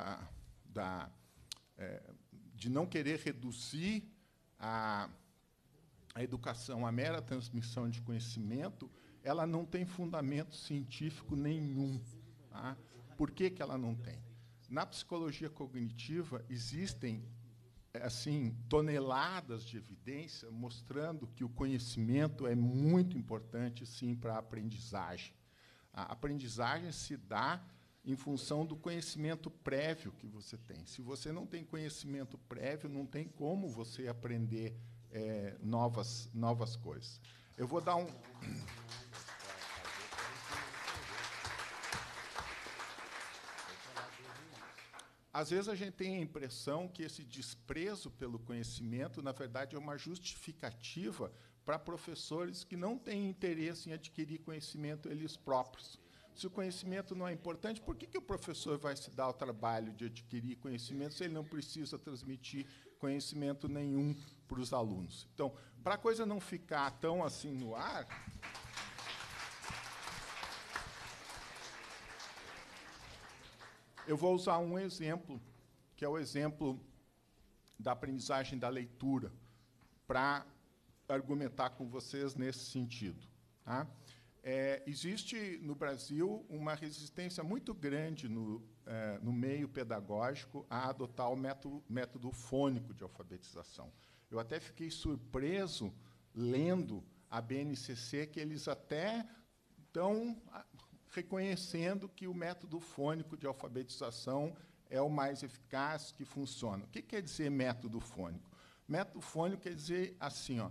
de não querer reduzir a educação à mera transmissão de conhecimento, ela não tem fundamento científico nenhum. Tá? Por que ela não tem? Na psicologia cognitiva, existem toneladas de evidência mostrando que o conhecimento é muito importante, sim, para a aprendizagem. A aprendizagem se dá em função do conhecimento prévio que você tem. Se você não tem conhecimento prévio, não tem como você aprender novas coisas. Eu vou dar Às vezes a gente tem a impressão que esse desprezo pelo conhecimento, na verdade, é uma justificativa para professores que não têm interesse em adquirir conhecimento eles próprios. Se o conhecimento não é importante, por que o professor vai se dar o trabalho de adquirir conhecimento se ele não precisa transmitir conhecimento nenhum para os alunos? Então, para a coisa não ficar tão assim no ar, eu vou usar um exemplo, que é o exemplo da aprendizagem da leitura, para argumentar com vocês nesse sentido. Tá? Existe, no Brasil, uma resistência muito grande no meio pedagógico a adotar o método fônico de alfabetização. Eu até fiquei surpreso, lendo a BNCC, que eles até estão reconhecendo que o método fônico de alfabetização é o mais eficaz, que funciona. O que quer dizer método fônico? Método fônico quer dizer assim,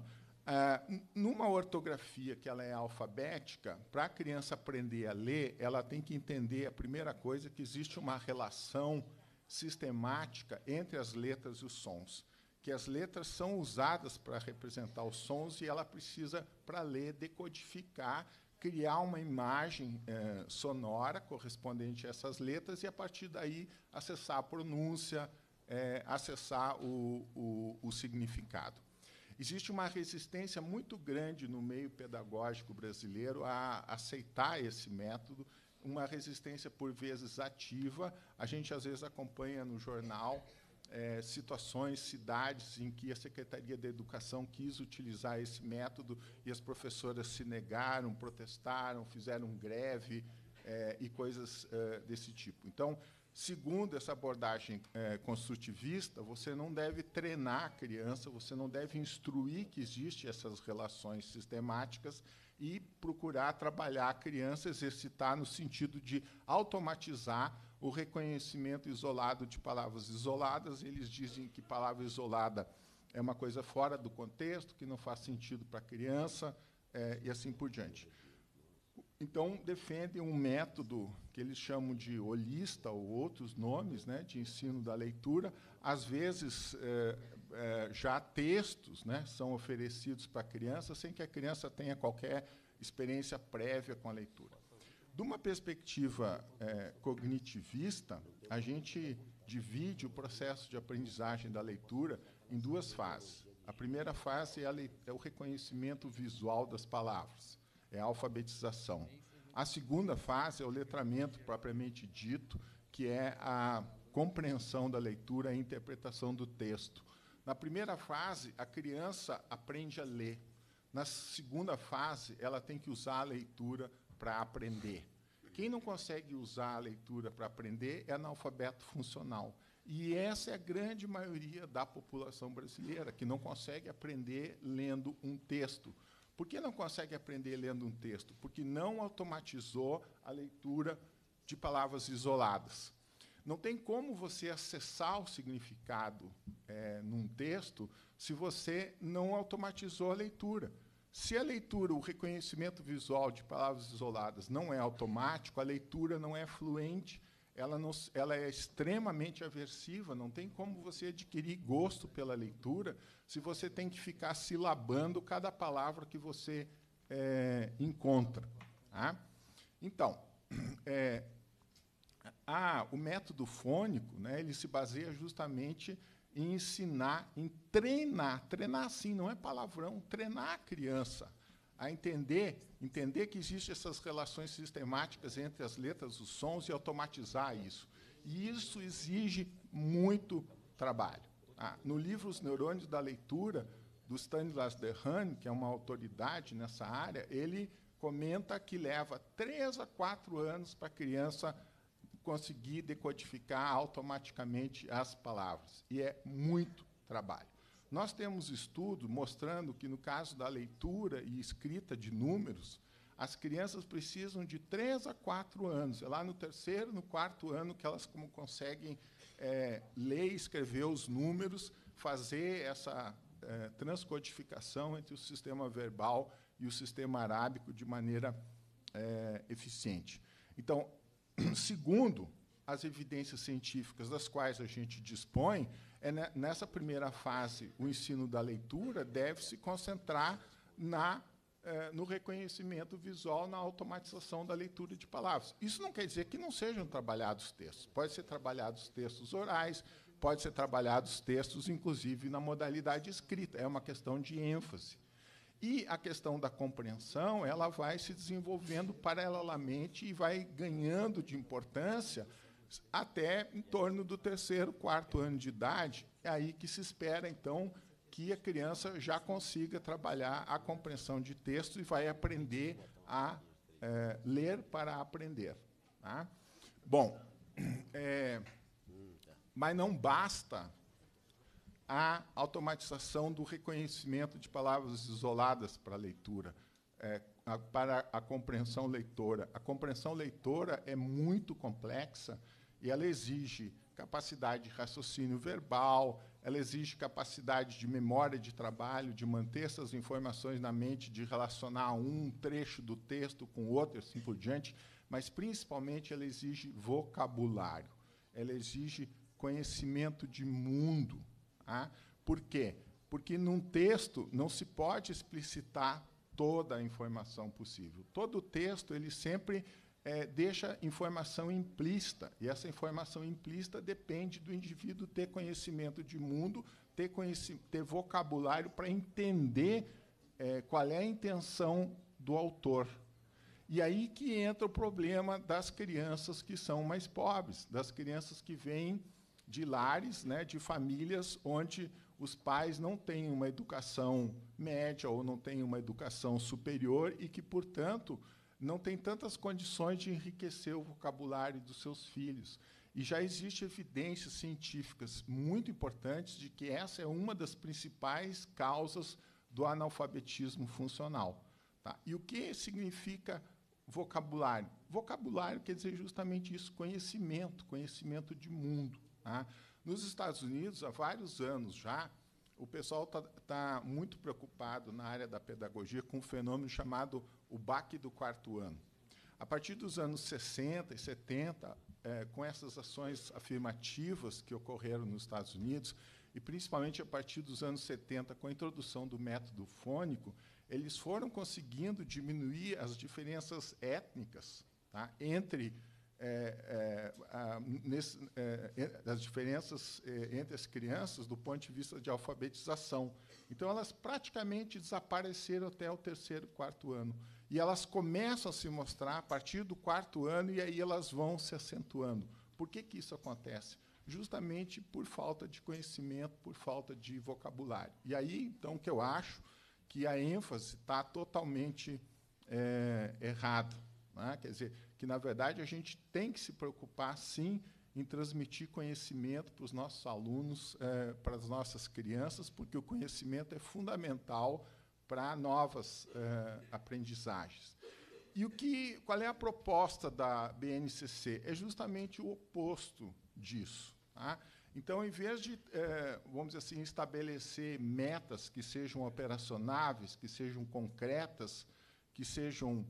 Numa ortografia que ela é alfabética, para a criança aprender a ler, ela tem que entender, a primeira coisa, que existe uma relação sistemática entre as letras e os sons, que as letras são usadas para representar os sons e ela precisa, para ler, decodificar, criar uma imagem sonora correspondente a essas letras e, a partir daí, acessar a pronúncia, acessar o significado. Existe uma resistência muito grande no meio pedagógico brasileiro a aceitar esse método, uma resistência, por vezes, ativa. A gente, às vezes, acompanha no jornal situações, cidades em que a Secretaria da Educação quis utilizar esse método e as professoras se negaram, protestaram, fizeram greve e coisas desse tipo. Então, segundo essa abordagem construtivista, você não deve treinar a criança, você não deve instruir que existem essas relações sistemáticas e procurar trabalhar a criança, exercitar no sentido de automatizar o reconhecimento isolado de palavras isoladas. Eles dizem que palavra isolada é uma coisa fora do contexto, que não faz sentido para a criança, e assim por diante. Então, defendem um método que eles chamam de holista, ou outros nomes, né, de ensino da leitura. Às vezes, já textos, né, são oferecidos para a criança, sem que a criança tenha qualquer experiência prévia com a leitura. De uma perspectiva cognitivista, a gente divide o processo de aprendizagem da leitura em duas fases. A primeira fase é o reconhecimento visual das palavras, é a alfabetização. A segunda fase é o letramento propriamente dito, que é a compreensão da leitura e a interpretação do texto. Na primeira fase, a criança aprende a ler. Na segunda fase, ela tem que usar a leitura para aprender. Quem não consegue usar a leitura para aprender é analfabeto funcional. E essa é a grande maioria da população brasileira, que não consegue aprender lendo um texto. Por que não consegue aprender lendo um texto? Porque não automatizou a leitura de palavras isoladas. Não tem como você acessar o significado num texto se você não automatizou a leitura. Se a leitura, o reconhecimento visual de palavras isoladas não é automático, a leitura não é fluente, ela é extremamente aversiva, não tem como você adquirir gosto pela leitura se você tem que ficar silabando cada palavra que você encontra. Tá? Então, o método fônico, né, ele se baseia justamente em ensinar, em treinar sim, não é palavrão, treinar a criança a entender que existem essas relações sistemáticas entre as letras, os sons, e automatizar isso. E isso exige muito trabalho. No livro Os Neurônios da Leitura, do Stanislas Dehaene, que é uma autoridade nessa área, ele comenta que leva 3 a 4 anos para a criança conseguir decodificar automaticamente as palavras. E é muito trabalho. Nós temos estudo mostrando que, no caso da leitura e escrita de números, as crianças precisam de 3 a 4 anos. É lá no 3º, no 4º ano que elas conseguem ler e escrever os números, fazer essa transcodificação entre o sistema verbal e o sistema arábico de maneira eficiente. Então, segundo as evidências científicas das quais a gente dispõe, nessa primeira fase, o ensino da leitura deve se concentrar no reconhecimento visual, na automatização da leitura de palavras. Isso não quer dizer que não sejam trabalhados textos. Pode ser trabalhados textos orais, pode ser trabalhados textos, inclusive, na modalidade escrita. É uma questão de ênfase. E a questão da compreensão, ela vai se desenvolvendo paralelamente e vai ganhando de importância até em torno do 3º, 4º ano de idade. É aí que se espera, então, que a criança já consiga trabalhar a compreensão de texto e vai aprender a ler para aprender. Tá? Bom, mas não basta a automatização do reconhecimento de palavras isoladas para a leitura, para a compreensão leitora. A compreensão leitora é muito complexa E ela exige capacidade de raciocínio verbal, ela exige capacidade de memória de trabalho, de manter essas informações na mente, de relacionar um trecho do texto com outro, assim por diante, mas, principalmente, ela exige vocabulário, ela exige conhecimento de mundo. Tá? Por quê? Porque, num texto, não se pode explicitar toda a informação possível. Todo texto, ele sempre deixa informação implícita, e essa informação implícita depende do indivíduo ter conhecimento de mundo, ter vocabulário para entender qual é a intenção do autor. E aí que entra o problema das crianças que são mais pobres, das crianças que vêm de lares, né, de famílias onde os pais não têm uma educação média ou não têm uma educação superior e que, portanto, não têm tantas condições de enriquecer o vocabulário dos seus filhos. E já existem evidências científicas muito importantes de que essa é uma das principais causas do analfabetismo funcional. Tá? E o que significa vocabulário? Vocabulário quer dizer justamente isso, conhecimento de mundo. Tá? Nos Estados Unidos, há vários anos já, o pessoal está muito preocupado na área da pedagogia com um fenômeno chamado o baque do quarto ano. A partir dos anos 60 e 70, com essas ações afirmativas que ocorreram nos Estados Unidos, e principalmente a partir dos anos 70, com a introdução do método fônico, eles foram conseguindo diminuir as diferenças étnicas, tá, entre as diferenças entre as crianças do ponto de vista de alfabetização. Então, elas praticamente desapareceram até o 3º, 4º ano. E elas começam a se mostrar a partir do 4º ano, e aí elas vão se acentuando. Por que isso acontece? Justamente por falta de conhecimento, por falta de vocabulário. E aí, então, que eu acho que a ênfase está totalmente errada. Né? Quer dizer, que, na verdade, a gente tem que se preocupar, sim, em transmitir conhecimento para os nossos alunos, para as nossas crianças, porque o conhecimento é fundamental para novas aprendizagens. E qual é a proposta da BNCC? É justamente o oposto disso. Tá? Então, em vez de, vamos dizer assim, estabelecer metas que sejam operacionáveis, que sejam concretas, que sejam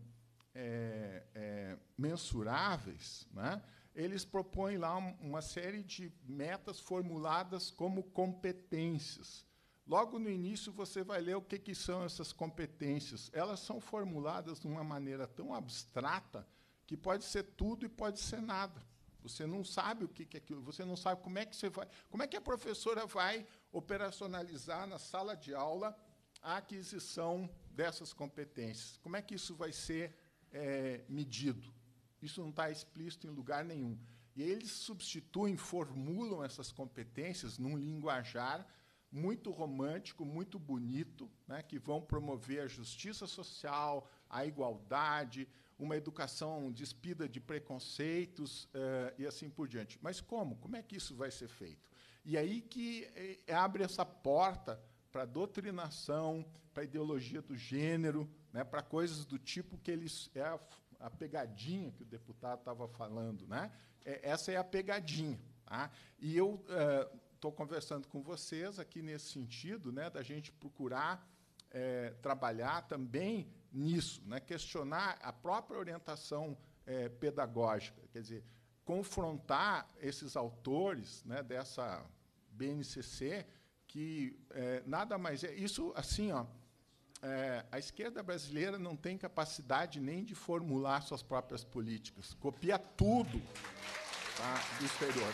mensuráveis, né? Eles propõem lá uma série de metas formuladas como competências. Logo no início, você vai ler o que são essas competências. Elas são formuladas de uma maneira tão abstrata que pode ser tudo e pode ser nada. Você não sabe o que é aquilo, você não sabe como é que a professora vai operacionalizar na sala de aula a aquisição dessas competências. Como é que isso vai ser medido? Isso não está explícito em lugar nenhum. E eles substituem, formulam essas competências num linguajar muito romântico, muito bonito, né, que vão promover a justiça social, a igualdade, uma educação despida de preconceitos e assim por diante. Mas como? Como é que isso vai ser feito? E aí que abre essa porta para a doutrinação, para a ideologia do gênero, né, para coisas do tipo que eles... a pegadinha que o deputado estava falando. Né? Essa é a pegadinha. Tá? E eu estou conversando com vocês aqui nesse sentido, né, da gente procurar trabalhar também nisso, né, questionar a própria orientação pedagógica, quer dizer, confrontar esses autores, né, dessa BNCC, que nada mais é... Isso, assim, ó, a esquerda brasileira não tem capacidade nem de formular suas próprias políticas. Copia tudo, tá, do exterior.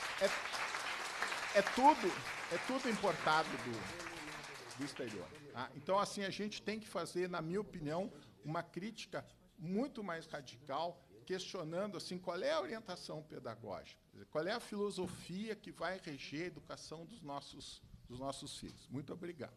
É tudo importado do exterior. Tá? Então, assim, a gente tem que fazer, na minha opinião, uma crítica muito mais radical, questionando assim, qual é a orientação pedagógica, qual é a filosofia que vai reger a educação dos nossos filhos. Muito obrigado.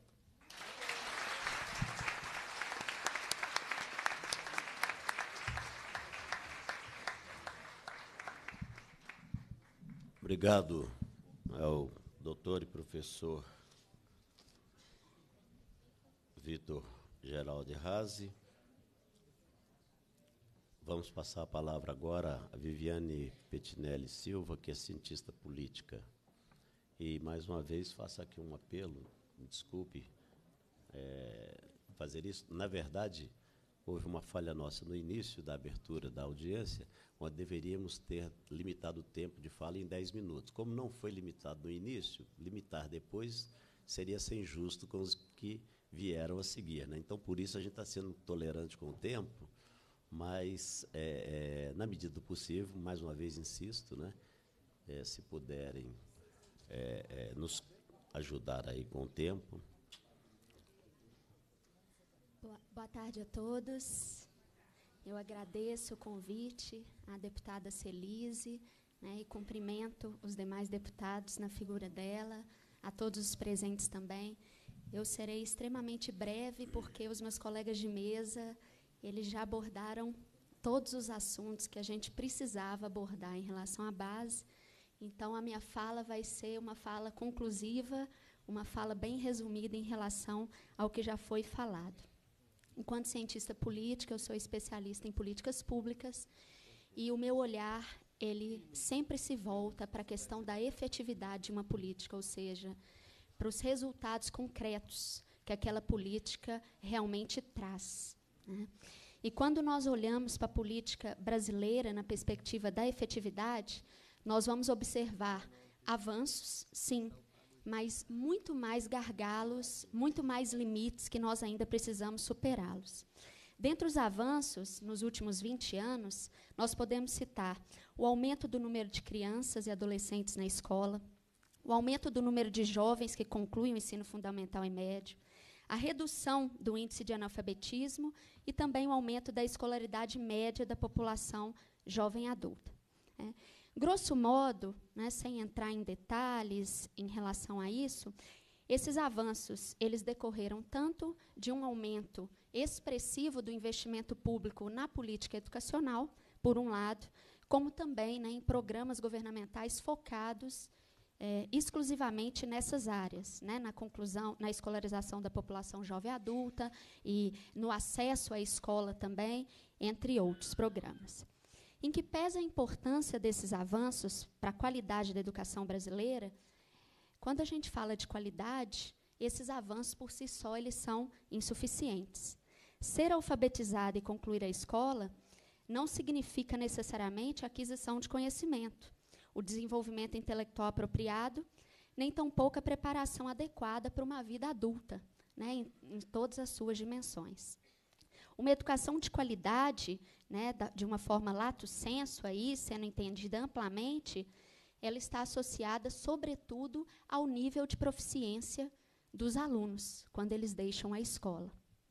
Obrigado ao doutor e professor Vitor Geraldo Razi. Vamos passar a palavra agora a Viviane Pettinelli Silva, que é cientista política. E, mais uma vez, faço aqui um apelo, me desculpe fazer isso. Na verdade, houve uma falha nossa no início da abertura da audiência, onde deveríamos ter limitado o tempo de fala em 10 minutos. Como não foi limitado no início, limitar depois seria ser injusto com os que vieram a seguir, né? Então, por isso, a gente está sendo tolerante com o tempo, mas, na medida do possível, mais uma vez insisto, né, se puderem nos ajudar aí com o tempo. Boa tarde a todos. Eu agradeço o convite à deputada Celise, né, e cumprimento os demais deputados na figura dela, a todos os presentes também. Eu serei extremamente breve, porque os meus colegas de mesa, eles já abordaram todos os assuntos que a gente precisava abordar em relação à base. Então, a minha fala vai ser uma fala conclusiva, uma fala bem resumida em relação ao que já foi falado. Enquanto cientista política, eu sou especialista em políticas públicas, e o meu olhar, ele sempre se volta para a questão da efetividade de uma política, ou seja, para os resultados concretos que aquela política realmente traz, né? E quando nós olhamos para a política brasileira na perspectiva da efetividade, nós vamos observar avanços, sim, mas muito mais gargalos, muito mais limites que nós ainda precisamos superá-los. Dentre os avanços, nos últimos 20 anos, nós podemos citar o aumento do número de crianças e adolescentes na escola, o aumento do número de jovens que concluem o ensino fundamental e médio, a redução do índice de analfabetismo e também o aumento da escolaridade média da população jovem adulta, né? Grosso modo, né, sem entrar em detalhes em relação a isso, esses avanços eles decorreram tanto de um aumento expressivo do investimento público na política educacional, por um lado, como também, né, em programas governamentais focados exclusivamente nessas áreas, né, na conclusão, na escolarização da população jovem adulta e no acesso à escola também, entre outros programas. Em que pesa a importância desses avanços para a qualidade da educação brasileira, quando a gente fala de qualidade, esses avanços por si só eles são insuficientes. Ser alfabetizado e concluir a escola não significa necessariamente a aquisição de conhecimento, o desenvolvimento intelectual apropriado, nem tampouco a preparação adequada para uma vida adulta, né, em todas as suas dimensões. Uma educação de qualidade, né, de uma forma lato sensu, aí, sendo entendida amplamente, ela está associada, sobretudo, ao nível de proficiência dos alunos, quando eles deixam a escola.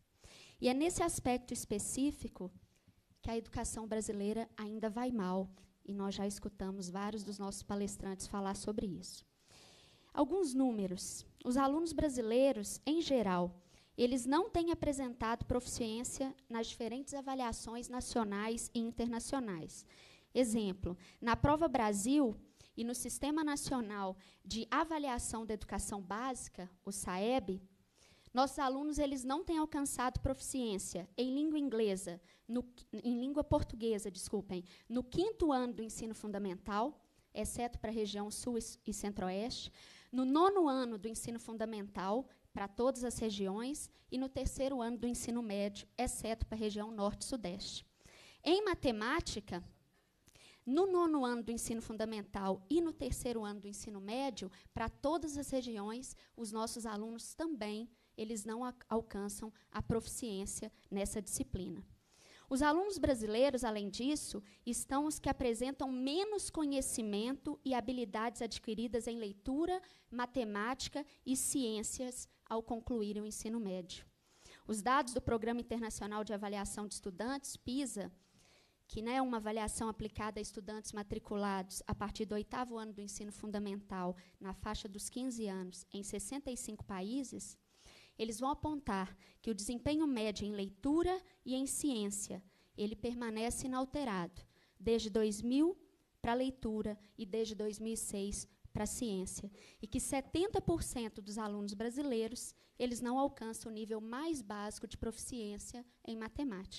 E é nesse aspecto específico que a educação brasileira ainda vai mal, e nós já escutamos vários dos nossos palestrantes falar sobre isso. Alguns números. Os alunos brasileiros, em geral, eles não têm apresentado proficiência nas diferentes avaliações nacionais e internacionais. Exemplo, na Prova Brasil e no Sistema Nacional de Avaliação da Educação Básica, o SAEB, nossos alunos eles não têm alcançado proficiência em língua inglesa, em língua portuguesa, desculpem, no 5º ano do ensino fundamental, exceto para a região sul e centro-oeste, no 9º ano do ensino fundamental, para todas as regiões, e no 3º ano do ensino médio, exceto para a região norte e sudeste. Em matemática, no 9º ano do ensino fundamental e no 3º ano do ensino médio, para todas as regiões, os nossos alunos também eles não alcançam a proficiência nessa disciplina. Os alunos brasileiros, além disso, estão os que apresentam menos conhecimento e habilidades adquiridas em leitura, matemática e ciências ao concluírem o ensino médio. Os dados do Programa Internacional de Avaliação de Estudantes, PISA, que, né, é uma avaliação aplicada a estudantes matriculados a partir do 8º ano do ensino fundamental, na faixa dos 15 anos, em 65 países, eles vão apontar que o desempenho médio em leitura e em ciência, ele permanece inalterado, desde 2000 para a leitura e desde 2006 para a ciência, e que 70% dos alunos brasileiros, eles não alcançam o nível mais básico de proficiência em matemática,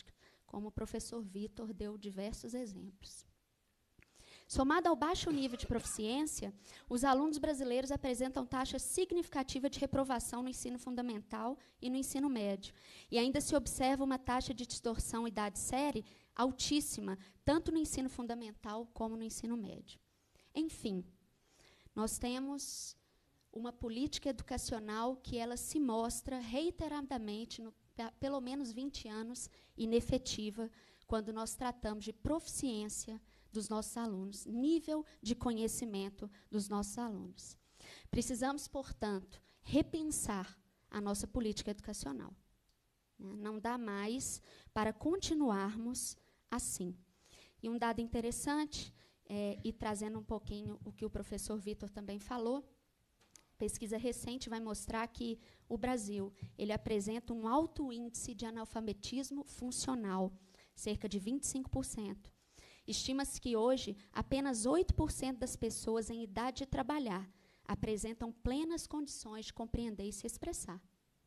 como o professor Vitor deu diversos exemplos. Somado ao baixo nível de proficiência, os alunos brasileiros apresentam taxa significativa de reprovação no ensino fundamental e no ensino médio. E ainda se observa uma taxa de distorção idade-série altíssima, tanto no ensino fundamental como no ensino médio. Enfim, nós temos uma política educacional que ela se mostra reiteradamente, pelo menos 20 anos, inefetiva, quando nós tratamos de proficiência dos nossos alunos, nível de conhecimento dos nossos alunos. Precisamos, portanto, repensar a nossa política educacional. Não dá mais para continuarmos assim. E um dado interessante, e trazendo um pouquinho o que o professor Vitor também falou, pesquisa recente vai mostrar que o Brasil ele apresenta um alto índice de analfabetismo funcional, cerca de 25%. Estima-se que hoje apenas 8% das pessoas em idade de trabalhar apresentam plenas condições de compreender e se expressar.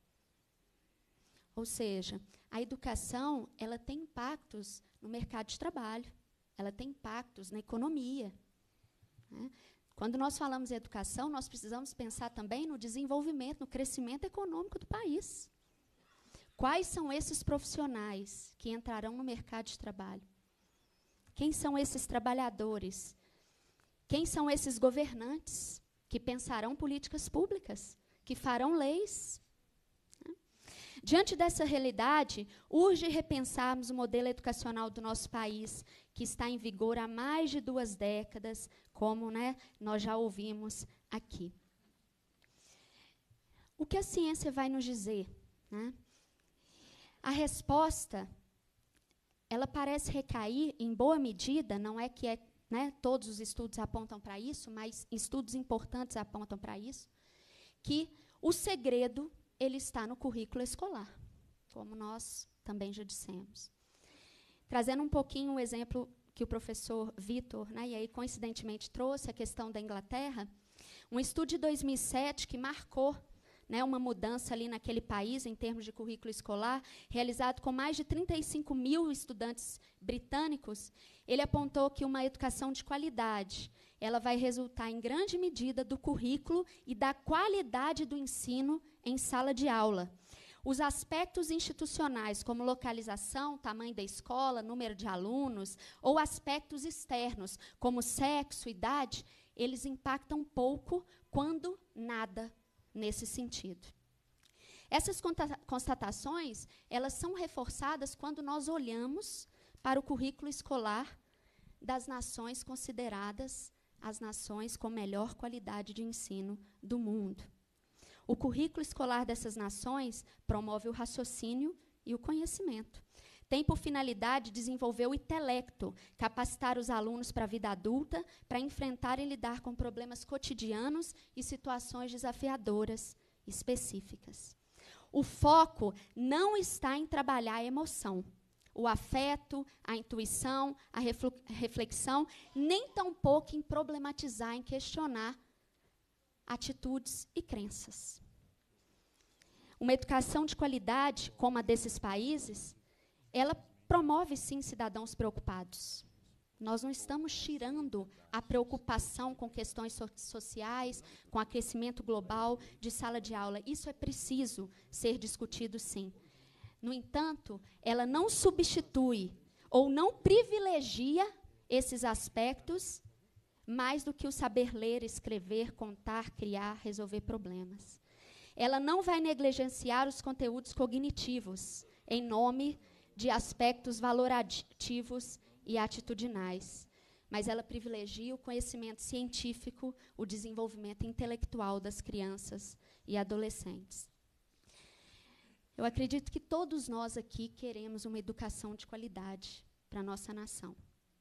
Ou seja, a educação ela tem impactos no mercado de trabalho, ela tem impactos na economia. Né? Quando nós falamos em educação, nós precisamos pensar também no desenvolvimento, no crescimento econômico do país. Quais são esses profissionais que entrarão no mercado de trabalho? Quem são esses trabalhadores? Quem são esses governantes que pensarão políticas públicas, que farão leis? Diante dessa realidade, urge repensarmos o modelo educacional do nosso país, que está em vigor há mais de 2 décadas, como nós já ouvimos aqui. O que a ciência vai nos dizer? A resposta, ela parece recair, em boa medida, não é que todos os estudos apontam para isso, mas estudos importantes apontam para isso, que o segredo ele está no currículo escolar, como nós também já dissemos. Trazendo um pouquinho o exemplo que o professor Vitor, e aí coincidentemente trouxe a questão da Inglaterra, um estudo de 2007 que marcou uma mudança ali naquele país em termos de currículo escolar, realizado com mais de 35 mil estudantes britânicos, ele apontou que uma educação de qualidade ela vai resultar em grande medida do currículo e da qualidade do ensino em sala de aula. Os aspectos institucionais, como localização, tamanho da escola, número de alunos, ou aspectos externos, como sexo, idade, eles impactam pouco, quando nada, nesse sentido. Essas constatações, elas são reforçadas quando nós olhamos para o currículo escolar das nações consideradas as nações com melhor qualidade de ensino do mundo. O currículo escolar dessas nações promove o raciocínio e o conhecimento. Tem por finalidade desenvolver o intelecto, capacitar os alunos para a vida adulta, para enfrentar e lidar com problemas cotidianos e situações desafiadoras específicas. O foco não está em trabalhar a emoção, o afeto, a intuição, a reflexão, nem tampouco em problematizar, em questionar atitudes e crenças. Uma educação de qualidade, como a desses países, ela promove, sim, cidadãos preocupados. Nós não estamos tirando a preocupação com questões sociais, com aquecimento global de sala de aula. Isso é preciso ser discutido, sim. No entanto, ela não substitui ou não privilegia esses aspectos mais do que o saber ler, escrever, contar, criar, resolver problemas. Ela não vai negligenciar os conteúdos cognitivos em nome de aspectos valorativos e atitudinais, mas ela privilegia o conhecimento científico, o desenvolvimento intelectual das crianças e adolescentes. Eu acredito que todos nós aqui queremos uma educação de qualidade para a nossa nação.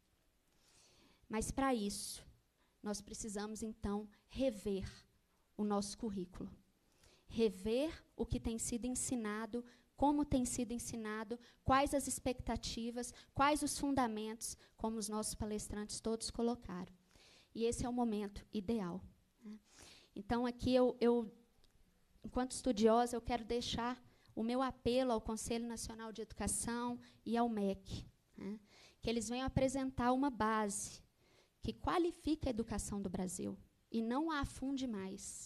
Mas, para isso, nós precisamos, então, rever o nosso currículo. Rever o que tem sido ensinado, como tem sido ensinado, quais as expectativas, quais os fundamentos, como os nossos palestrantes todos colocaram. E esse é o momento ideal. Então, aqui, eu enquanto estudiosa, eu quero deixar o meu apelo ao Conselho Nacional de Educação e ao MEC, né, que eles venham apresentar uma base que qualifique a educação do Brasil e não a afunde mais.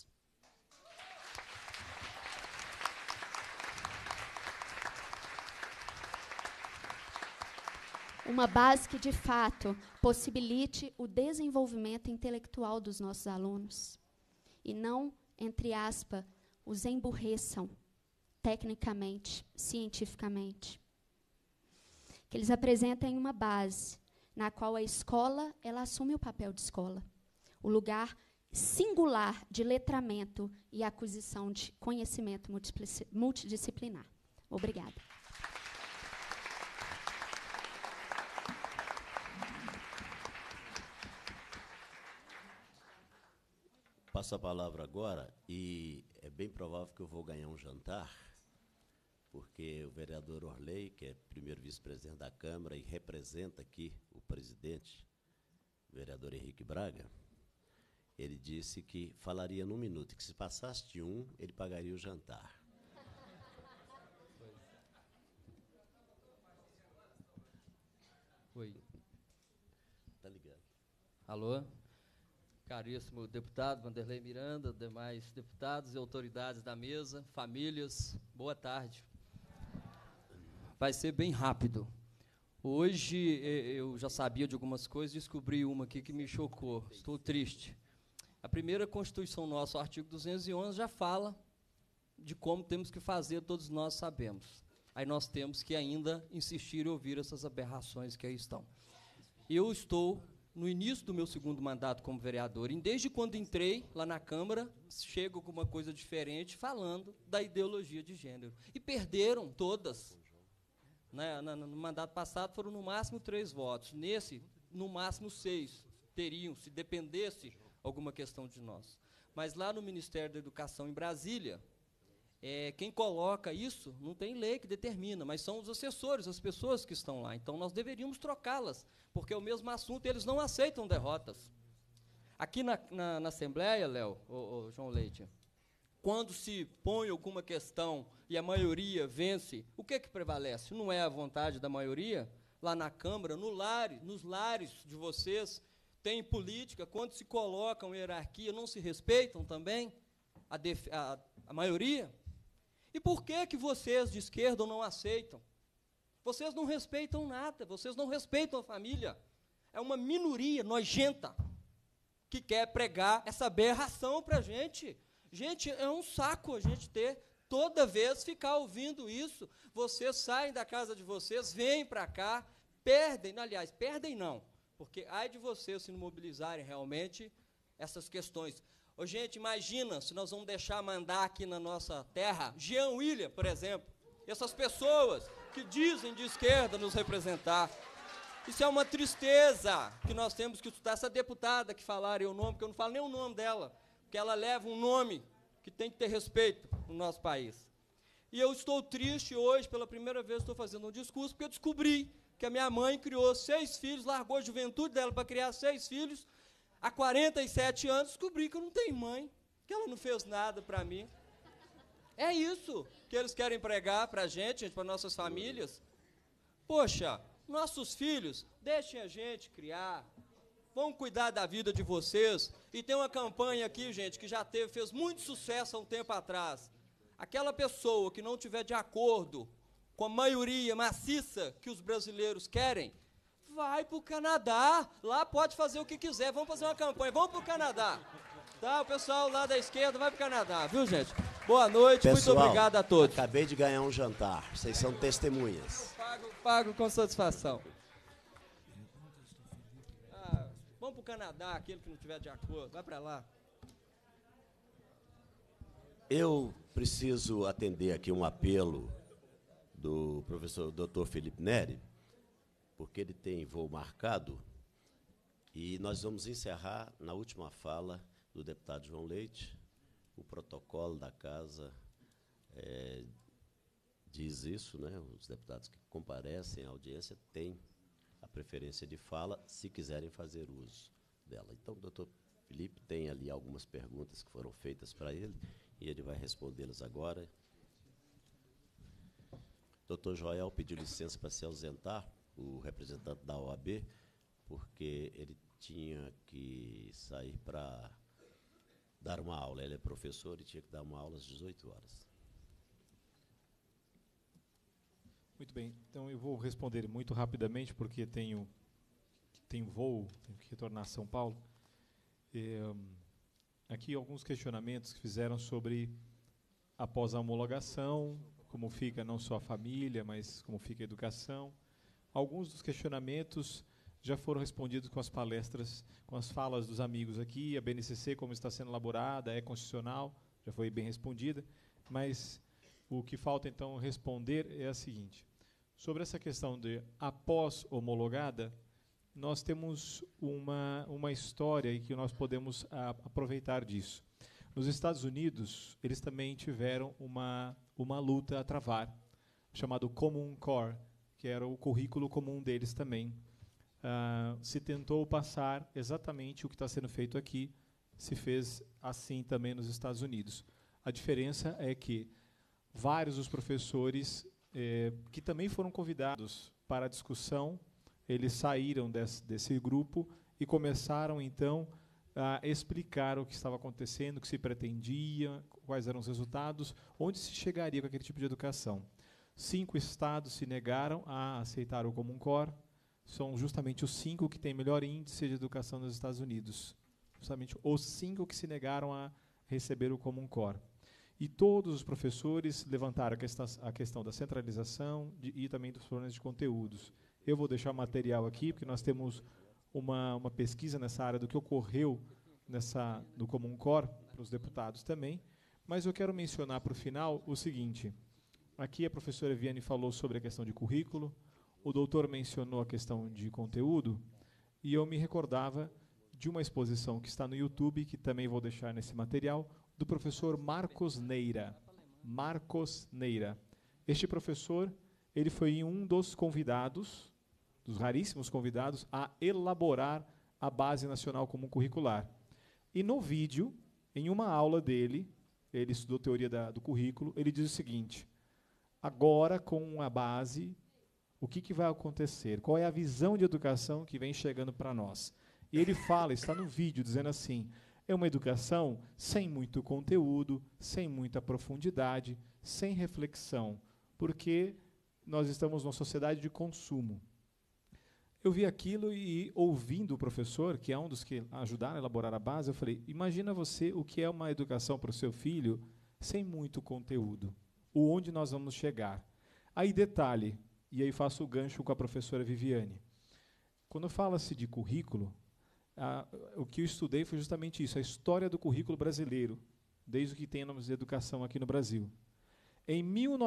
Uma base que, de fato, possibilite o desenvolvimento intelectual dos nossos alunos e não, entre aspas, os emburreçam tecnicamente, cientificamente. Que eles apresentem uma base na qual a escola ela assume o papel de escola, o lugar singular de letramento e aquisição de conhecimento multidisciplinar. Obrigada. Passo a palavra agora, e é bem provável que eu vou ganhar um jantar, porque o vereador Orley, que é primeiro vice-presidente da Câmara e representa aqui o presidente, o vereador Henrique Braga, ele disse que falaria num minuto, que se passasse de um, ele pagaria o jantar. Oi. Tá ligado. Alô? Caríssimo deputado Vanderlei Miranda, demais deputados e autoridades da mesa, famílias, boa tarde. Vai ser bem rápido. Hoje eu já sabia de algumas coisas, descobri uma aqui que me chocou. Estou triste. A primeira Constituição nossa, o artigo 211, já fala de como temos que fazer, todos nós sabemos. Aí nós temos que ainda insistir e ouvir essas aberrações que aí estão. Eu estou no início do meu segundo mandato como vereador, e desde quando entrei lá na Câmara, chego com uma coisa diferente, falando da ideologia de gênero. E perderam todas. No mandato passado foram no máximo 3 votos. Nesse, no máximo 6 teriam, se dependesse alguma questão de nós. Mas lá no Ministério da Educação, em Brasília, quem coloca isso, não tem lei que determina, mas são os assessores, as pessoas que estão lá. Então, nós deveríamos trocá-las, porque é o mesmo assunto e eles não aceitam derrotas. Aqui na Assembleia, Léo, João Leite, quando se põe alguma questão e a maioria vence, o que prevalece? Não é a vontade da maioria? Lá na Câmara, nos lares de vocês, tem política, quando se colocam em hierarquia, não se respeitam também a maioria? E por que vocês de esquerda não aceitam? Vocês não respeitam nada, vocês não respeitam a família. É uma minoria nojenta que quer pregar essa aberração para a gente. Gente, é um saco a gente ter, toda vez, ficar ouvindo isso. Vocês saem da casa de vocês, vêm para cá, perdem, aliás, perdem não, porque ai de vocês se não mobilizarem realmente essas questões. Ô, gente, imagina se nós vamos deixar mandar aqui na nossa terra Jean William, por exemplo, essas pessoas que dizem de esquerda nos representar. Isso é uma tristeza que nós temos que estudar. Essa deputada que falaram o nome, porque eu não falo nem o nome dela, porque ela leva um nome que tem que ter respeito no nosso país. E eu estou triste hoje, pela primeira vez estou fazendo um discurso, porque eu descobri que a minha mãe criou 6 filhos, largou a juventude dela para criar 6 filhos, há 47 anos, descobri que eu não tenho mãe, que ela não fez nada para mim. É isso que eles querem pregar para a gente, para nossas famílias. Poxa, nossos filhos, deixem a gente criar, vão cuidar da vida de vocês. E tem uma campanha aqui, gente, que já fez muito sucesso há um tempo atrás. Aquela pessoa que não tiver de acordo com a maioria maciça que os brasileiros querem, vai para o Canadá, lá pode fazer o que quiser, vamos fazer uma campanha, vamos para o Canadá. Tá, o pessoal lá da esquerda vai para o Canadá, viu, gente? Boa noite, pessoal, muito obrigado a todos. Acabei de ganhar um jantar, vocês são testemunhas. Pago com satisfação. Vamos para o Canadá, aquele que não tiver de acordo, vai para lá. Eu preciso atender aqui um apelo do professor Dr. Felipe Neri, porque ele tem voo marcado, e nós vamos encerrar na última fala do deputado João Leite. O protocolo da casa diz isso, né? Os deputados que comparecem à audiência têm a preferência de fala, se quiserem fazer uso dela. Então, o doutor Felipe tem ali algumas perguntas que foram feitas para ele, e ele vai respondê-las agora. Dr. Joel pediu licença para se ausentar, o representante da OAB, porque ele tinha que sair para dar uma aula. Ele é professor e tinha que dar uma aula às 18 horas. Muito bem, então eu vou responder muito rapidamente, porque tenho voo, tenho que retornar a São Paulo. Aqui alguns questionamentos que fizeram sobre, após a homologação, como fica não só a família, mas como fica a educação. Alguns dos questionamentos já foram respondidos com as palestras, com as falas dos amigos aqui. A BNCC, como está sendo elaborada, é constitucional, já foi bem respondida, mas o que falta, então, responder é a seguinte. Sobre essa questão de após homologada, nós temos uma história em que nós podemos aproveitar disso. Nos Estados Unidos, eles também tiveram uma luta a travar, chamado Common Core, que era o currículo comum deles também. Se tentou passar exatamente o que está sendo feito aqui, se fez assim também nos Estados Unidos. A diferença é que vários dos professores que também foram convidados para a discussão, eles saíram desse grupo e começaram, então, a explicar o que estava acontecendo, o que se pretendia, quais eram os resultados, onde se chegaria com aquele tipo de educação. 5 estados se negaram a aceitar o Common Core, são justamente os 5 que têm melhor índice de educação nos Estados Unidos. Justamente os 5 que se negaram a receber o Common Core. E todos os professores levantaram a questão da centralização e também dos problemas de conteúdos. Eu vou deixar o material aqui, porque nós temos uma pesquisa nessa área do que ocorreu no Common Core, para os deputados também, mas eu quero mencionar para o final o seguinte. Aqui a professora Viane falou sobre a questão de currículo, o doutor mencionou a questão de conteúdo, e eu me recordava de uma exposição que está no YouTube, que também vou deixar nesse material, do professor Marcos Neira. Marcos Neira. Este professor, ele foi um dos convidados, dos raríssimos convidados, a elaborar a Base Nacional Comum Curricular. E no vídeo, em uma aula dele, ele estudou teoria do currículo, ele diz o seguinte: agora, com a base, o que vai acontecer? Qual é a visão de educação que vem chegando para nós? E ele fala, está no vídeo, dizendo assim, é uma educação sem muito conteúdo, sem muita profundidade, sem reflexão, porque nós estamos numa sociedade de consumo. Eu vi aquilo e, ouvindo o professor, que é um dos que ajudaram a elaborar a base, eu falei, imagina você o que é uma educação para o seu filho sem muito conteúdo, onde nós vamos chegar. Aí, detalhe, e aí faço o gancho com a professora Viviane. Quando fala-se de currículo, o que eu estudei foi justamente isso, a história do currículo brasileiro, desde o que temos de educação aqui no Brasil. Em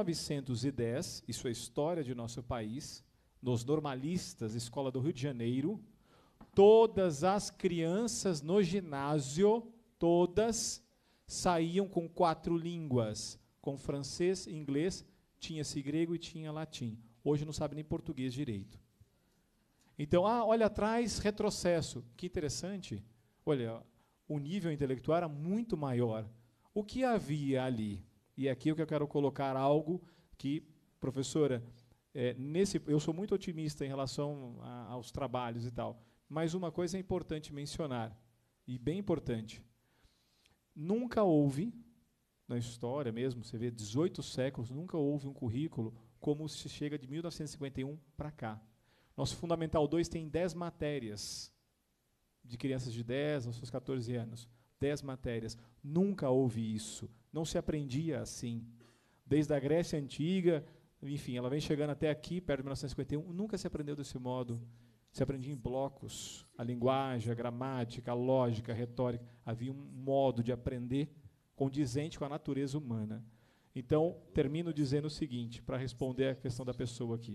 1910, isso é a história de nosso país, nos normalistas, Escola do Rio de Janeiro, todas as crianças no ginásio, todas saíam com 4 línguas, com francês, inglês, tinha-se grego e tinha latim. Hoje não sabe nem português direito. Então, olha atrás, retrocesso. Que interessante. Olha, o nível intelectual era muito maior. O que havia ali? E aqui é que eu quero colocar algo que, professora, eu sou muito otimista em relação aos trabalhos e tal, mas uma coisa é importante mencionar, e bem importante. Nunca houve, na história mesmo, você vê 18 séculos, nunca houve um currículo como se chega de 1951 para cá. Nosso Fundamental 2 tem 10 matérias, de crianças de 10 aos seus 14 anos. 10 matérias. Nunca houve isso. Não se aprendia assim. Desde a Grécia Antiga, enfim, ela vem chegando até aqui, perto de 1951, nunca se aprendeu desse modo. Se aprendia em blocos. A linguagem, a gramática, a lógica, a retórica. Havia um modo de aprender condizente com a natureza humana. Então, termino dizendo o seguinte, para responder à questão da pessoa aqui.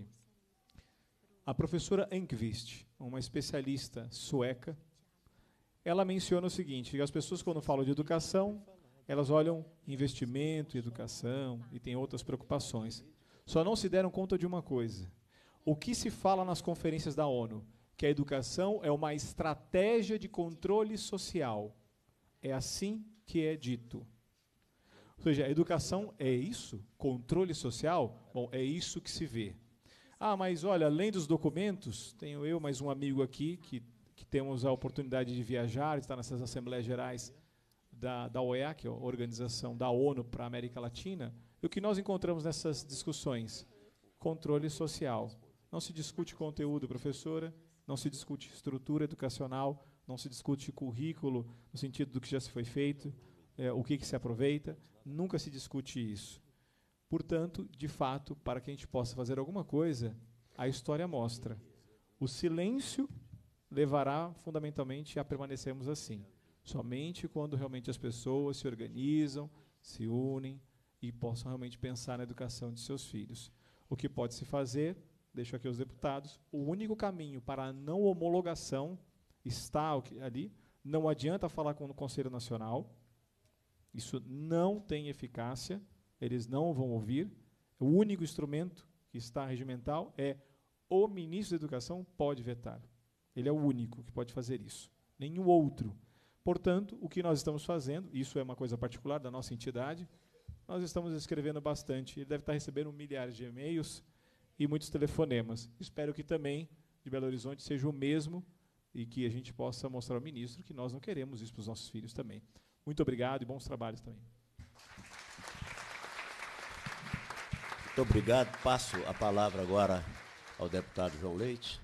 A professora Enquist, uma especialista sueca, ela menciona o seguinte, que as pessoas, quando falam de educação, elas olham investimento, educação, e tem outras preocupações. Só não se deram conta de uma coisa. O que se fala nas conferências da ONU? Que a educação é uma estratégia de controle social. É assim que é dito. seja, a educação é isso? Controle social? Bom, é isso que se vê. Ah, mas olha, além dos documentos, tenho eu mais um amigo aqui que temos a oportunidade de viajar, estar nessas Assembleias Gerais da OEA, que é a Organização da ONU para a América Latina, e o que nós encontramos nessas discussões? Controle social. Não se discute conteúdo, professora, não se discute estrutura educacional, não se discute currículo, no sentido do que já se foi feito, o que se aproveita, nunca se discute isso. Portanto, de fato, para que a gente possa fazer alguma coisa, a história mostra. O silêncio levará, fundamentalmente, a permanecermos assim. Somente quando realmente as pessoas se organizam, se unem e possam realmente pensar na educação de seus filhos. O que pode se fazer, deixo aqui os deputados, o único caminho para a não homologação está ali, não adianta falar com o Conselho Nacional, isso não tem eficácia, eles não vão ouvir, o único instrumento que está regimental é o ministro da Educação pode vetar. Ele é o único que pode fazer isso, nenhum outro. Portanto, o que nós estamos fazendo, isso é uma coisa particular da nossa entidade, nós estamos escrevendo bastante, ele deve estar recebendo milhares de e-mails e muitos telefonemas. Espero que também, de Belo Horizonte, seja o mesmo e que a gente possa mostrar ao ministro que nós não queremos isso para os nossos filhos também. Muito obrigado e bons trabalhos também. Muito obrigado. Passo a palavra agora ao deputado João Leite.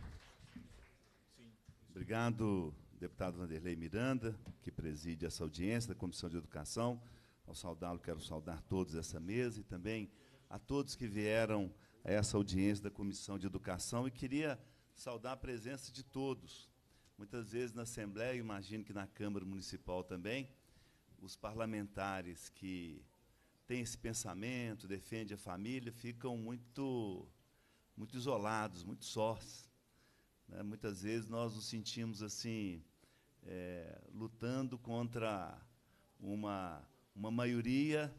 Obrigado, deputado Vanderlei Miranda, que preside essa audiência da Comissão de Educação. Ao saudá-lo, quero saudar todos essa mesa e também a todos que vieram a essa audiência da Comissão de Educação, e queria saudar a presença de todos. Muitas vezes na Assembleia, imagino que na Câmara Municipal também, os parlamentares que têm esse pensamento, defendem a família, ficam muito isolados, muito sós. Né? Muitas vezes nós nos sentimos assim, lutando contra uma maioria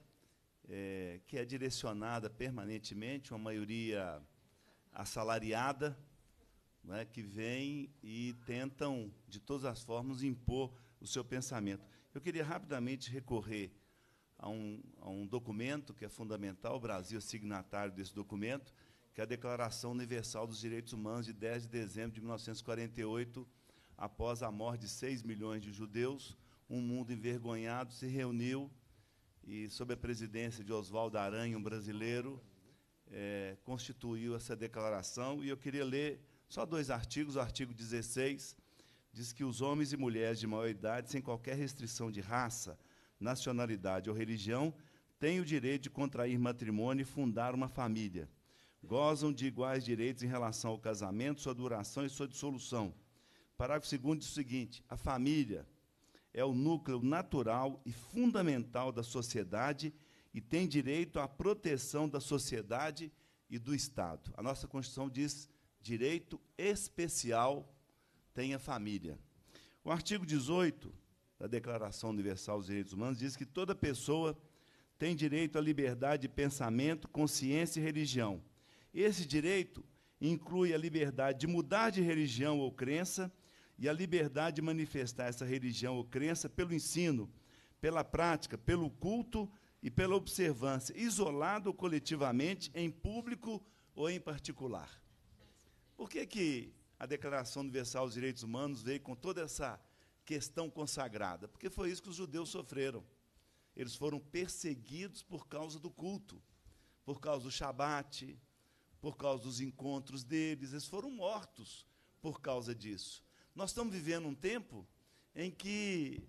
que é direcionada permanentemente, uma maioria assalariada, né, que vem e tentam, de todas as formas, impor o seu pensamento. Eu queria rapidamente recorrer a um documento que é fundamental, o Brasil é signatário desse documento, que é a Declaração Universal dos Direitos Humanos, de 10 de dezembro de 1948, após a morte de 6 milhões de judeus, um mundo envergonhado se reuniu e, sob a presidência de Oswaldo Aranha, um brasileiro, constituiu essa declaração. E eu queria ler só 2 artigos. O artigo 16 diz que os homens e mulheres de maior idade, sem qualquer restrição de raça, nacionalidade ou religião, têm o direito de contrair matrimônio e fundar uma família. Gozam de iguais direitos em relação ao casamento, sua duração e sua dissolução. Parágrafo 2º diz o seguinte: a família é o núcleo natural e fundamental da sociedade e tem direito à proteção da sociedade e do Estado. A nossa Constituição diz direito especial tem a família. O artigo 18 da Declaração Universal dos Direitos Humanos diz que toda pessoa tem direito à liberdade de pensamento, consciência e religião. Esse direito inclui a liberdade de mudar de religião ou crença e a liberdade de manifestar essa religião ou crença pelo ensino, pela prática, pelo culto e pela observância, isolado ou coletivamente, em público ou em particular. Por que a Declaração Universal dos Direitos Humanos veio com toda essa questão consagrada? Porque foi isso que os judeus sofreram. Eles foram perseguidos por causa do culto, por causa do Shabat, por causa dos encontros deles. Eles foram mortos por causa disso. Nós estamos vivendo um tempo em que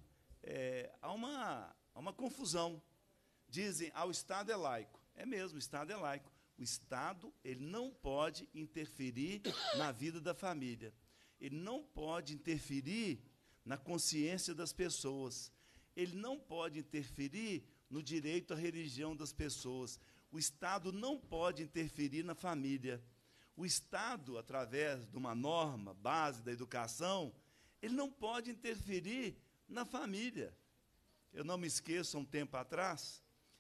há uma confusão. Dizem, o Estado é laico. É mesmo, o Estado é laico. O Estado, ele não pode interferir na vida da família. Ele não pode interferir na consciência das pessoas. Ele não pode interferir no direito à religião das pessoas. O Estado não pode interferir na família. O Estado, através de uma norma base da educação, ele não pode interferir na família. Eu não me esqueço, há um tempo atrás,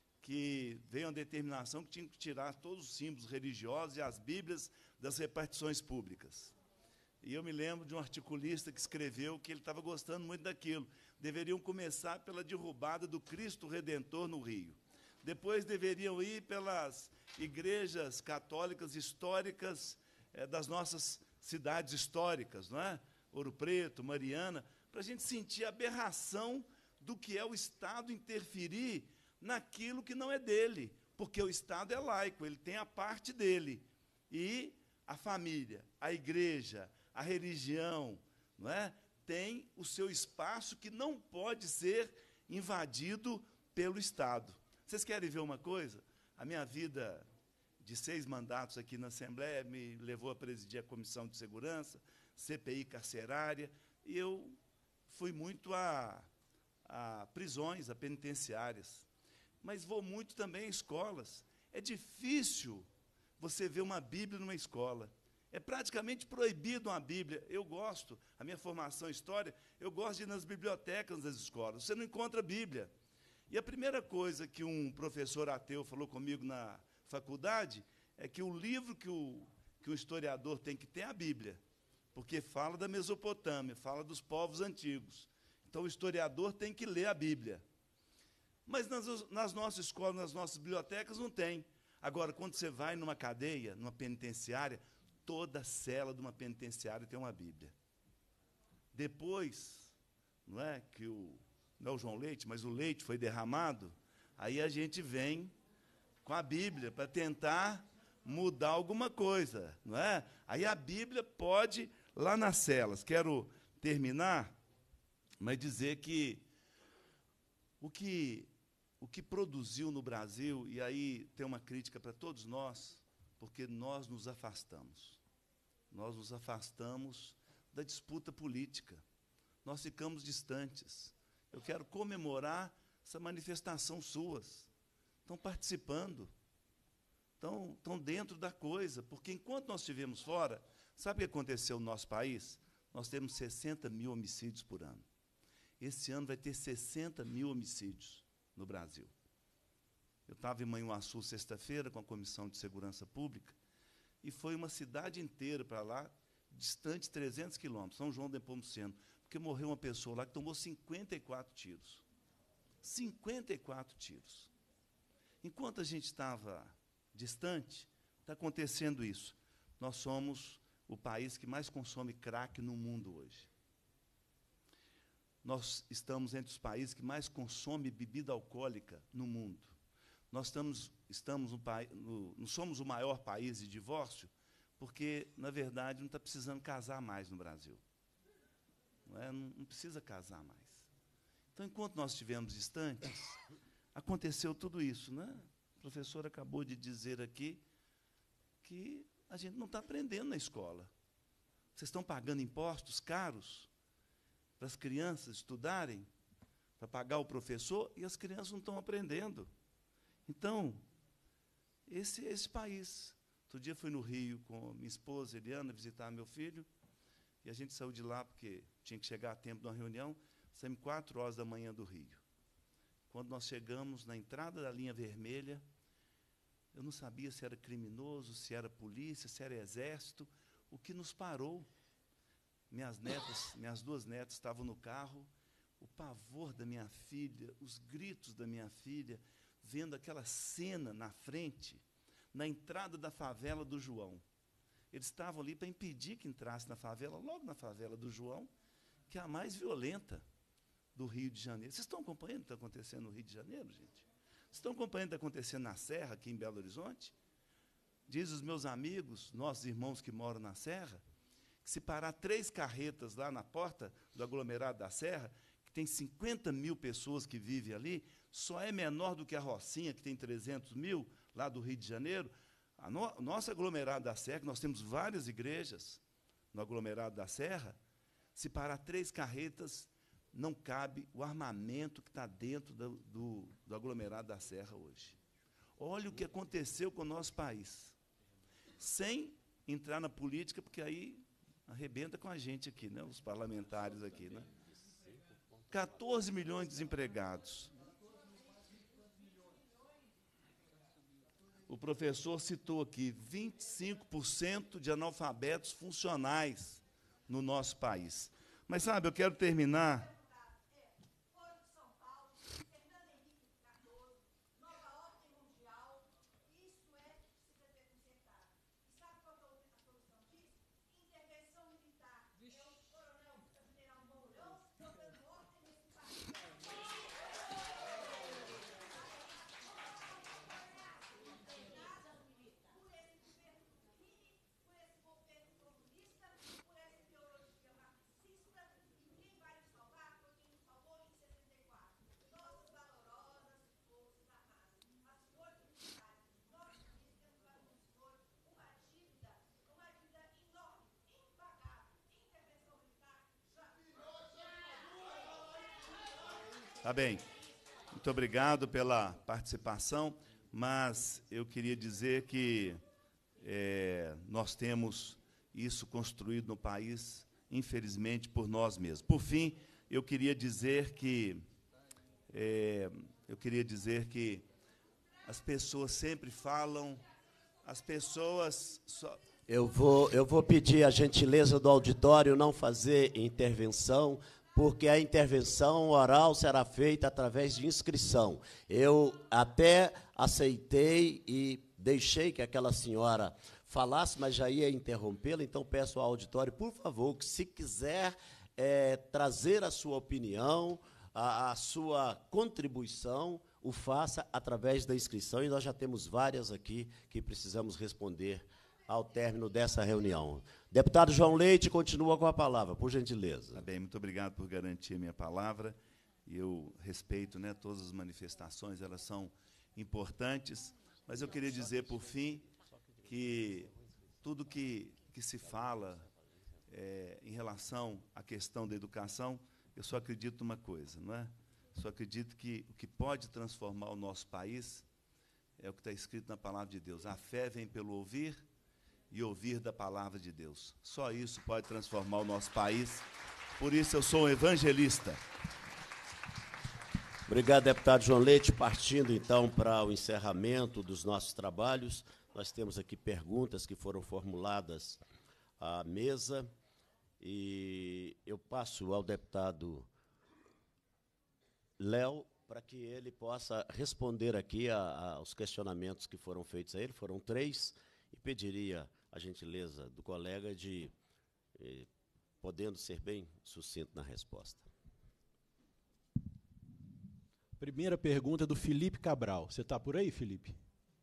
que veio uma determinação que tinha que tirar todos os símbolos religiosos e as Bíblias das repartições públicas. E eu me lembro de um articulista que escreveu que ele estava gostando muito daquilo. Deveriam começar pela derrubada do Cristo Redentor no Rio. depois deveriam ir pelas igrejas católicas históricas das nossas cidades históricas, não é? Ouro Preto, Mariana, para a gente sentir a aberração do que é o Estado interferir naquilo que não é dele, porque o Estado é laico, ele tem a parte dele. E a família, a igreja, a religião, não é? Tem o seu espaço que não pode ser invadido pelo Estado. Vocês querem ver uma coisa? A minha vida de 6 mandatos aqui na Assembleia me levou a presidir a Comissão de Segurança, CPI carcerária, e eu fui muito a prisões, a penitenciárias. Mas vou muito também a escolas. É difícil você ver uma Bíblia numa escola. É praticamente proibido uma Bíblia. Eu gosto, a minha formação em história, eu gosto de ir nas bibliotecas das escolas. Você não encontra Bíblia. E a primeira coisa que um professor ateu falou comigo na faculdade é que o livro que o historiador tem que ter é a Bíblia, porque fala da Mesopotâmia, fala dos povos antigos. Então, o historiador tem que ler a Bíblia. Mas nas nossas escolas, nas nossas bibliotecas, não tem. Agora, quando você vai numa cadeia, numa penitenciária, toda cela de uma penitenciária tem uma Bíblia. Depois, não é que não é o João Leite, mas o leite foi derramado, aí a gente vem com a Bíblia para tentar mudar alguma coisa, não é? Aí a Bíblia pode lá nas celas. Quero terminar, mas dizer que o que produziu no Brasil, e aí tem uma crítica para todos nós, porque nós nos afastamos. Nós nos afastamos da disputa política. Nós ficamos distantes. Eu quero comemorar essa manifestação suas. Estão participando. Estão dentro da coisa. Porque enquanto nós estivemos fora, sabe o que aconteceu no nosso país? Nós temos 60 mil homicídios por ano. Esse ano vai ter 60 mil homicídios no Brasil. Eu estava em Manhuaçu sexta-feira com a Comissão de Segurança Pública e foi uma cidade inteira para lá, distante 300 quilômetros, São João de Nepomuceno, porque morreu uma pessoa lá que tomou 54 tiros. 54 tiros. Enquanto a gente estava distante, está acontecendo isso. Nós somos o país que mais consome crack no mundo hoje. Nós estamos entre os países que mais consomem bebida alcoólica no mundo. Nós não somos o maior país de divórcio, porque, na verdade, não está precisando casar mais no Brasil. Não precisa casar mais. Então, enquanto nós estivemos distantes, aconteceu tudo isso. Né? O professor acabou de dizer aqui que a gente não está aprendendo na escola. Vocês estão pagando impostos caros para as crianças estudarem, para pagar o professor, e as crianças não estão aprendendo. Então, esse é esse país. Outro dia fui no Rio com minha esposa, Eliana, visitar meu filho, e a gente saiu de lá porque tinha que chegar a tempo de uma reunião, saímos 4 horas da manhã do Rio. Quando nós chegamos na entrada da linha vermelha, eu não sabia se era criminoso, se era polícia, se era exército, o que nos parou. Minhas 2 netas estavam no carro, o pavor da minha filha, os gritos da minha filha, vendo aquela cena na frente, na entrada da favela do João. Eles estavam ali para impedir que entrasse na favela, logo na favela do João, que é a mais violenta do Rio de Janeiro. Vocês estão acompanhando o que está acontecendo no Rio de Janeiro, gente? Vocês estão acompanhando o que está acontecendo na Serra, aqui em Belo Horizonte? Diz os meus amigos, nossos irmãos que moram na Serra, que se parar 3 carretas lá na porta do aglomerado da Serra, que tem 50 mil pessoas que vivem ali, só é menor do que a Rocinha, que tem 300 mil, lá do Rio de Janeiro. O nosso aglomerado da Serra, que nós temos várias igrejas no aglomerado da Serra, se parar 3 carretas, não cabe o armamento que está dentro do aglomerado da Serra hoje. Olha o que aconteceu com o nosso país. Sem entrar na política, porque aí arrebenta com a gente aqui, né, os parlamentares aqui. Né? 14 milhões de desempregados. O professor citou aqui 25% de analfabetos funcionais no nosso país. Mas, sabe, eu quero terminar. Tá bem. Muito obrigado pela participação, mas eu queria dizer que nós temos isso construído no país, infelizmente, por nós mesmos. Por fim, eu queria dizer que as pessoas sempre falam, as pessoas só... Eu vou pedir a gentileza do auditório não fazer intervenção, porque a intervenção oral será feita através de inscrição. Eu até aceitei e deixei que aquela senhora falasse, mas já ia interrompê-la, então peço ao auditório, por favor, que se quiser trazer a sua opinião, a sua contribuição, o faça através da inscrição, e nós já temos várias aqui que precisamos responder ao término dessa reunião. Deputado João Leite, continua com a palavra, por gentileza. Tá bem, muito obrigado por garantir a minha palavra. Eu respeito, né, todas as manifestações, elas são importantes, mas eu queria dizer, por fim, que tudo que se fala em relação à questão da educação, eu só acredito numa coisa, não é? Só acredito que o que pode transformar o nosso país é o que está escrito na palavra de Deus. A fé vem pelo ouvir e ouvir da palavra de Deus. Só isso pode transformar o nosso país. Por isso eu sou um evangelista. Obrigado, deputado João Leite. Partindo, então, para o encerramento dos nossos trabalhos, nós temos aqui perguntas que foram formuladas à mesa, e eu passo ao deputado Léo para que ele possa responder aqui aos questionamentos que foram feitos a ele. Foram 3, e pediria a gentileza do colega de, podendo ser bem sucinto na resposta. Primeira pergunta é do Felipe Cabral. Você está por aí, Felipe?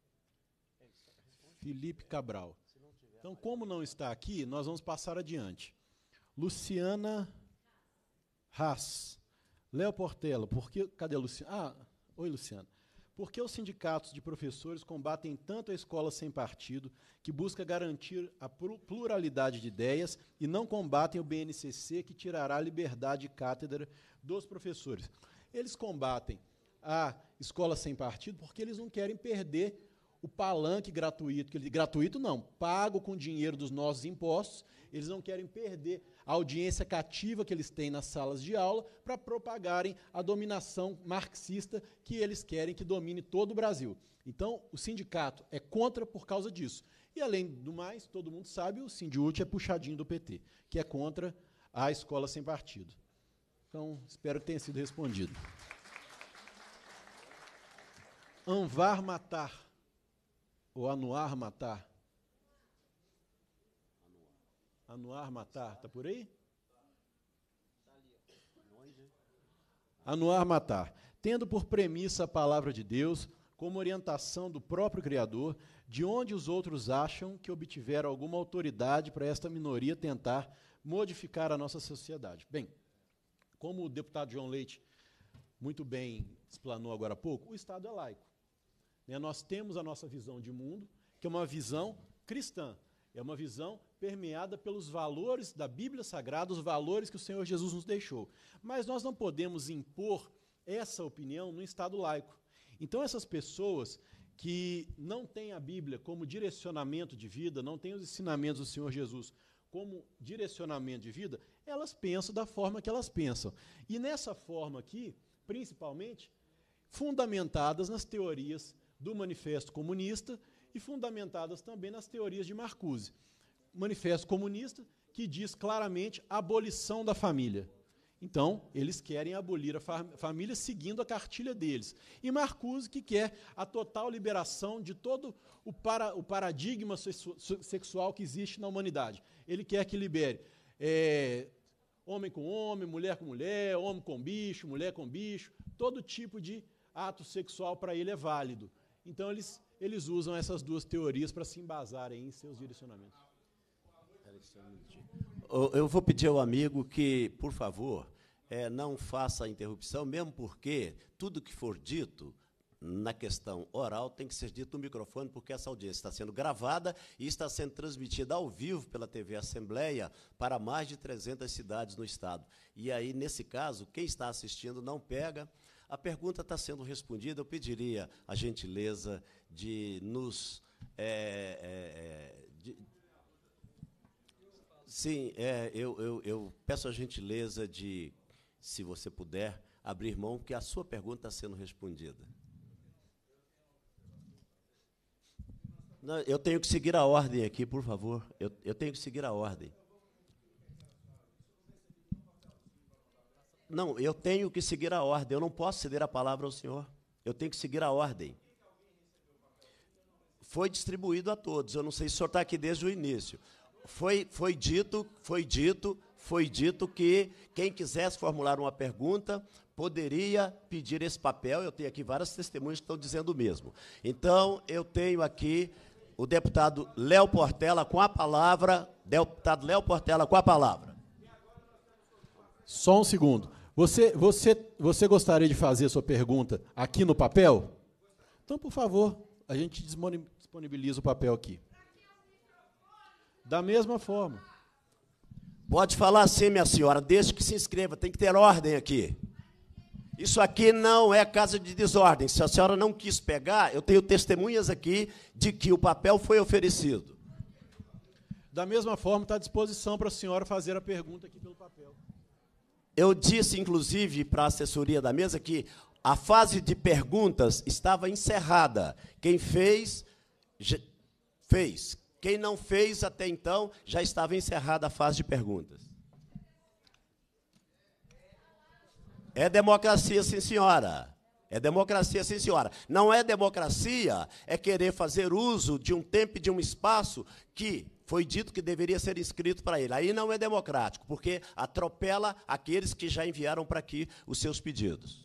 Felipe Cabral. Então, como não está aqui, nós vamos passar adiante. Luciana Haas. Léo Portela, cadê a Luciana? Oi, Luciana. Por que os sindicatos de professores combatem tanto a escola sem partido, que busca garantir a pluralidade de ideias, e não combatem o BNCC, que tirará a liberdade de cátedra dos professores? Eles combatem a escola sem partido porque eles não querem perder o palanque gratuito, gratuito não, pago com dinheiro dos nossos impostos. Eles não querem perder a audiência cativa que eles têm nas salas de aula para propagarem a dominação marxista que eles querem que domine todo o Brasil. Então, o sindicato é contra por causa disso. E, além do mais, todo mundo sabe, o Sindiúte é puxadinho do PT, que é contra a escola sem partido. Então, espero que tenha sido respondido. Anvar Matar, ou Anuar Matar. Anuar Matar, está por aí? Anuar Matar. Tendo por premissa a palavra de Deus, como orientação do próprio Criador, de onde os outros acham que obtiveram alguma autoridade para esta minoria tentar modificar a nossa sociedade? Bem, como o deputado João Leite muito bem explanou agora há pouco, o Estado é laico. Nós temos a nossa visão de mundo, que é uma visão cristã, é uma visão permeada pelos valores da Bíblia Sagrada, os valores que o Senhor Jesus nos deixou. Mas nós não podemos impor essa opinião no Estado laico. Então, essas pessoas que não têm a Bíblia como direcionamento de vida, não têm os ensinamentos do Senhor Jesus como direcionamento de vida, elas pensam da forma que elas pensam. E nessa forma aqui, principalmente, fundamentadas nas teorias do Manifesto Comunista e fundamentadas também nas teorias de Marcuse. O Manifesto Comunista, que diz claramente a abolição da família. Então, eles querem abolir a família seguindo a cartilha deles. E Marcuse, que quer a total liberação de todo o paradigma sexual que existe na humanidade. Ele quer que libere homem com homem, mulher com mulher, homem com bicho, mulher com bicho, todo tipo de ato sexual para ele é válido. Então, eles usam essas duas teorias para se embasarem em seus direcionamentos. Eu vou pedir ao amigo que, por favor, não faça a interrupção, mesmo porque tudo que for dito na questão oral tem que ser dito no microfone, porque essa audiência está sendo gravada e está sendo transmitida ao vivo pela TV Assembleia para mais de 300 cidades no Estado. E aí, nesse caso, quem está assistindo não pega. A pergunta está sendo respondida. Eu pediria a gentileza de nos... Sim, eu peço a gentileza de, se você puder, abrir mão, porque a sua pergunta está sendo respondida. Não, eu tenho que seguir a ordem aqui, por favor. Eu tenho que seguir a ordem. Não, eu tenho que seguir a ordem. Eu não posso ceder a palavra ao senhor. Eu tenho que seguir a ordem. Foi distribuído a todos. Eu não sei se o senhor está aqui desde o início. Foi dito que quem quisesse formular uma pergunta poderia pedir esse papel. Eu tenho aqui várias testemunhas que estão dizendo o mesmo. Então, eu tenho aqui o deputado Léo Portela com a palavra. Deputado Léo Portela com a palavra. Só um segundo. Você gostaria de fazer a sua pergunta aqui no papel? Então, por favor, a gente disponibiliza o papel aqui. Da mesma forma. Pode falar assim, minha senhora, desde que se inscreva, tem que ter ordem aqui. Isso aqui não é casa de desordem. Se a senhora não quis pegar, eu tenho testemunhas aqui de que o papel foi oferecido. Da mesma forma, está à disposição para a senhora fazer a pergunta aqui pelo papel. Eu disse, inclusive, para a assessoria da mesa que a fase de perguntas estava encerrada. Quem fez, fez. Quem não fez até então, já estava encerrada a fase de perguntas. É democracia, sim, senhora. É democracia, sim, senhora. Não é democracia, é querer fazer uso de um tempo e de um espaço que foi dito que deveria ser inscrito para ele. Aí não é democrático, porque atropela aqueles que já enviaram para aqui os seus pedidos.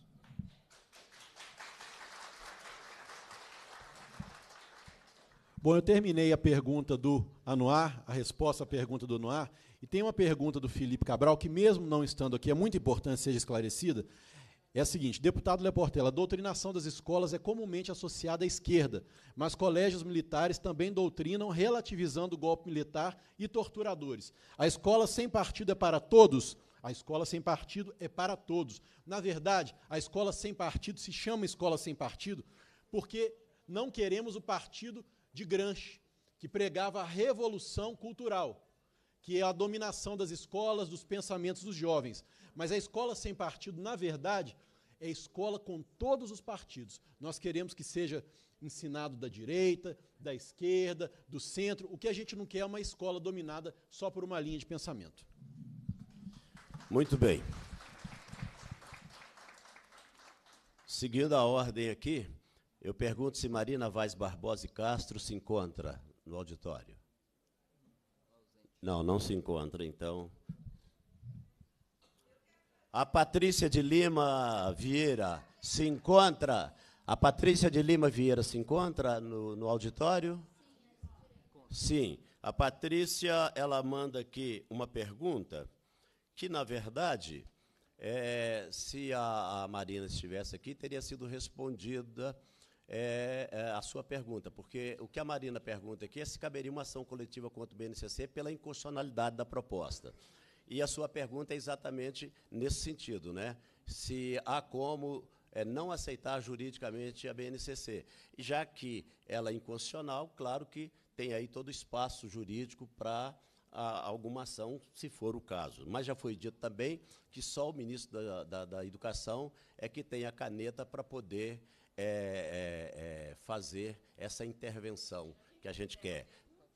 Bom, eu terminei a pergunta do Anuar, a resposta à pergunta do Anuar, e tem uma pergunta do Felipe Cabral, que mesmo não estando aqui, é muito importante que seja esclarecida. É a seguinte: deputado Léo Portela, a doutrinação das escolas é comumente associada à esquerda, mas colégios militares também doutrinam relativizando o golpe militar e torturadores. A escola sem partido é para todos? A escola sem partido é para todos. Na verdade, a escola sem partido se chama escola sem partido porque não queremos o partido de Gramsci, que pregava a revolução cultural, que é a dominação das escolas, dos pensamentos dos jovens. Mas a escola sem partido, na verdade, é escola com todos os partidos. Nós queremos que seja ensinado da direita, da esquerda, do centro. O que a gente não quer é uma escola dominada só por uma linha de pensamento. Muito bem. Seguindo a ordem aqui, eu pergunto se Marina Vaz Barbosa e Castro se encontra no auditório. Não, não se encontra, então. A Patrícia de Lima Vieira se encontra. A Patrícia de Lima Vieira se encontra no auditório? Sim. A Patrícia, ela manda aqui uma pergunta que, na verdade, se a Marina estivesse aqui, teria sido respondida a sua pergunta, porque o que a Marina pergunta aqui é se caberia uma ação coletiva contra o BNCC pela inconstitucionalidade da proposta. E a sua pergunta é exatamente nesse sentido, né? Se há como não aceitar juridicamente a BNCC. E já que ela é inconstitucional, claro que tem aí todo o espaço jurídico para alguma ação, se for o caso. Mas já foi dito também que só o ministro da Educação é que tem a caneta para poder fazer essa intervenção que a gente quer.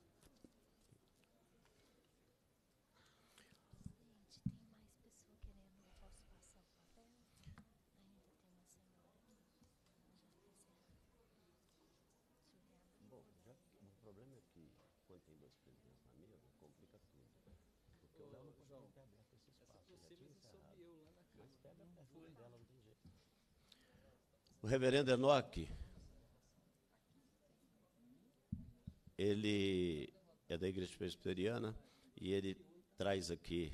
O reverendo Enoque, ele é da Igreja Presbiteriana e ele traz aqui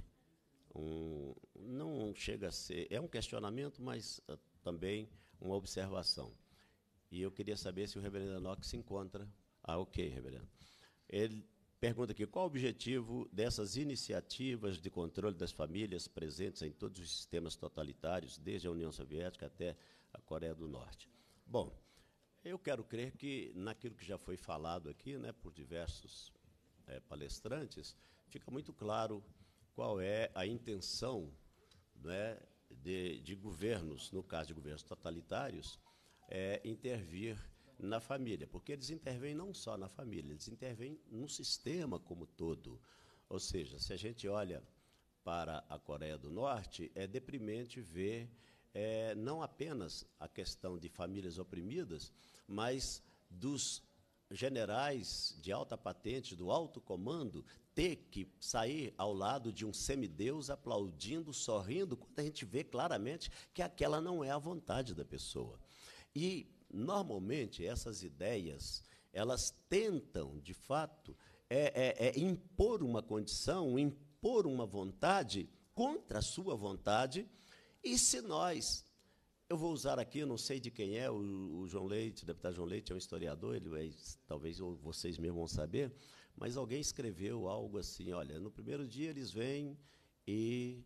não chega a ser, é um questionamento, mas também uma observação. E eu queria saber se o reverendo Enoque se encontra. Ah, ok, reverendo. Ele pergunta aqui, qual o objetivo dessas iniciativas de controle das famílias presentes em todos os sistemas totalitários, desde a União Soviética até a Coreia do Norte? Bom, eu quero crer que, naquilo que já foi falado aqui, né, por diversos palestrantes, fica muito claro qual é a intenção, né, de governos, no caso de governos totalitários, intervir na família, porque eles intervêm não só na família, eles intervêm no sistema como todo. Ou seja, se a gente olha para a Coreia do Norte, é deprimente ver não apenas a questão de famílias oprimidas, mas dos generais de alta patente, do alto comando, ter que sair ao lado de um semideus aplaudindo, sorrindo, quando a gente vê claramente que aquela não é a vontade da pessoa. E, normalmente, essas ideias, elas tentam, de fato, impor uma condição, impor uma vontade contra a sua vontade, e se nós... Eu vou usar aqui, eu não sei de quem é, o João Leite, o deputado João Leite é um historiador, talvez vocês mesmos vão saber, mas alguém escreveu algo assim, olha, no primeiro dia eles vêm e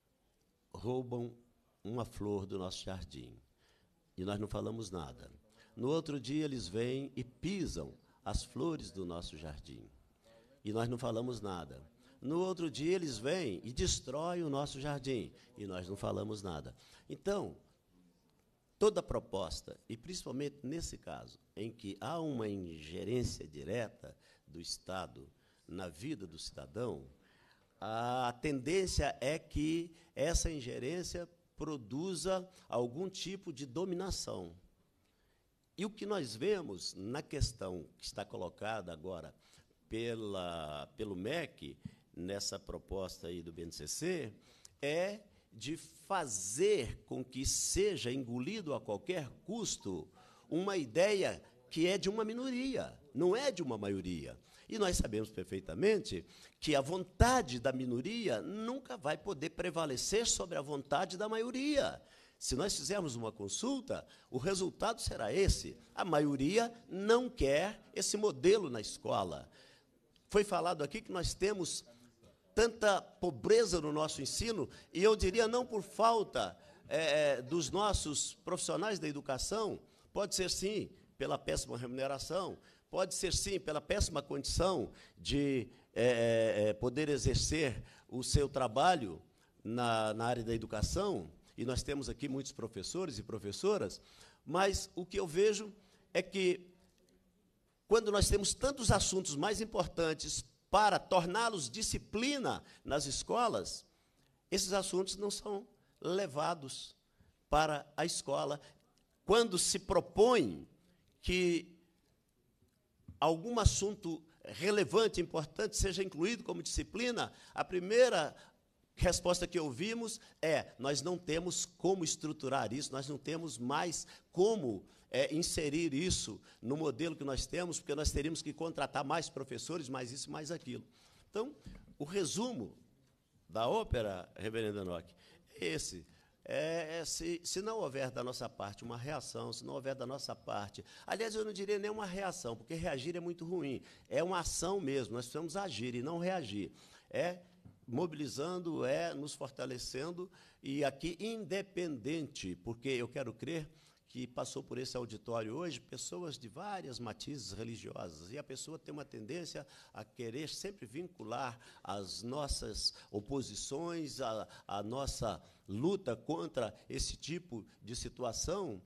roubam uma flor do nosso jardim, e nós não falamos nada. No outro dia eles vêm e pisam as flores do nosso jardim, e nós não falamos nada. No outro dia eles vêm e destroem o nosso jardim, e nós não falamos nada. Então, toda proposta, e principalmente nesse caso, em que há uma ingerência direta do Estado na vida do cidadão, a tendência é que essa ingerência produza algum tipo de dominação. E o que nós vemos na questão que está colocada agora pelo MEC, nessa proposta aí do BNCC, é de fazer com que seja engolido a qualquer custo uma ideia que é de uma minoria, não é de uma maioria. E nós sabemos perfeitamente que a vontade da minoria nunca vai poder prevalecer sobre a vontade da maioria. Se nós fizermos uma consulta, o resultado será esse. A maioria não quer esse modelo na escola. Foi falado aqui que nós temos tanta pobreza no nosso ensino, e eu diria não por falta dos nossos profissionais da educação, pode ser sim pela péssima remuneração, pode ser sim pela péssima condição de poder exercer o seu trabalho na área da educação, e nós temos aqui muitos professores e professoras, mas o que eu vejo é que, quando nós temos tantos assuntos mais importantes para torná-los disciplina nas escolas, esses assuntos não são levados para a escola. Quando se propõe que algum assunto relevante, importante, seja incluído como disciplina, a primeira resposta que ouvimos é: nós não temos como estruturar isso, nós não temos mais como inserir isso no modelo que nós temos, porque nós teríamos que contratar mais professores, mais isso, mais aquilo. Então, o resumo da ópera, reverendo Enoque, é esse. Se não houver da nossa parte uma reação, se não houver da nossa parte... Aliás, eu não diria nem uma reação, porque reagir é muito ruim. É uma ação mesmo, nós precisamos agir e não reagir. Mobilizando, nos fortalecendo, e aqui independente, porque eu quero crer que passou por esse auditório hoje pessoas de várias matizes religiosas, e a pessoa tem uma tendência a querer sempre vincular as nossas oposições, a nossa luta contra esse tipo de situação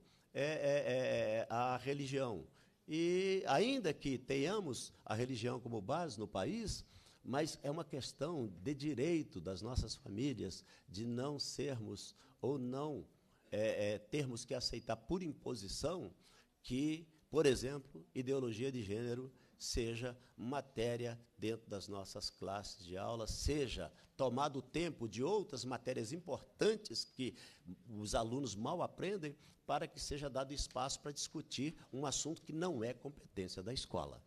à religião. E, ainda que tenhamos a religião como base no país, mas é uma questão de direito das nossas famílias de não sermos ou não termos que aceitar por imposição que, por exemplo, ideologia de gênero seja matéria dentro das nossas classes de aula, seja tomado o tempo de outras matérias importantes que os alunos mal aprendem, para que seja dado espaço para discutir um assunto que não é competência da escola.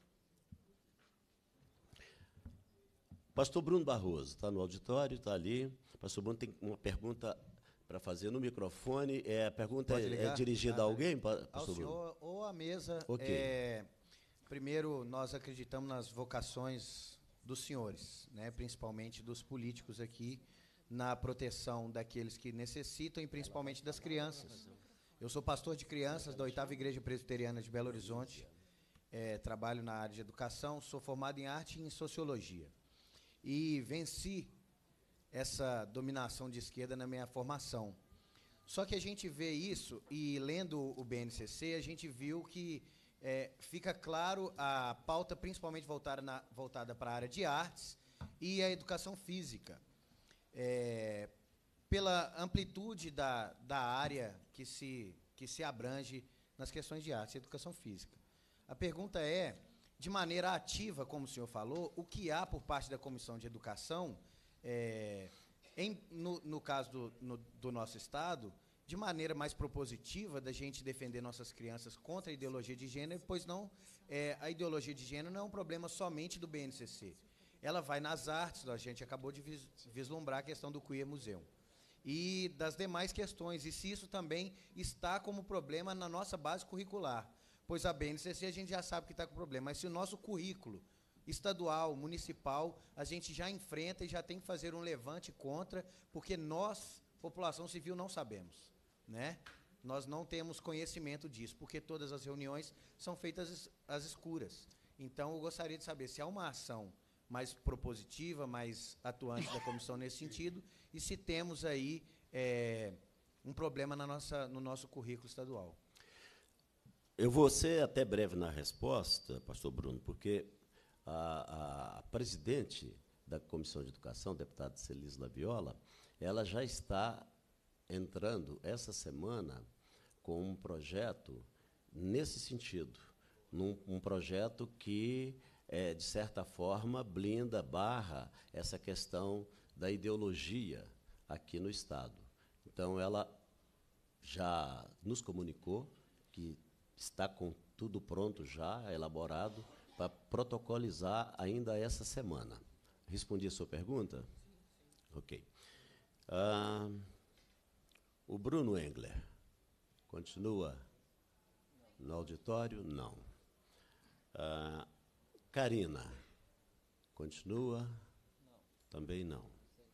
Pastor Bruno Barroso está no auditório, está ali. Pastor Bruno tem uma pergunta para fazer no microfone. A pergunta Pode é dirigida a alguém, pastor ao Bruno? senhor ou à mesa. Ok. Primeiro, nós acreditamos nas vocações dos senhores, né, principalmente dos políticos aqui, na proteção daqueles que necessitam e principalmente das crianças. Eu sou pastor de crianças da 8ª Igreja Presbiteriana de Belo Horizonte, trabalho na área de educação, sou formado em arte e em sociologia. E venci essa dominação de esquerda na minha formação. Só que a gente vê isso, e lendo o BNCC, a gente viu que fica claro a pauta principalmente voltada para a área de artes e a educação física. Pela amplitude da área que se abrange nas questões de arte e educação física. A pergunta é, de maneira ativa, como o senhor falou, o que há por parte da Comissão de Educação, no caso do nosso Estado, de maneira mais propositiva da gente defender nossas crianças contra a ideologia de gênero, pois não, a ideologia de gênero não é um problema somente do BNCC. Ela vai nas artes, a gente acabou de vislumbrar a questão do Queer Museum, e das demais questões, e se isso também está como problema na nossa base curricular, pois a BNCC a gente já sabe que está com problema, mas se o nosso currículo estadual, municipal, a gente já enfrenta e já tem que fazer um levante contra, porque nós, população civil, não sabemos, né? Nós não temos conhecimento disso, porque todas as reuniões são feitas às escuras. Então, eu gostaria de saber se há uma ação mais propositiva, mais atuante da comissão nesse sentido, e se temos aí um problema no nosso currículo estadual. Eu vou ser até breve na resposta, pastor Bruno, porque a presidente da Comissão de Educação, a deputada Celise Laviola, ela já está entrando essa semana com um projeto nesse sentido, um projeto que, de certa forma, blinda, barra essa questão da ideologia aqui no Estado. Então, ela já nos comunicou que está com tudo pronto já, elaborado, para protocolizar ainda essa semana. Respondi a sua pergunta? Ok. O Bruno Engler continua no auditório? Não. Karina, continua? Não. Também não.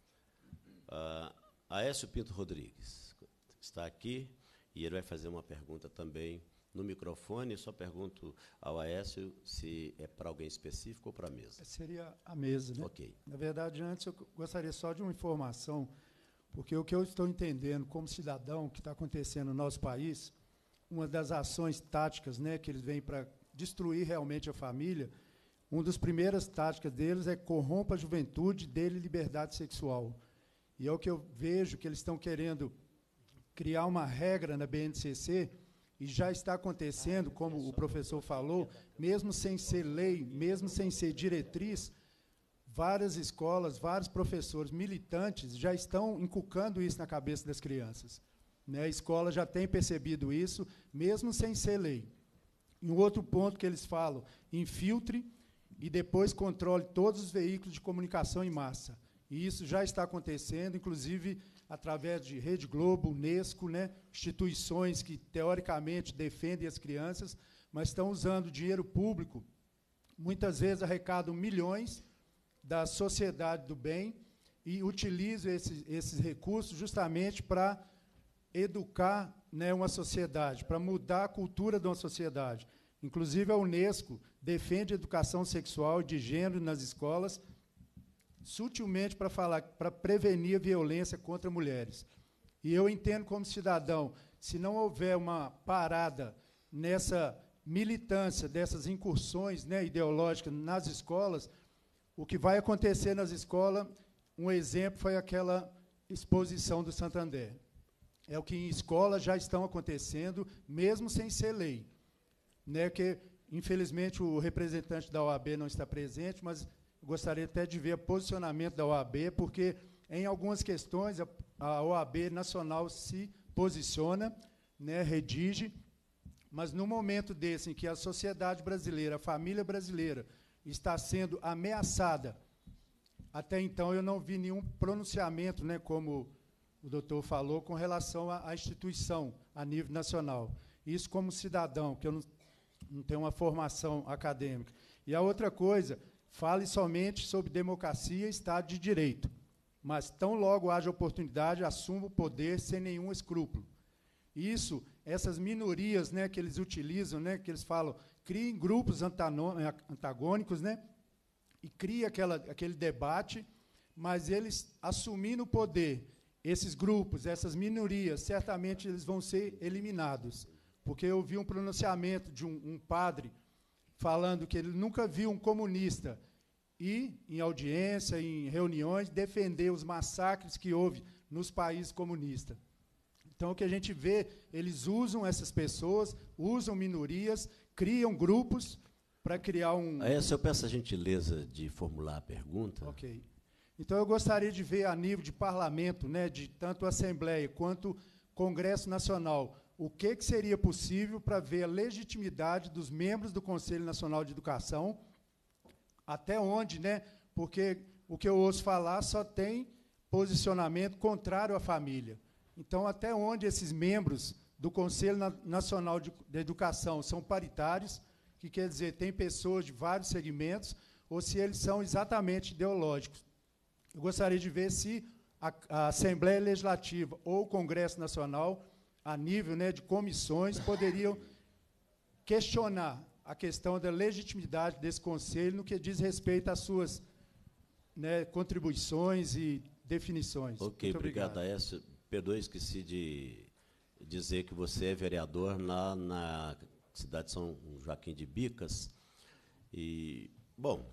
Aécio Pinto Rodrigues está aqui e ele vai fazer uma pergunta também no microfone. Só pergunto ao Aécio se é para alguém específico ou para a mesa. Seria a mesa, né? Ok. Na verdade, antes eu gostaria só de uma informação, porque o que eu estou entendendo como cidadão que está acontecendo no nosso país, uma das ações táticas, né, que eles vêm para destruir realmente a família, uma das primeiras táticas deles é corrompa a juventude, dele liberdade sexual. E é o que eu vejo que eles estão querendo criar uma regra na BNCC, e já está acontecendo, como o professor falou, mesmo sem ser lei, mesmo sem ser diretriz, várias escolas, vários professores militantes já estão inculcando isso na cabeça das crianças, né? A escola já tem percebido isso, mesmo sem ser lei. E um outro ponto que eles falam, infiltre e depois controle todos os veículos de comunicação em massa. E isso já está acontecendo, inclusive através de Rede Globo, Unesco, né, instituições que, teoricamente, defendem as crianças, mas estão usando dinheiro público, muitas vezes arrecadam milhões da sociedade do bem e utilizam esses recursos justamente para educar, né, uma sociedade, para mudar a cultura de uma sociedade. Inclusive, a Unesco defende a educação sexual e de gênero nas escolas, sutilmente para prevenir a violência contra mulheres. E eu entendo como cidadão, se não houver uma parada nessa militância, dessas incursões, né, ideológicas nas escolas, o que vai acontecer nas escolas, um exemplo foi aquela exposição do Santander. É o que em escolas já estão acontecendo, mesmo sem ser lei, né, que, infelizmente, o representante da OAB não está presente, mas gostaria até de ver o posicionamento da OAB, porque, em algumas questões, a OAB nacional se posiciona, né, redige, mas, no momento desse, em que a sociedade brasileira, a família brasileira, está sendo ameaçada, até então eu não vi nenhum pronunciamento, né, como o doutor falou com relação à instituição a nível nacional. Isso como cidadão, que eu não tenho uma formação acadêmica. E a outra coisa, fale somente sobre democracia e Estado de Direito, mas tão logo haja oportunidade, assuma o poder sem nenhum escrúpulo. Isso, essas minorias, né, que eles utilizam, né, que eles falam, criem grupos antagônicos, né, e cria aquele debate, mas eles assumindo o poder, esses grupos, essas minorias, certamente eles vão ser eliminados. Porque eu vi um pronunciamento de um padre falando que ele nunca viu um comunista ir em audiência, em reuniões, defender os massacres que houve nos países comunistas. Então, o que a gente vê, eles usam essas pessoas, usam minorias, criam grupos para criar um... Essa eu peço a gentileza de formular a pergunta. Ok. Então, eu gostaria de ver, a nível de parlamento, né, de tanto Assembleia quanto Congresso Nacional, o que seria possível para ver a legitimidade dos membros do Conselho Nacional de Educação, até onde, né, porque o que eu ouço falar só tem posicionamento contrário à família. Então, até onde esses membros do Conselho Nacional de Educação são paritários, que quer dizer, tem pessoas de vários segmentos, ou se eles são exatamente ideológicos. Eu gostaria de ver se a Assembleia Legislativa ou o Congresso Nacional, a nível, né, de comissões, poderiam questionar a questão da legitimidade desse Conselho no que diz respeito às suas, né, contribuições e definições. Ok, muito obrigado, Aécio. Perdoe, esqueci de dizer que você é vereador na cidade de São Joaquim de Bicas. E, bom,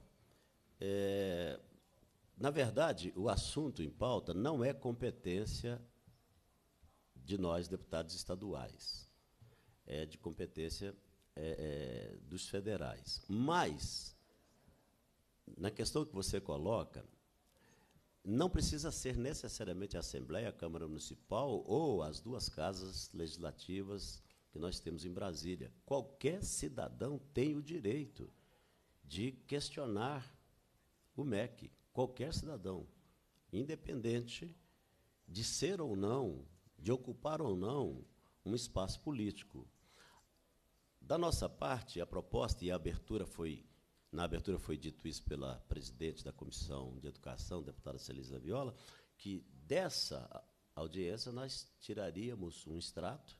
na verdade, o assunto em pauta não é competência de nós, deputados estaduais. É de competência dos federais. Mas, na questão que você coloca, não precisa ser necessariamente a Assembleia, a Câmara Municipal ou as duas casas legislativas que nós temos em Brasília. Qualquer cidadão tem o direito de questionar o MEC. Qualquer cidadão, independente de ser ou não, de ocupar ou não um espaço político. Da nossa parte, a proposta e a abertura foi, na abertura foi dito isso pela presidente da Comissão de Educação, deputada Celisa Viola, que dessa audiência nós tiraríamos um extrato,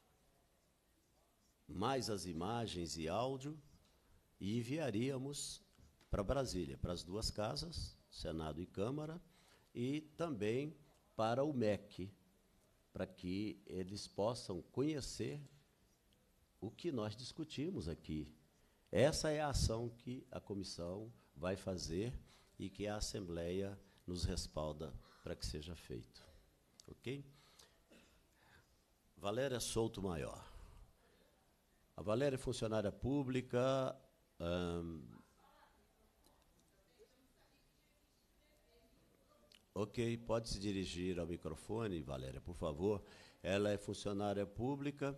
mais as imagens e áudio, e enviaríamos para Brasília, para as duas casas, Senado e Câmara, e também para o MEC, para que eles possam conhecer o que nós discutimos aqui. Essa é a ação que a comissão vai fazer e que a Assembleia nos respalda para que seja feito. Ok? Valéria Souto Maior. A Valéria é funcionária pública... Ok, pode se dirigir ao microfone, Valéria, por favor. Ela é funcionária pública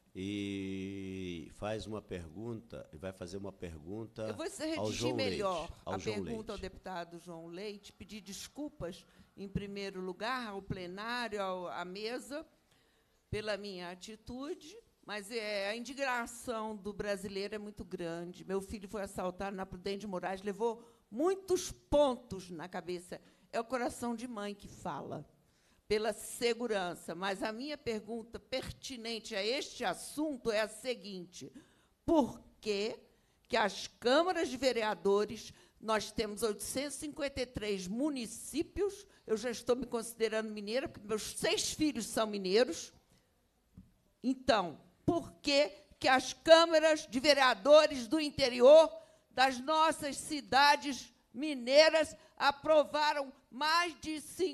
e faz uma pergunta, e vai fazer uma pergunta Eu vou ao João redigir melhor Leite, ao a João pergunta Leite. ao deputado João Leite, pedir desculpas, em primeiro lugar, ao plenário, à mesa, pela minha atitude, mas a indignação do brasileiro é muito grande. Meu filho foi assaltado na Prudente de Moraes, levou muitos pontos na cabeça. É o coração de mãe que fala, pela segurança. Mas a minha pergunta pertinente a este assunto é a seguinte: por que as câmaras de vereadores, nós temos 853 municípios, eu já estou me considerando mineira, porque meus 6 filhos são mineiros. Então, por que as câmaras de vereadores do interior das nossas cidades mineiras aprovaram mais de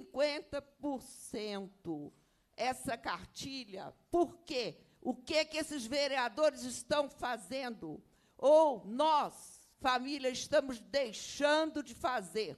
50% essa cartilha? Por quê? O que esses vereadores estão fazendo? Ou nós, família, estamos deixando de fazer?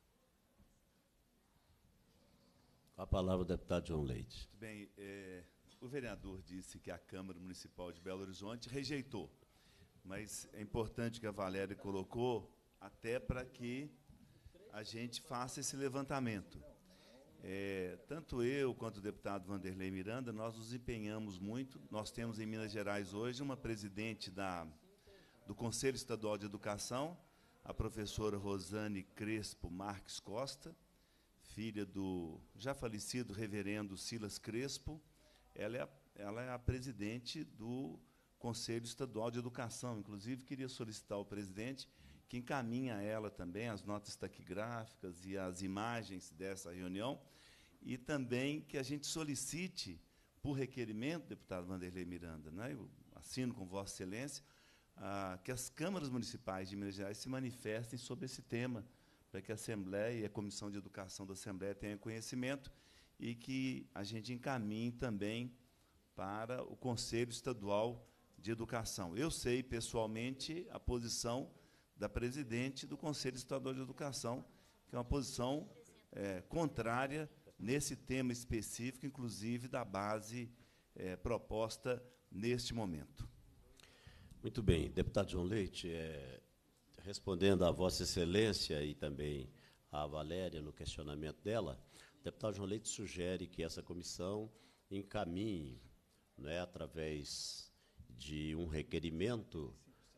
Com a palavra, o deputado João Leite. Bem, o vereador disse que a Câmara Municipal de Belo Horizonte rejeitou, mas é importante que a Valéria colocou até para que a gente faça esse levantamento. Tanto eu quanto o deputado Vanderlei Miranda, nós nos empenhamos muito. Nós temos em Minas Gerais hoje uma presidente do Conselho Estadual de Educação, a professora Rosane Crespo Marques Costa, filha do já falecido reverendo Silas Crespo. Ela é a presidente do Conselho Estadual de Educação. Inclusive, queria solicitar ao presidente que encaminhe a ela também as notas taquigráficas e as imagens dessa reunião, e também que a gente solicite, por requerimento, deputado Vanderlei Miranda, né, eu assino com Vossa Excelência, que as câmaras municipais de Minas Gerais se manifestem sobre esse tema, para que a Assembleia e a Comissão de Educação da Assembleia tenham conhecimento e que a gente encaminhe também para o Conselho Estadual de Educação. Eu sei, pessoalmente, a posição da presidente do Conselho Estadual de Educação, que é uma posição contrária nesse tema específico, inclusive da base proposta neste momento. Muito bem. Deputado João Leite, respondendo a Vossa Excelência e também a Valéria no questionamento dela, o deputado João Leite sugere que essa comissão encaminhe, né, através de um requerimento.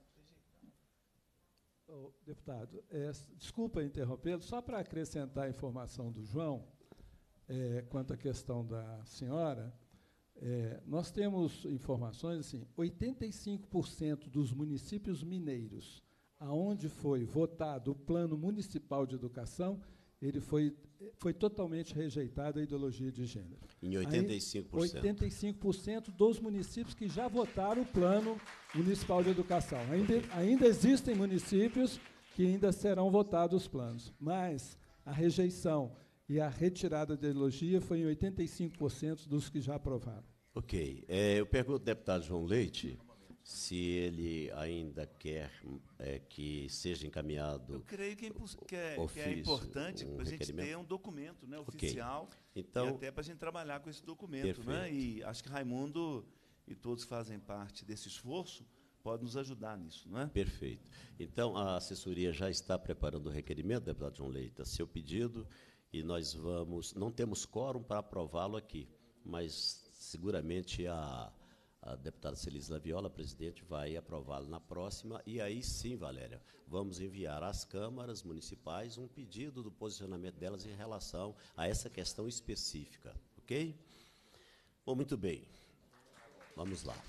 Deputado, desculpa interrompê-lo, só para acrescentar a informação do João, quanto à questão da senhora, nós temos informações assim, 85% dos municípios mineiros, aonde foi votado o Plano Municipal de Educação, ele foi totalmente rejeitado a ideologia de gênero. Em 85%. 85% dos municípios que já votaram o Plano Municipal de Educação. Ainda existem municípios que ainda serão votados os planos, mas a rejeição e a retirada da ideologia foi em 85% dos que já aprovaram. Ok. Eu pergunto ao deputado João Leite se ele ainda quer que seja encaminhado. Eu creio que é importante para a gente ter um documento, né, oficial, então, e até para a gente trabalhar com esse documento. Né, e acho que Raimundo e todos que fazem parte desse esforço podem nos ajudar nisso. Não é? Perfeito. Então, a assessoria já está preparando o requerimento, deputado João Leite, a seu pedido, e nós não temos quórum para aprová-lo aqui, mas seguramente a deputada Celise Laviola, presidente, vai aprová-lo na próxima, e aí sim, Valéria, vamos enviar às câmaras municipais um pedido do posicionamento delas em relação a essa questão específica, ok? Bom, muito bem. Vamos lá.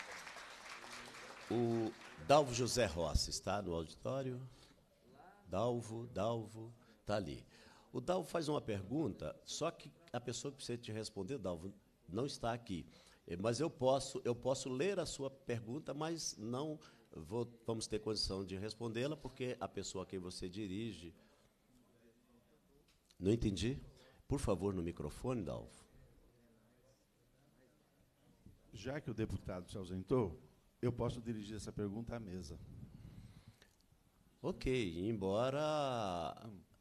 O Dalvo José Rossi está no auditório? Dalvo, está ali. O Dalvo faz uma pergunta, só que a pessoa que precisa te responder, Dalvo, não está aqui. Mas eu posso ler a sua pergunta, mas não vamos ter condição de respondê-la, porque a pessoa a quem você dirige... Não entendi? Por favor, no microfone, Dalvo. Já que o deputado se ausentou, eu posso dirigir essa pergunta à mesa. Ok, embora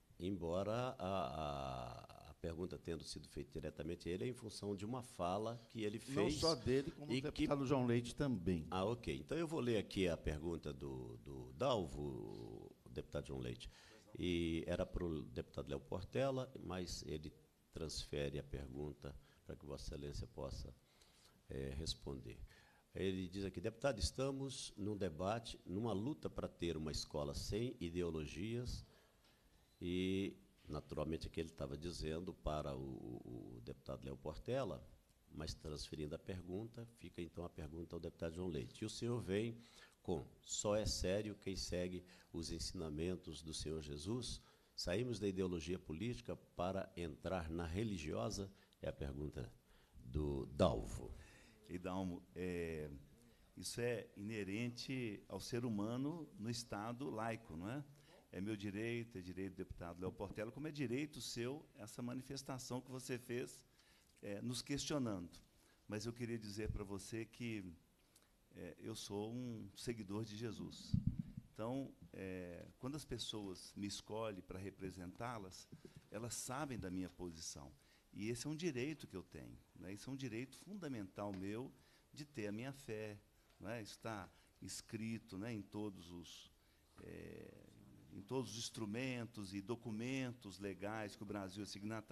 a pergunta tendo sido feita diretamente a ele, é em função de uma fala que ele fez. Não só dele, como do deputado João Leite também. Ah, ok. Então, eu vou ler aqui a pergunta do Dalvo, o deputado João Leite. E era para o deputado Léo Portela, mas ele transfere a pergunta para que Vossa Excelência possa responder. Ele diz aqui, deputado, estamos num debate, numa luta para ter uma escola sem ideologias e... Naturalmente, aqui ele estava dizendo para o deputado Léo Portela, mas transferindo a pergunta, fica então a pergunta ao deputado João Leite. E o senhor vem com, só é sério quem segue os ensinamentos do Senhor Jesus? Saímos da ideologia política para entrar na religiosa? É a pergunta do Dalvo. E Dalmo, isso é inerente ao ser humano no Estado laico, não é? É meu direito, é direito do deputado Léo Portela, como é direito seu essa manifestação que você fez nos questionando. Mas eu queria dizer para você que eu sou um seguidor de Jesus. Então, quando as pessoas me escolhem para representá-las, elas sabem da minha posição. E esse é um direito que eu tenho. Né? Isso é um direito fundamental meu de ter a minha fé. Né? Isso está escrito, né, em todos os instrumentos e documentos legais que o Brasil é signatário,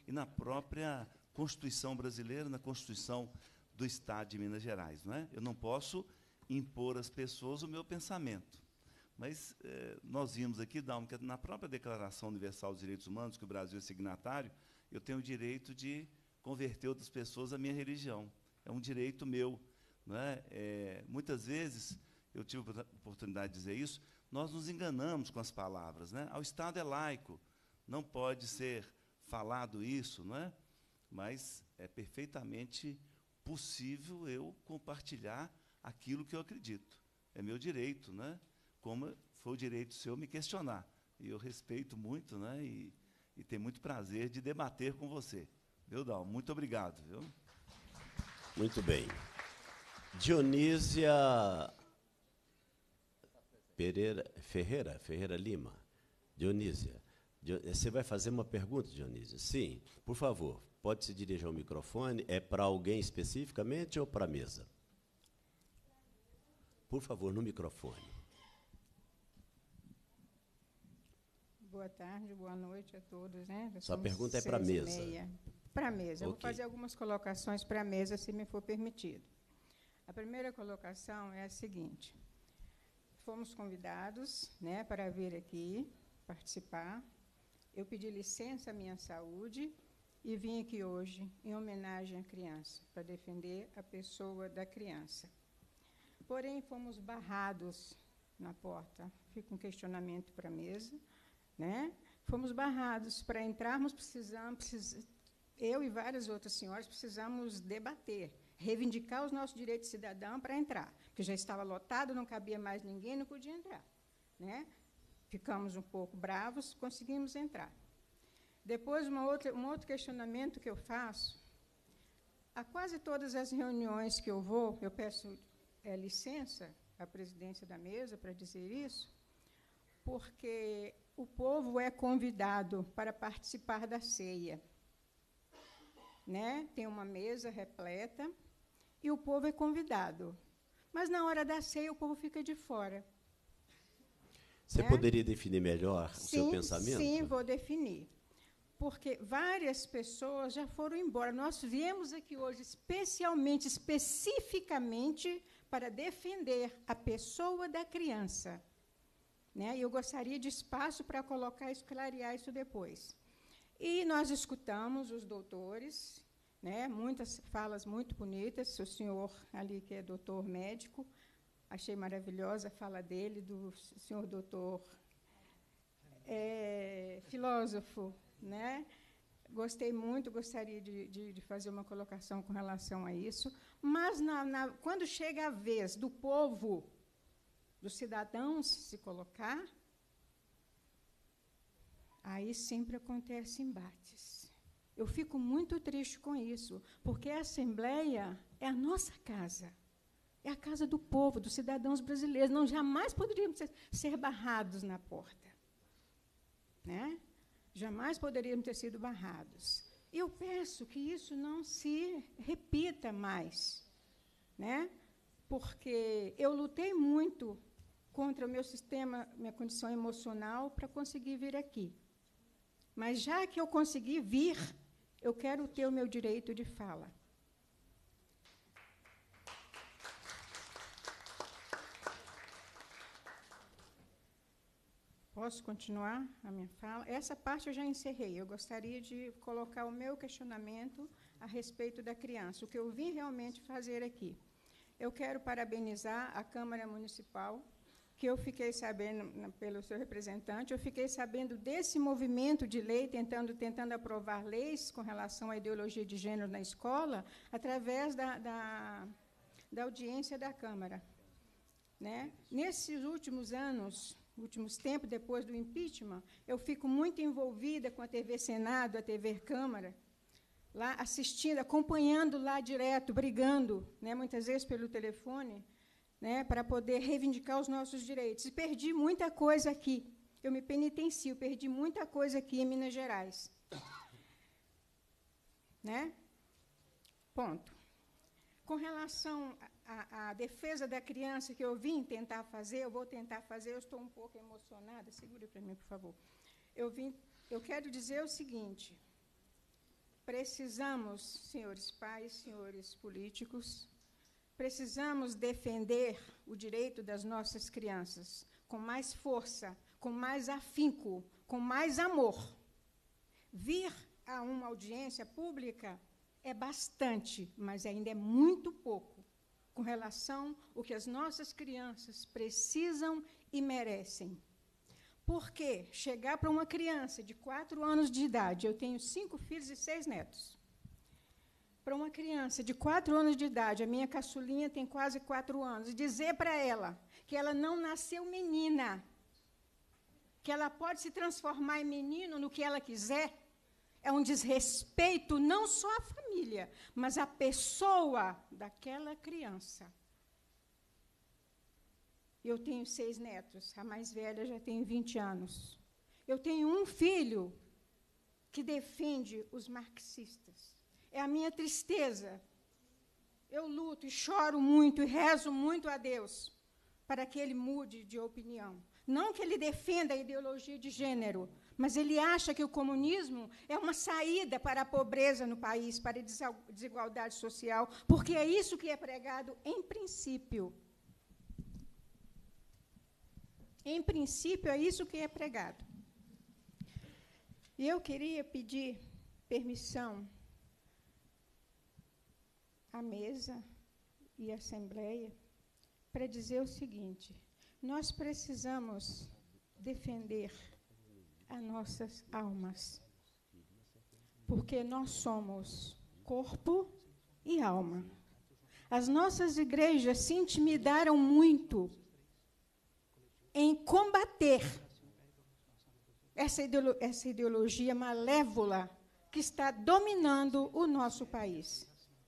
e na própria Constituição brasileira, na Constituição do Estado de Minas Gerais. Não é? Eu não posso impor às pessoas o meu pensamento. Mas nós vimos aqui, Dalmo, que na própria Declaração Universal dos Direitos Humanos, que o Brasil é signatário, eu tenho o direito de converter outras pessoas à minha religião. É um direito meu. Não é? Muitas vezes, eu tive a oportunidade de dizer isso, nós nos enganamos com as palavras. Né? O Estado é laico, não pode ser falado isso, não é? Mas é perfeitamente possível eu compartilhar aquilo que eu acredito. É meu direito, né? Como foi o direito seu me questionar. E eu respeito muito, né? E tenho muito prazer de debater com você. Viu, Dal? Muito obrigado. Viu? Muito bem. Dionísia Ferreira Lima. Dionísia, você vai fazer uma pergunta, Dionísia? Sim, por favor. Pode se dirigir ao microfone. É para alguém especificamente ou para a mesa? Por favor, no microfone. Boa tarde, boa noite a todos. Né? Sua pergunta é para a mesa. Para a mesa. Okay. Eu vou fazer algumas colocações para a mesa, se me for permitido. A primeira colocação é a seguinte. Fomos convidados, né, para vir aqui participar. Eu pedi licença à minha saúde e vim aqui hoje em homenagem à criança, para defender a pessoa da criança. Porém, fomos barrados na porta. Fica um questionamento para a mesa. Né? Fomos barrados. Para entrarmos, eu e várias outras senhoras precisamos debater, reivindicar os nossos direitos de cidadão para entrar, porque já estava lotado, não cabia mais ninguém, não podia entrar. Né? Ficamos um pouco bravos, conseguimos entrar. Depois, um outro questionamento que eu faço, a quase todas as reuniões que eu vou, eu peço licença à presidência da mesa para dizer isso, porque o povo é convidado para participar da ceia. Né? Tem uma mesa repleta e o povo é convidado. Mas, na hora da ceia, o povo fica de fora. Você poderia definir melhor o seu pensamento? Sim, vou definir. Porque várias pessoas já foram embora. Nós viemos aqui hoje especificamente, para defender a pessoa da criança. Né? E eu gostaria de espaço para colocar isso, clarear isso depois. E nós escutamos os doutores, né? Muitas falas muito bonitas. O senhor ali, que é doutor médico, achei maravilhosa a fala dele, do senhor doutor filósofo. Né? Gostei muito, gostaria de fazer uma colocação com relação a isso. Mas, quando chega a vez do povo, dos cidadãos se colocar, aí sempre acontecem embates. Eu fico muito triste com isso, porque a Assembleia é a nossa casa, é a casa do povo, dos cidadãos brasileiros. Não jamais poderíamos ser barrados na porta. Né? Jamais poderíamos ter sido barrados. E eu peço que isso não se repita mais. Né? Porque eu lutei muito contra o meu sistema, minha condição emocional, para conseguir vir aqui. Mas, já que eu consegui vir, eu quero ter o meu direito de fala. Posso continuar a minha fala? Essa parte eu já encerrei. Eu gostaria de colocar o meu questionamento a respeito da criança, o que eu vim realmente fazer aqui. Eu quero parabenizar a Câmara Municipal, que eu fiquei sabendo, pelo seu representante, eu fiquei sabendo desse movimento de lei, tentando aprovar leis com relação à ideologia de gênero na escola, através da audiência da Câmara. Né? Nesses últimos anos, últimos tempos, depois do impeachment, eu fico muito envolvida com a TV Senado, a TV Câmara, lá assistindo, acompanhando lá direto, brigando, né, muitas vezes pelo telefone, né, para poder reivindicar os nossos direitos. E perdi muita coisa aqui. Eu me penitencio, perdi muita coisa aqui em Minas Gerais. Né? Ponto. Com relação à defesa da criança que eu vim tentar fazer, eu vou tentar fazer, eu estou um pouco emocionada, segure para mim, por favor. Eu quero dizer o seguinte, precisamos, senhores pais, senhores políticos, precisamos defender o direito das nossas crianças com mais força, com mais afinco, com mais amor. Vir a uma audiência pública é bastante, mas ainda é muito pouco com relação ao que as nossas crianças precisam e merecem. Porque chegar para uma criança de 4 anos de idade, eu tenho 5 filhos e 6 netos, para uma criança de 4 anos de idade, a minha caçulinha tem quase 4 anos, dizer para ela que ela não nasceu menina, que ela pode se transformar em menino no que ela quiser, é um desrespeito não só à família, mas à pessoa daquela criança. Eu tenho 6 netos, a mais velha já tem 20 anos. Eu tenho um filho que defende os marxistas. É a minha tristeza. Eu luto e choro muito e rezo muito a Deus para que ele mude de opinião. Não que ele defenda a ideologia de gênero, mas ele acha que o comunismo é uma saída para a pobreza no país, para a desigualdade social, porque é isso que é pregado em princípio. Em princípio, é isso que é pregado. E eu queria pedir permissão à mesa e à Assembleia para dizer o seguinte: nós precisamos defender as nossas almas, porque nós somos corpo e alma. As nossas igrejas se intimidaram muito em combater essa ideologia malévola que está dominando o nosso país.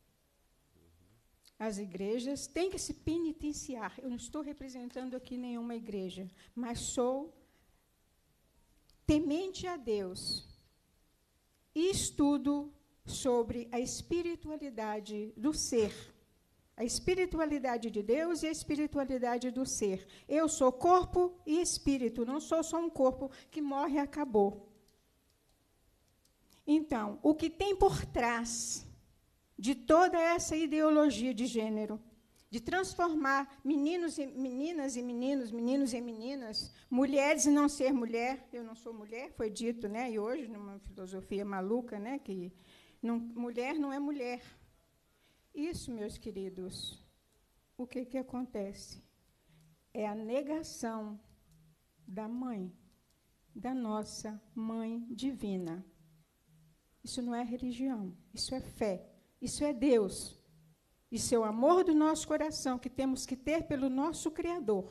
As igrejas têm que se penitenciar. Eu não estou representando aqui nenhuma igreja, mas sou temente a Deus e estudo sobre a espiritualidade do ser. A espiritualidade de Deus e a espiritualidade do ser. Eu sou corpo e espírito, não sou só um corpo que morre e acabou. Então, o que tem por trás de toda essa ideologia de gênero, de transformar meninos e meninas em meninos, meninos em meninas, mulheres e não ser mulher, eu não sou mulher, foi dito, né? E hoje, numa filosofia maluca, né, que mulher não é mulher. Isso, meus queridos, o que acontece? É a negação da mãe, da nossa mãe divina. Isso não é religião, isso é fé, isso é Deus. Isso é o amor do nosso coração que temos que ter pelo nosso Criador.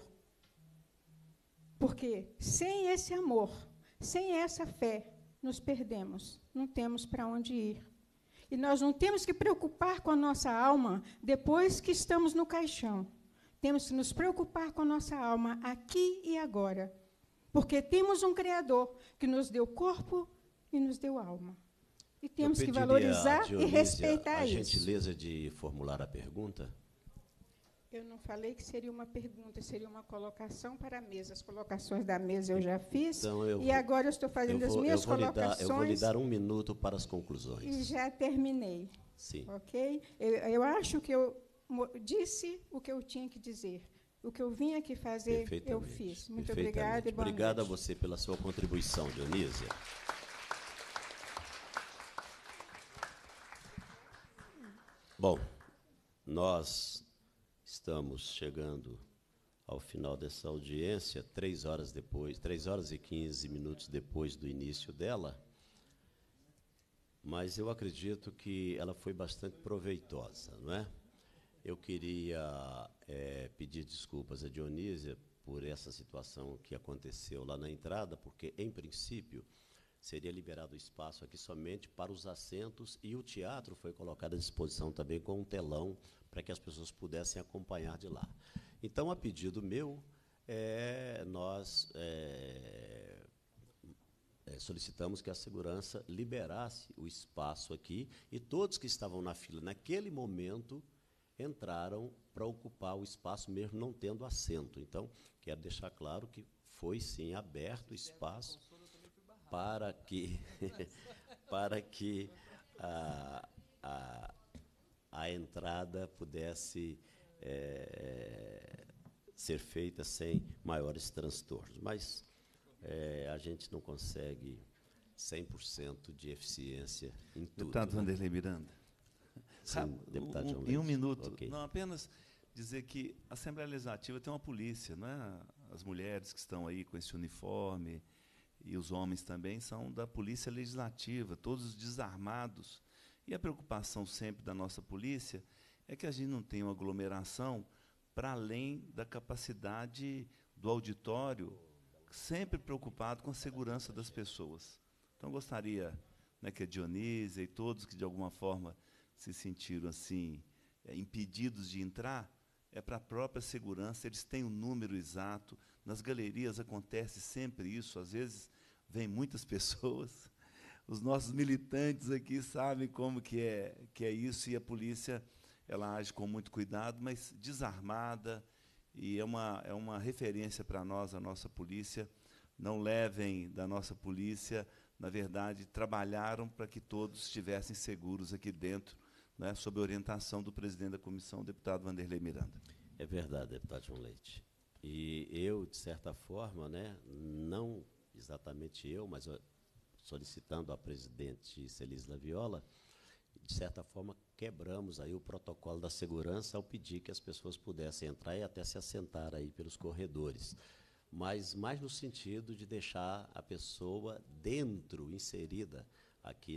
Porque sem esse amor, sem essa fé, nos perdemos, não temos para onde ir. E nós não temos que preocupar com a nossa alma depois que estamos no caixão. Temos que nos preocupar com a nossa alma aqui e agora. Porque temos um Criador que nos deu corpo e nos deu alma. E temos que valorizar e respeitar isso. A gentileza de formular a pergunta. Eu não falei que seria uma pergunta, seria uma colocação para a mesa. As colocações da mesa eu já fiz, então, agora eu estou fazendo as minhas colocações. Eu vou lhe dar 1 minuto para as conclusões. E já terminei. Sim. Ok? Eu acho que eu disse o que eu tinha que dizer. O que eu vim aqui fazer, eu fiz. Muito obrigada e boa noite. Obrigada a você pela sua contribuição, Dionísia. Bom, nós estamos chegando ao final dessa audiência, 3 horas e 15 minutos depois do início dela, mas eu acredito que ela foi bastante proveitosa, não é? Eu queria pedir desculpas a Dionísia por essa situação que aconteceu lá na entrada, porque, em princípio, seria liberado o espaço aqui somente para os assentos e o teatro foi colocado à disposição também com um telão para que as pessoas pudessem acompanhar de lá. Então, a pedido meu, nós solicitamos que a segurança liberasse o espaço aqui e todos que estavam na fila naquele momento entraram para ocupar o espaço mesmo não tendo assento. Então, quero deixar claro que foi sim aberto o espaço para que a entrada pudesse ser feita sem maiores transtornos. Mas a gente não consegue 100% de eficiência em tudo. Deputado Vanderlei Miranda. Sim, deputado João Em um Leite. minuto. Okay. Não, apenas dizer que a Assembleia Legislativa tem uma polícia, não é? As mulheres que estão aí com esse uniforme e os homens também são da Polícia Legislativa, todos desarmados. E a preocupação sempre da nossa polícia é que a gente não tenha uma aglomeração para além da capacidade do auditório, sempre preocupado com a segurança das pessoas. Então, gostaria, né, que a Dionísia e todos que, de alguma forma, se sentiram assim impedidos de entrar, para a própria segurança, eles têm um número exato. Nas galerias acontece sempre isso, às vezes vêm muitas pessoas. Os nossos militantes aqui sabem como que é isso, e a polícia ela age com muito cuidado, mas desarmada, e é uma referência para nós, a nossa polícia. Não levem da nossa polícia, na verdade, trabalharam para que todos estivessem seguros aqui dentro, né, sob a orientação do presidente da comissão, o deputado Vanderlei Miranda. É verdade, deputado João Leite. E eu, de certa forma, né, não exatamente eu, mas solicitando a presidente Celise Laviola, de certa forma, quebramos aí o protocolo da segurança ao pedir que as pessoas pudessem entrar e até se assentar aí pelos corredores. Mas mais no sentido de deixar a pessoa dentro, inserida aqui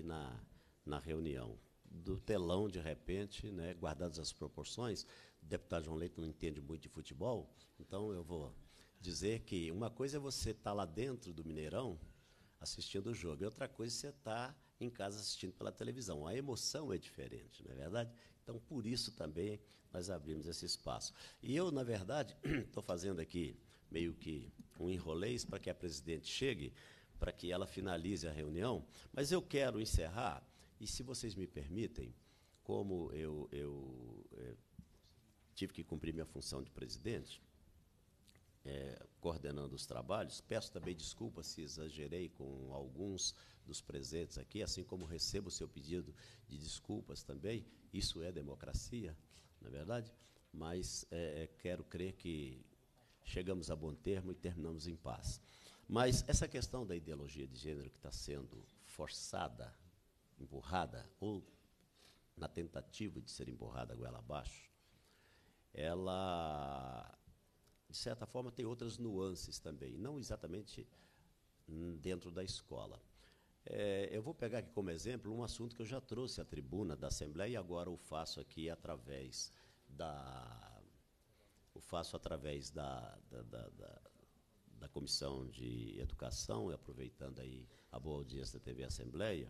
na reunião. Do telão, de repente, né, guardadas as proporções, o deputado João Leite não entende muito de futebol, então eu vou dizer que uma coisa é você estar lá dentro do Mineirão assistindo o jogo, e outra coisa é você estar em casa assistindo pela televisão. A emoção é diferente, não é verdade? Então, por isso também nós abrimos esse espaço. E eu, na verdade, estou fazendo aqui meio que um enrolês para que a presidente chegue, para que ela finalize a reunião, mas eu quero encerrar, e se vocês me permitem, como eu tive que cumprir minha função de presidente, coordenando os trabalhos, peço também desculpas se exagerei com alguns dos presentes aqui, assim como recebo o seu pedido de desculpas também. Isso é democracia, não é verdade? Mas quero crer que chegamos a bom termo e terminamos em paz. Mas essa questão da ideologia de gênero que está sendo forçada, empurrada, ou na tentativa de ser empurrada goela abaixo, ela, de certa forma, tem outras nuances também, não exatamente dentro da escola. Eu vou pegar aqui como exemplo um assunto que eu já trouxe à tribuna da Assembleia e agora o faço aqui através da Comissão de Educação, e aproveitando aí a boa audiência da TV Assembleia.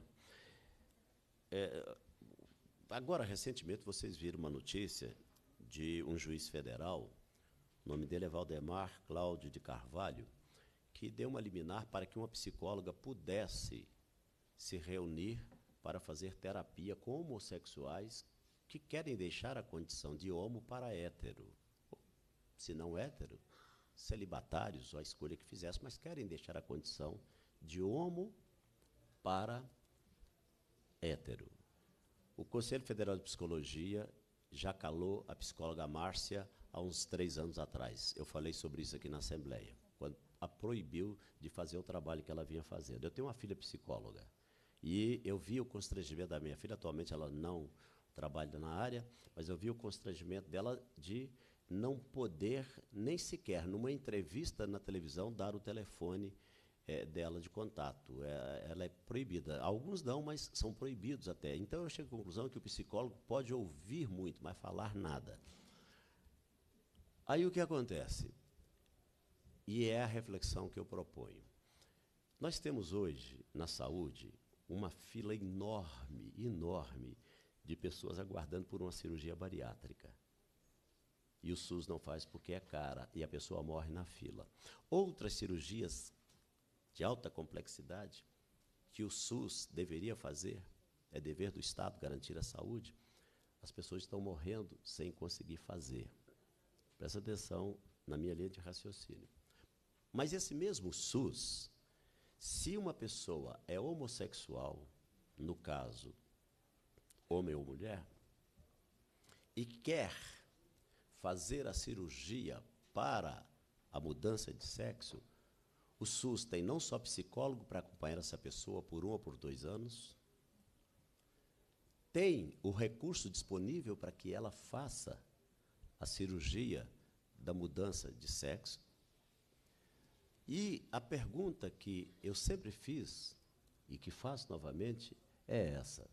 Agora, recentemente, vocês viram uma notícia de um juiz federal, o nome dele é Valdemar Cláudio de Carvalho, que deu uma liminar para que uma psicóloga pudesse se reunir para fazer terapia com homossexuais que querem deixar a condição de homo para hétero. Se não hétero, celibatários, ou a escolha que fizesse, mas querem deixar a condição de homo para hétero. O Conselho Federal de Psicologia já calou a psicóloga Márcia há uns 3 anos atrás. Eu falei sobre isso aqui na Assembleia, quando a proibiu de fazer o trabalho que ela vinha fazendo. Eu tenho uma filha psicóloga, e eu vi o constrangimento da minha filha, atualmente ela não trabalha na área, mas eu vi o constrangimento dela de não poder, nem sequer, numa entrevista na televisão, dar o telefone dela de contato. Ela é proibida. Alguns dão, mas são proibidos até. Então, eu chego à conclusão que o psicólogo pode ouvir muito, mas falar nada. Aí, o que acontece? E é a reflexão que eu proponho. Nós temos hoje, na saúde, uma fila enorme, enorme, de pessoas aguardando por uma cirurgia bariátrica. E o SUS não faz porque é cara, e a pessoa morre na fila. Outras cirurgias de alta complexidade, que o SUS deveria fazer, é dever do Estado garantir a saúde, as pessoas estão morrendo sem conseguir fazer. Presta atenção na minha linha de raciocínio. Mas esse mesmo SUS, se uma pessoa é homossexual, no caso homem ou mulher, e quer fazer a cirurgia para a mudança de sexo, o SUS tem não só psicólogo para acompanhar essa pessoa por 1 ou por 2 anos, tem o recurso disponível para que ela faça a cirurgia da mudança de sexo. E a pergunta que eu sempre fiz, e que faço novamente, é essa.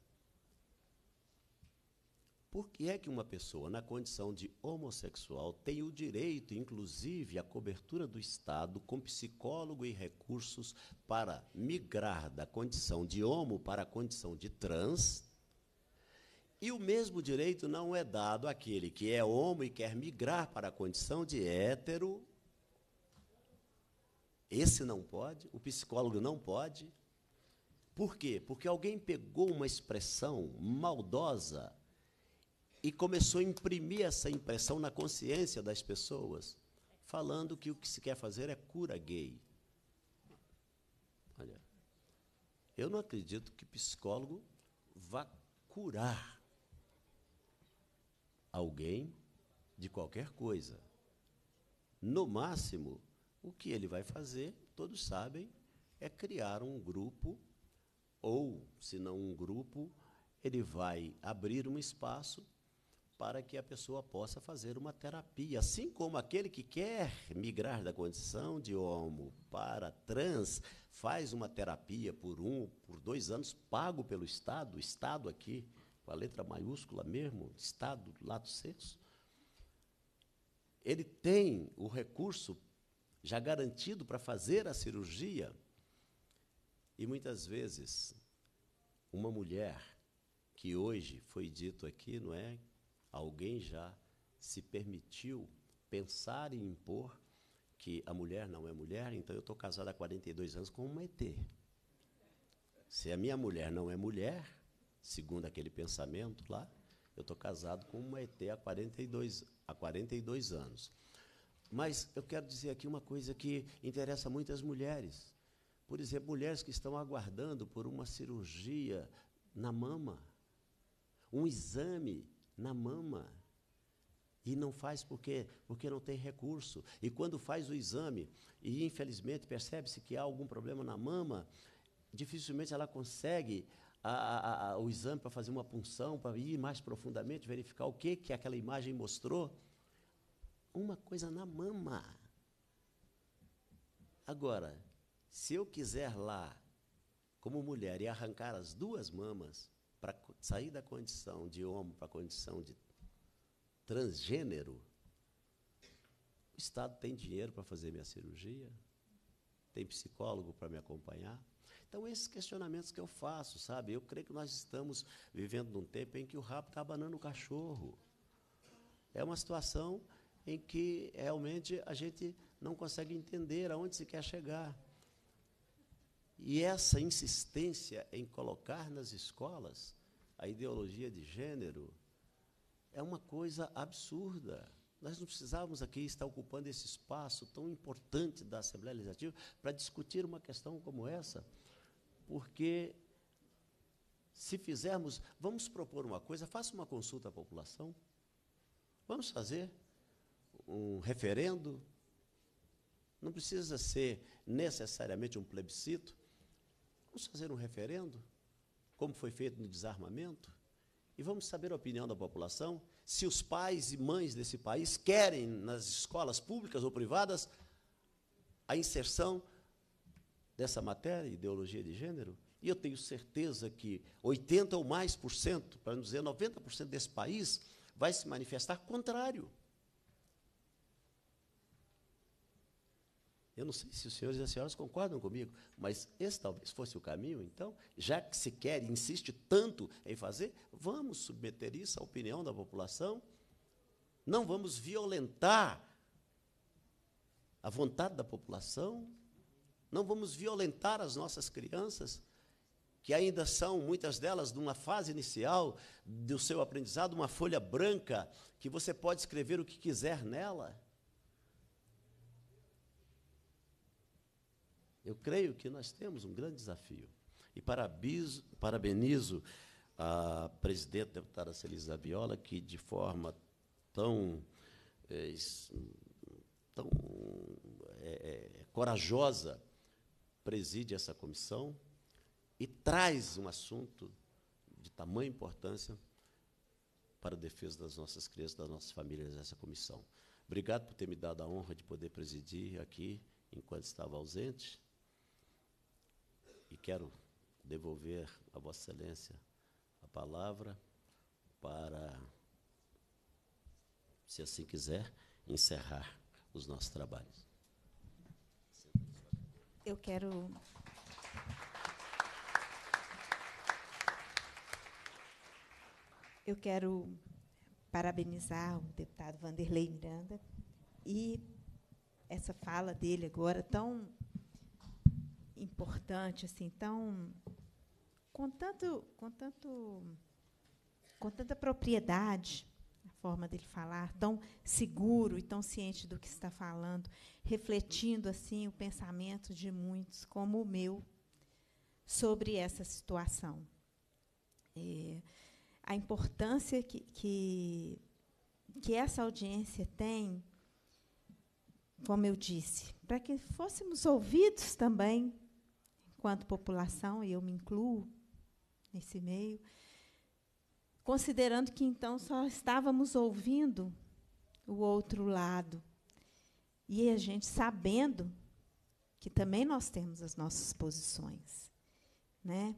Por que é que uma pessoa na condição de homossexual tem o direito, inclusive, à cobertura do Estado com psicólogo e recursos para migrar da condição de homo para a condição de trans, e o mesmo direito não é dado àquele que é homo e quer migrar para a condição de hétero? Esse não pode, o psicólogo não pode. Por quê? Porque alguém pegou uma expressão maldosa e começou a imprimir essa impressão na consciência das pessoas, falando que o que se quer fazer é cura gay. Olha, eu não acredito que psicólogo vá curar alguém de qualquer coisa. No máximo, o que ele vai fazer, todos sabem, é criar um grupo, ou, se não um grupo, ele vai abrir um espaço para que a pessoa possa fazer uma terapia. Assim como aquele que quer migrar da condição de homo para trans, faz uma terapia por 1, por 2 anos, pago pelo Estado, o Estado aqui, com a letra maiúscula mesmo, Estado, lato sensu. Ele tem o recurso já garantido para fazer a cirurgia. E muitas vezes, uma mulher, que hoje foi dito aqui, não é? Alguém já se permitiu pensar e impor que a mulher não é mulher, então eu estou casado há 42 anos com uma ET. Se a minha mulher não é mulher, segundo aquele pensamento lá, eu estou casado com uma ET há 42 anos. Mas eu quero dizer aqui uma coisa que interessa muitas mulheres. Por exemplo, mulheres que estão aguardando por uma cirurgia na mama, um exame na mama, e não faz porque não tem recurso. E quando faz o exame, e infelizmente percebe-se que há algum problema na mama, dificilmente ela consegue o exame para fazer uma punção, para ir mais profundamente, verificar o que aquela imagem mostrou. Uma coisa na mama. Agora, se eu quiser lá, como mulher, e arrancar as 2 mamas, para sair da condição de homo para a condição de transgênero, o Estado tem dinheiro para fazer minha cirurgia? Tem psicólogo para me acompanhar? Então, esses questionamentos que eu faço, sabe? Eu creio que nós estamos vivendo num tempo em que o rabo está abanando o cachorro. É uma situação em que, realmente, a gente não consegue entender aonde se quer chegar. E essa insistência em colocar nas escolas a ideologia de gênero é uma coisa absurda. Nós não precisávamos aqui estar ocupando esse espaço tão importante da Assembleia Legislativa para discutir uma questão como essa, porque se fizermos, vamos propor uma coisa, faça uma consulta à população, vamos fazer um referendo, não precisa ser necessariamente um plebiscito, vamos fazer um referendo, como foi feito no desarmamento, e vamos saber a opinião da população, se os pais e mães desse país querem, nas escolas públicas ou privadas, a inserção dessa matéria, ideologia de gênero. E eu tenho certeza que 80% ou mais, para não dizer 90% desse país, vai se manifestar contrário. Eu não sei se os senhores e as senhoras concordam comigo, mas esse talvez fosse o caminho. Então, já que se quer e insiste tanto em fazer, vamos submeter isso à opinião da população, não vamos violentar a vontade da população, não vamos violentar as nossas crianças, que ainda são, muitas delas, numa fase inicial do seu aprendizado, uma folha branca, que você pode escrever o que quiser nela. Eu creio que nós temos um grande desafio. E parabenizo a presidente, a deputada Celise Zabiola, que de forma tão corajosa preside essa comissão e traz um assunto de tamanha importância para a defesa das nossas crianças, das nossas famílias, essa comissão. Obrigado por ter me dado a honra de poder presidir aqui, enquanto estava ausente, e quero devolver a Vossa Excelência a palavra para, se assim quiser, encerrar os nossos trabalhos. Eu quero parabenizar o deputado Vanderlei Miranda e essa fala dele agora tão importante, assim, tão com tanta propriedade, a forma dele falar, tão seguro e tão ciente do que está falando, refletindo assim o pensamento de muitos, como o meu, sobre essa situação. A importância que essa audiência tem, como eu disse, para que fôssemos ouvidos também, enquanto população, e eu me incluo nesse meio, considerando que, então, só estávamos ouvindo o outro lado, e a gente sabendo que também nós temos as nossas posições, né?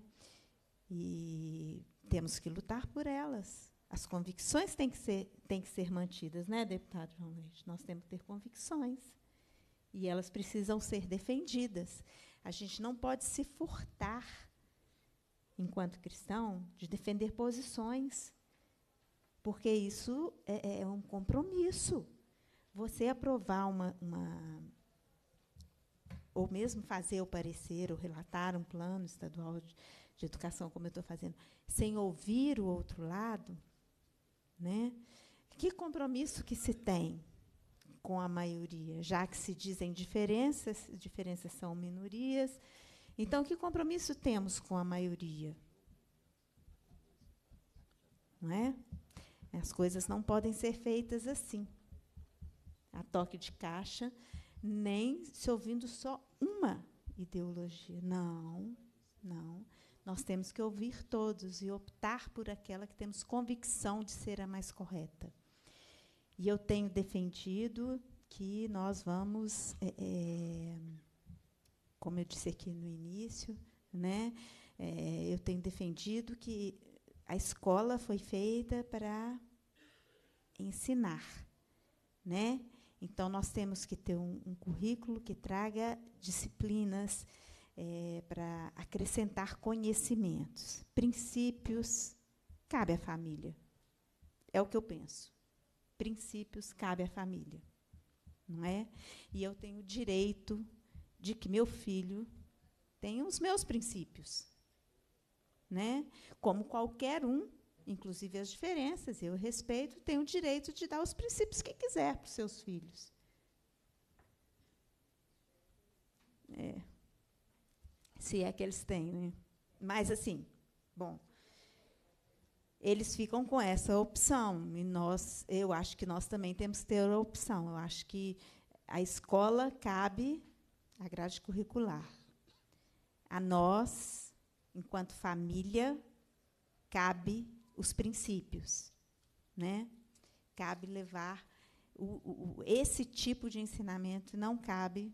E temos que lutar por elas. As convicções têm que ser mantidas, né, deputado João Leite? Nós temos que ter convicções, e elas precisam ser defendidas. A gente não pode se furtar, enquanto cristão, de defender posições, porque isso é um compromisso. Você aprovar ou mesmo fazer o parecer, ou relatar um plano estadual de educação, como eu estou fazendo, sem ouvir o outro lado, né? Que compromisso que se tem com a maioria, já que se dizem diferenças são minorias. Então, que compromisso temos com a maioria? Não é? As coisas não podem ser feitas assim, a toque de caixa, nem se ouvindo só uma ideologia. Não, não. Nós temos que ouvir todos e optar por aquela que temos convicção de ser a mais correta. E eu tenho defendido que nós vamos, como eu disse aqui no início, né, eu tenho defendido que a escola foi feita para ensinar, né? Então, nós temos que ter um currículo que traga disciplinas para acrescentar conhecimentos, princípios. Cabe à família. É o que eu penso. Princípios cabe à família, não é? E eu tenho o direito de que meu filho tenha os meus princípios, né? Como qualquer um, inclusive as diferenças, eu respeito, tenho o direito de dar os princípios que quiser para os seus filhos. Se é que eles têm, né? Mas, assim, bom, eles ficam com essa opção, e eu acho que nós também temos que ter a opção. Eu acho que a escola cabe a grade curricular. A nós, enquanto família, cabe os princípios, né? Cabe levar esse tipo de ensinamento, não cabe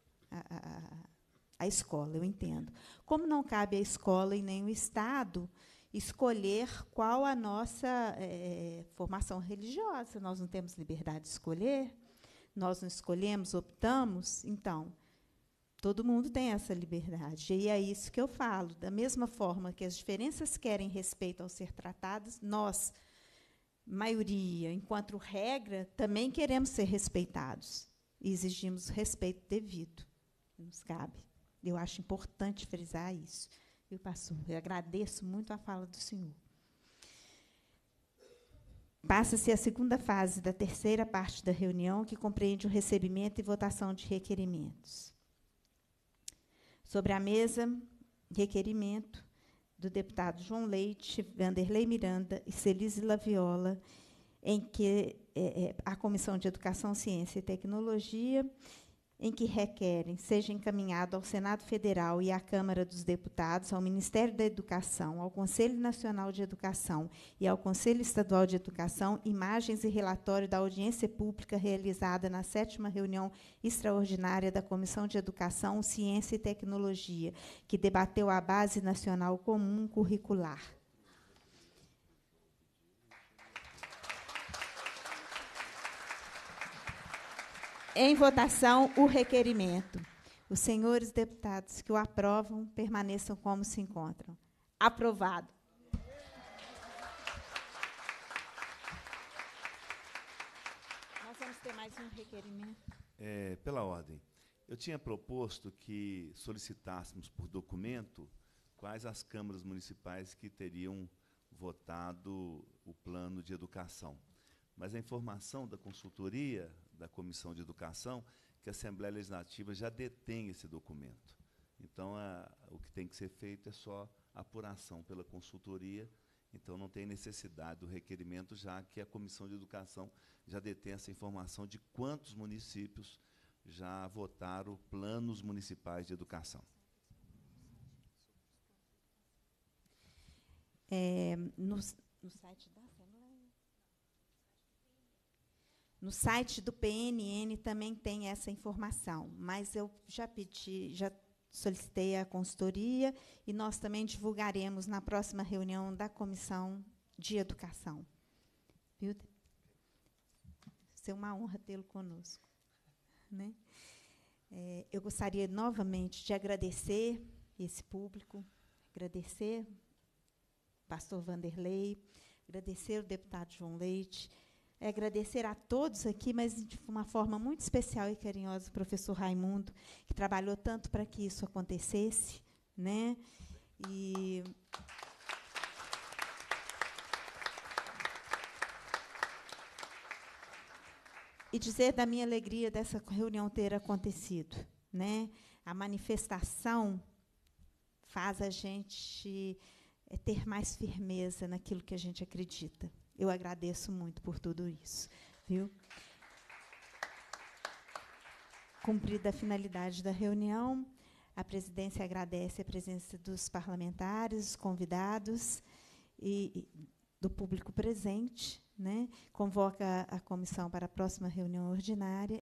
à escola, eu entendo. Como não cabe à escola e nem o Estado escolher qual a nossa formação religiosa. Nós não temos liberdade de escolher, nós não escolhemos, optamos. Então, todo mundo tem essa liberdade. E é isso que eu falo. Da mesma forma que as diferenças querem respeito ao ser tratadas, nós, maioria, enquanto regra, também queremos ser respeitados. E exigimos respeito devido. Nos cabe. Eu acho importante frisar isso. Eu agradeço muito a fala do senhor. Passa-se a segunda fase da terceira parte da reunião, que compreende o recebimento e votação de requerimentos. Sobre a mesa, requerimento do deputado João Leite, Vanderlei Miranda e Celise Laviola, em que a Comissão de Educação, Ciência e Tecnologia, em que requerem seja encaminhado ao Senado Federal e à Câmara dos Deputados, ao Ministério da Educação, ao Conselho Nacional de Educação e ao Conselho Estadual de Educação, imagens e relatório da audiência pública realizada na 7ª reunião extraordinária da Comissão de Educação, Ciência e Tecnologia, que debateu a Base Nacional Comum Curricular. Em votação, o requerimento. Os senhores deputados que o aprovam permaneçam como se encontram. Aprovado. Nós vamos ter mais um requerimento. Pela ordem. Eu tinha proposto que solicitássemos por documento quais as câmaras municipais que teriam votado o plano de educação. Mas a informação da consultoria da Comissão de Educação, que a Assembleia Legislativa já detém esse documento. Então, o que tem que ser feito é só apuração pela consultoria, então não tem necessidade do requerimento, já que a Comissão de Educação já detém essa informação de quantos municípios já votaram planos municipais de educação. No site da Assembleia? No site do PNN também tem essa informação, mas eu já solicitei a consultoria e nós também divulgaremos na próxima reunião da Comissão de Educação. Viu? É uma honra tê-lo conosco. Né? Eu gostaria novamente de agradecer esse público, agradecer o pastor Vanderlei, agradecer o deputado João Leite, agradecer a todos aqui, mas de uma forma muito especial e carinhosa, o professor Raimundo, que trabalhou tanto para que isso acontecesse, né? E dizer da minha alegria dessa reunião ter acontecido, né? A manifestação faz a gente ter mais firmeza naquilo que a gente acredita. Eu agradeço muito por tudo isso, viu? Cumprida a finalidade da reunião, a presidência agradece a presença dos parlamentares, os convidados e do público presente, né? Convoca a comissão para a próxima reunião ordinária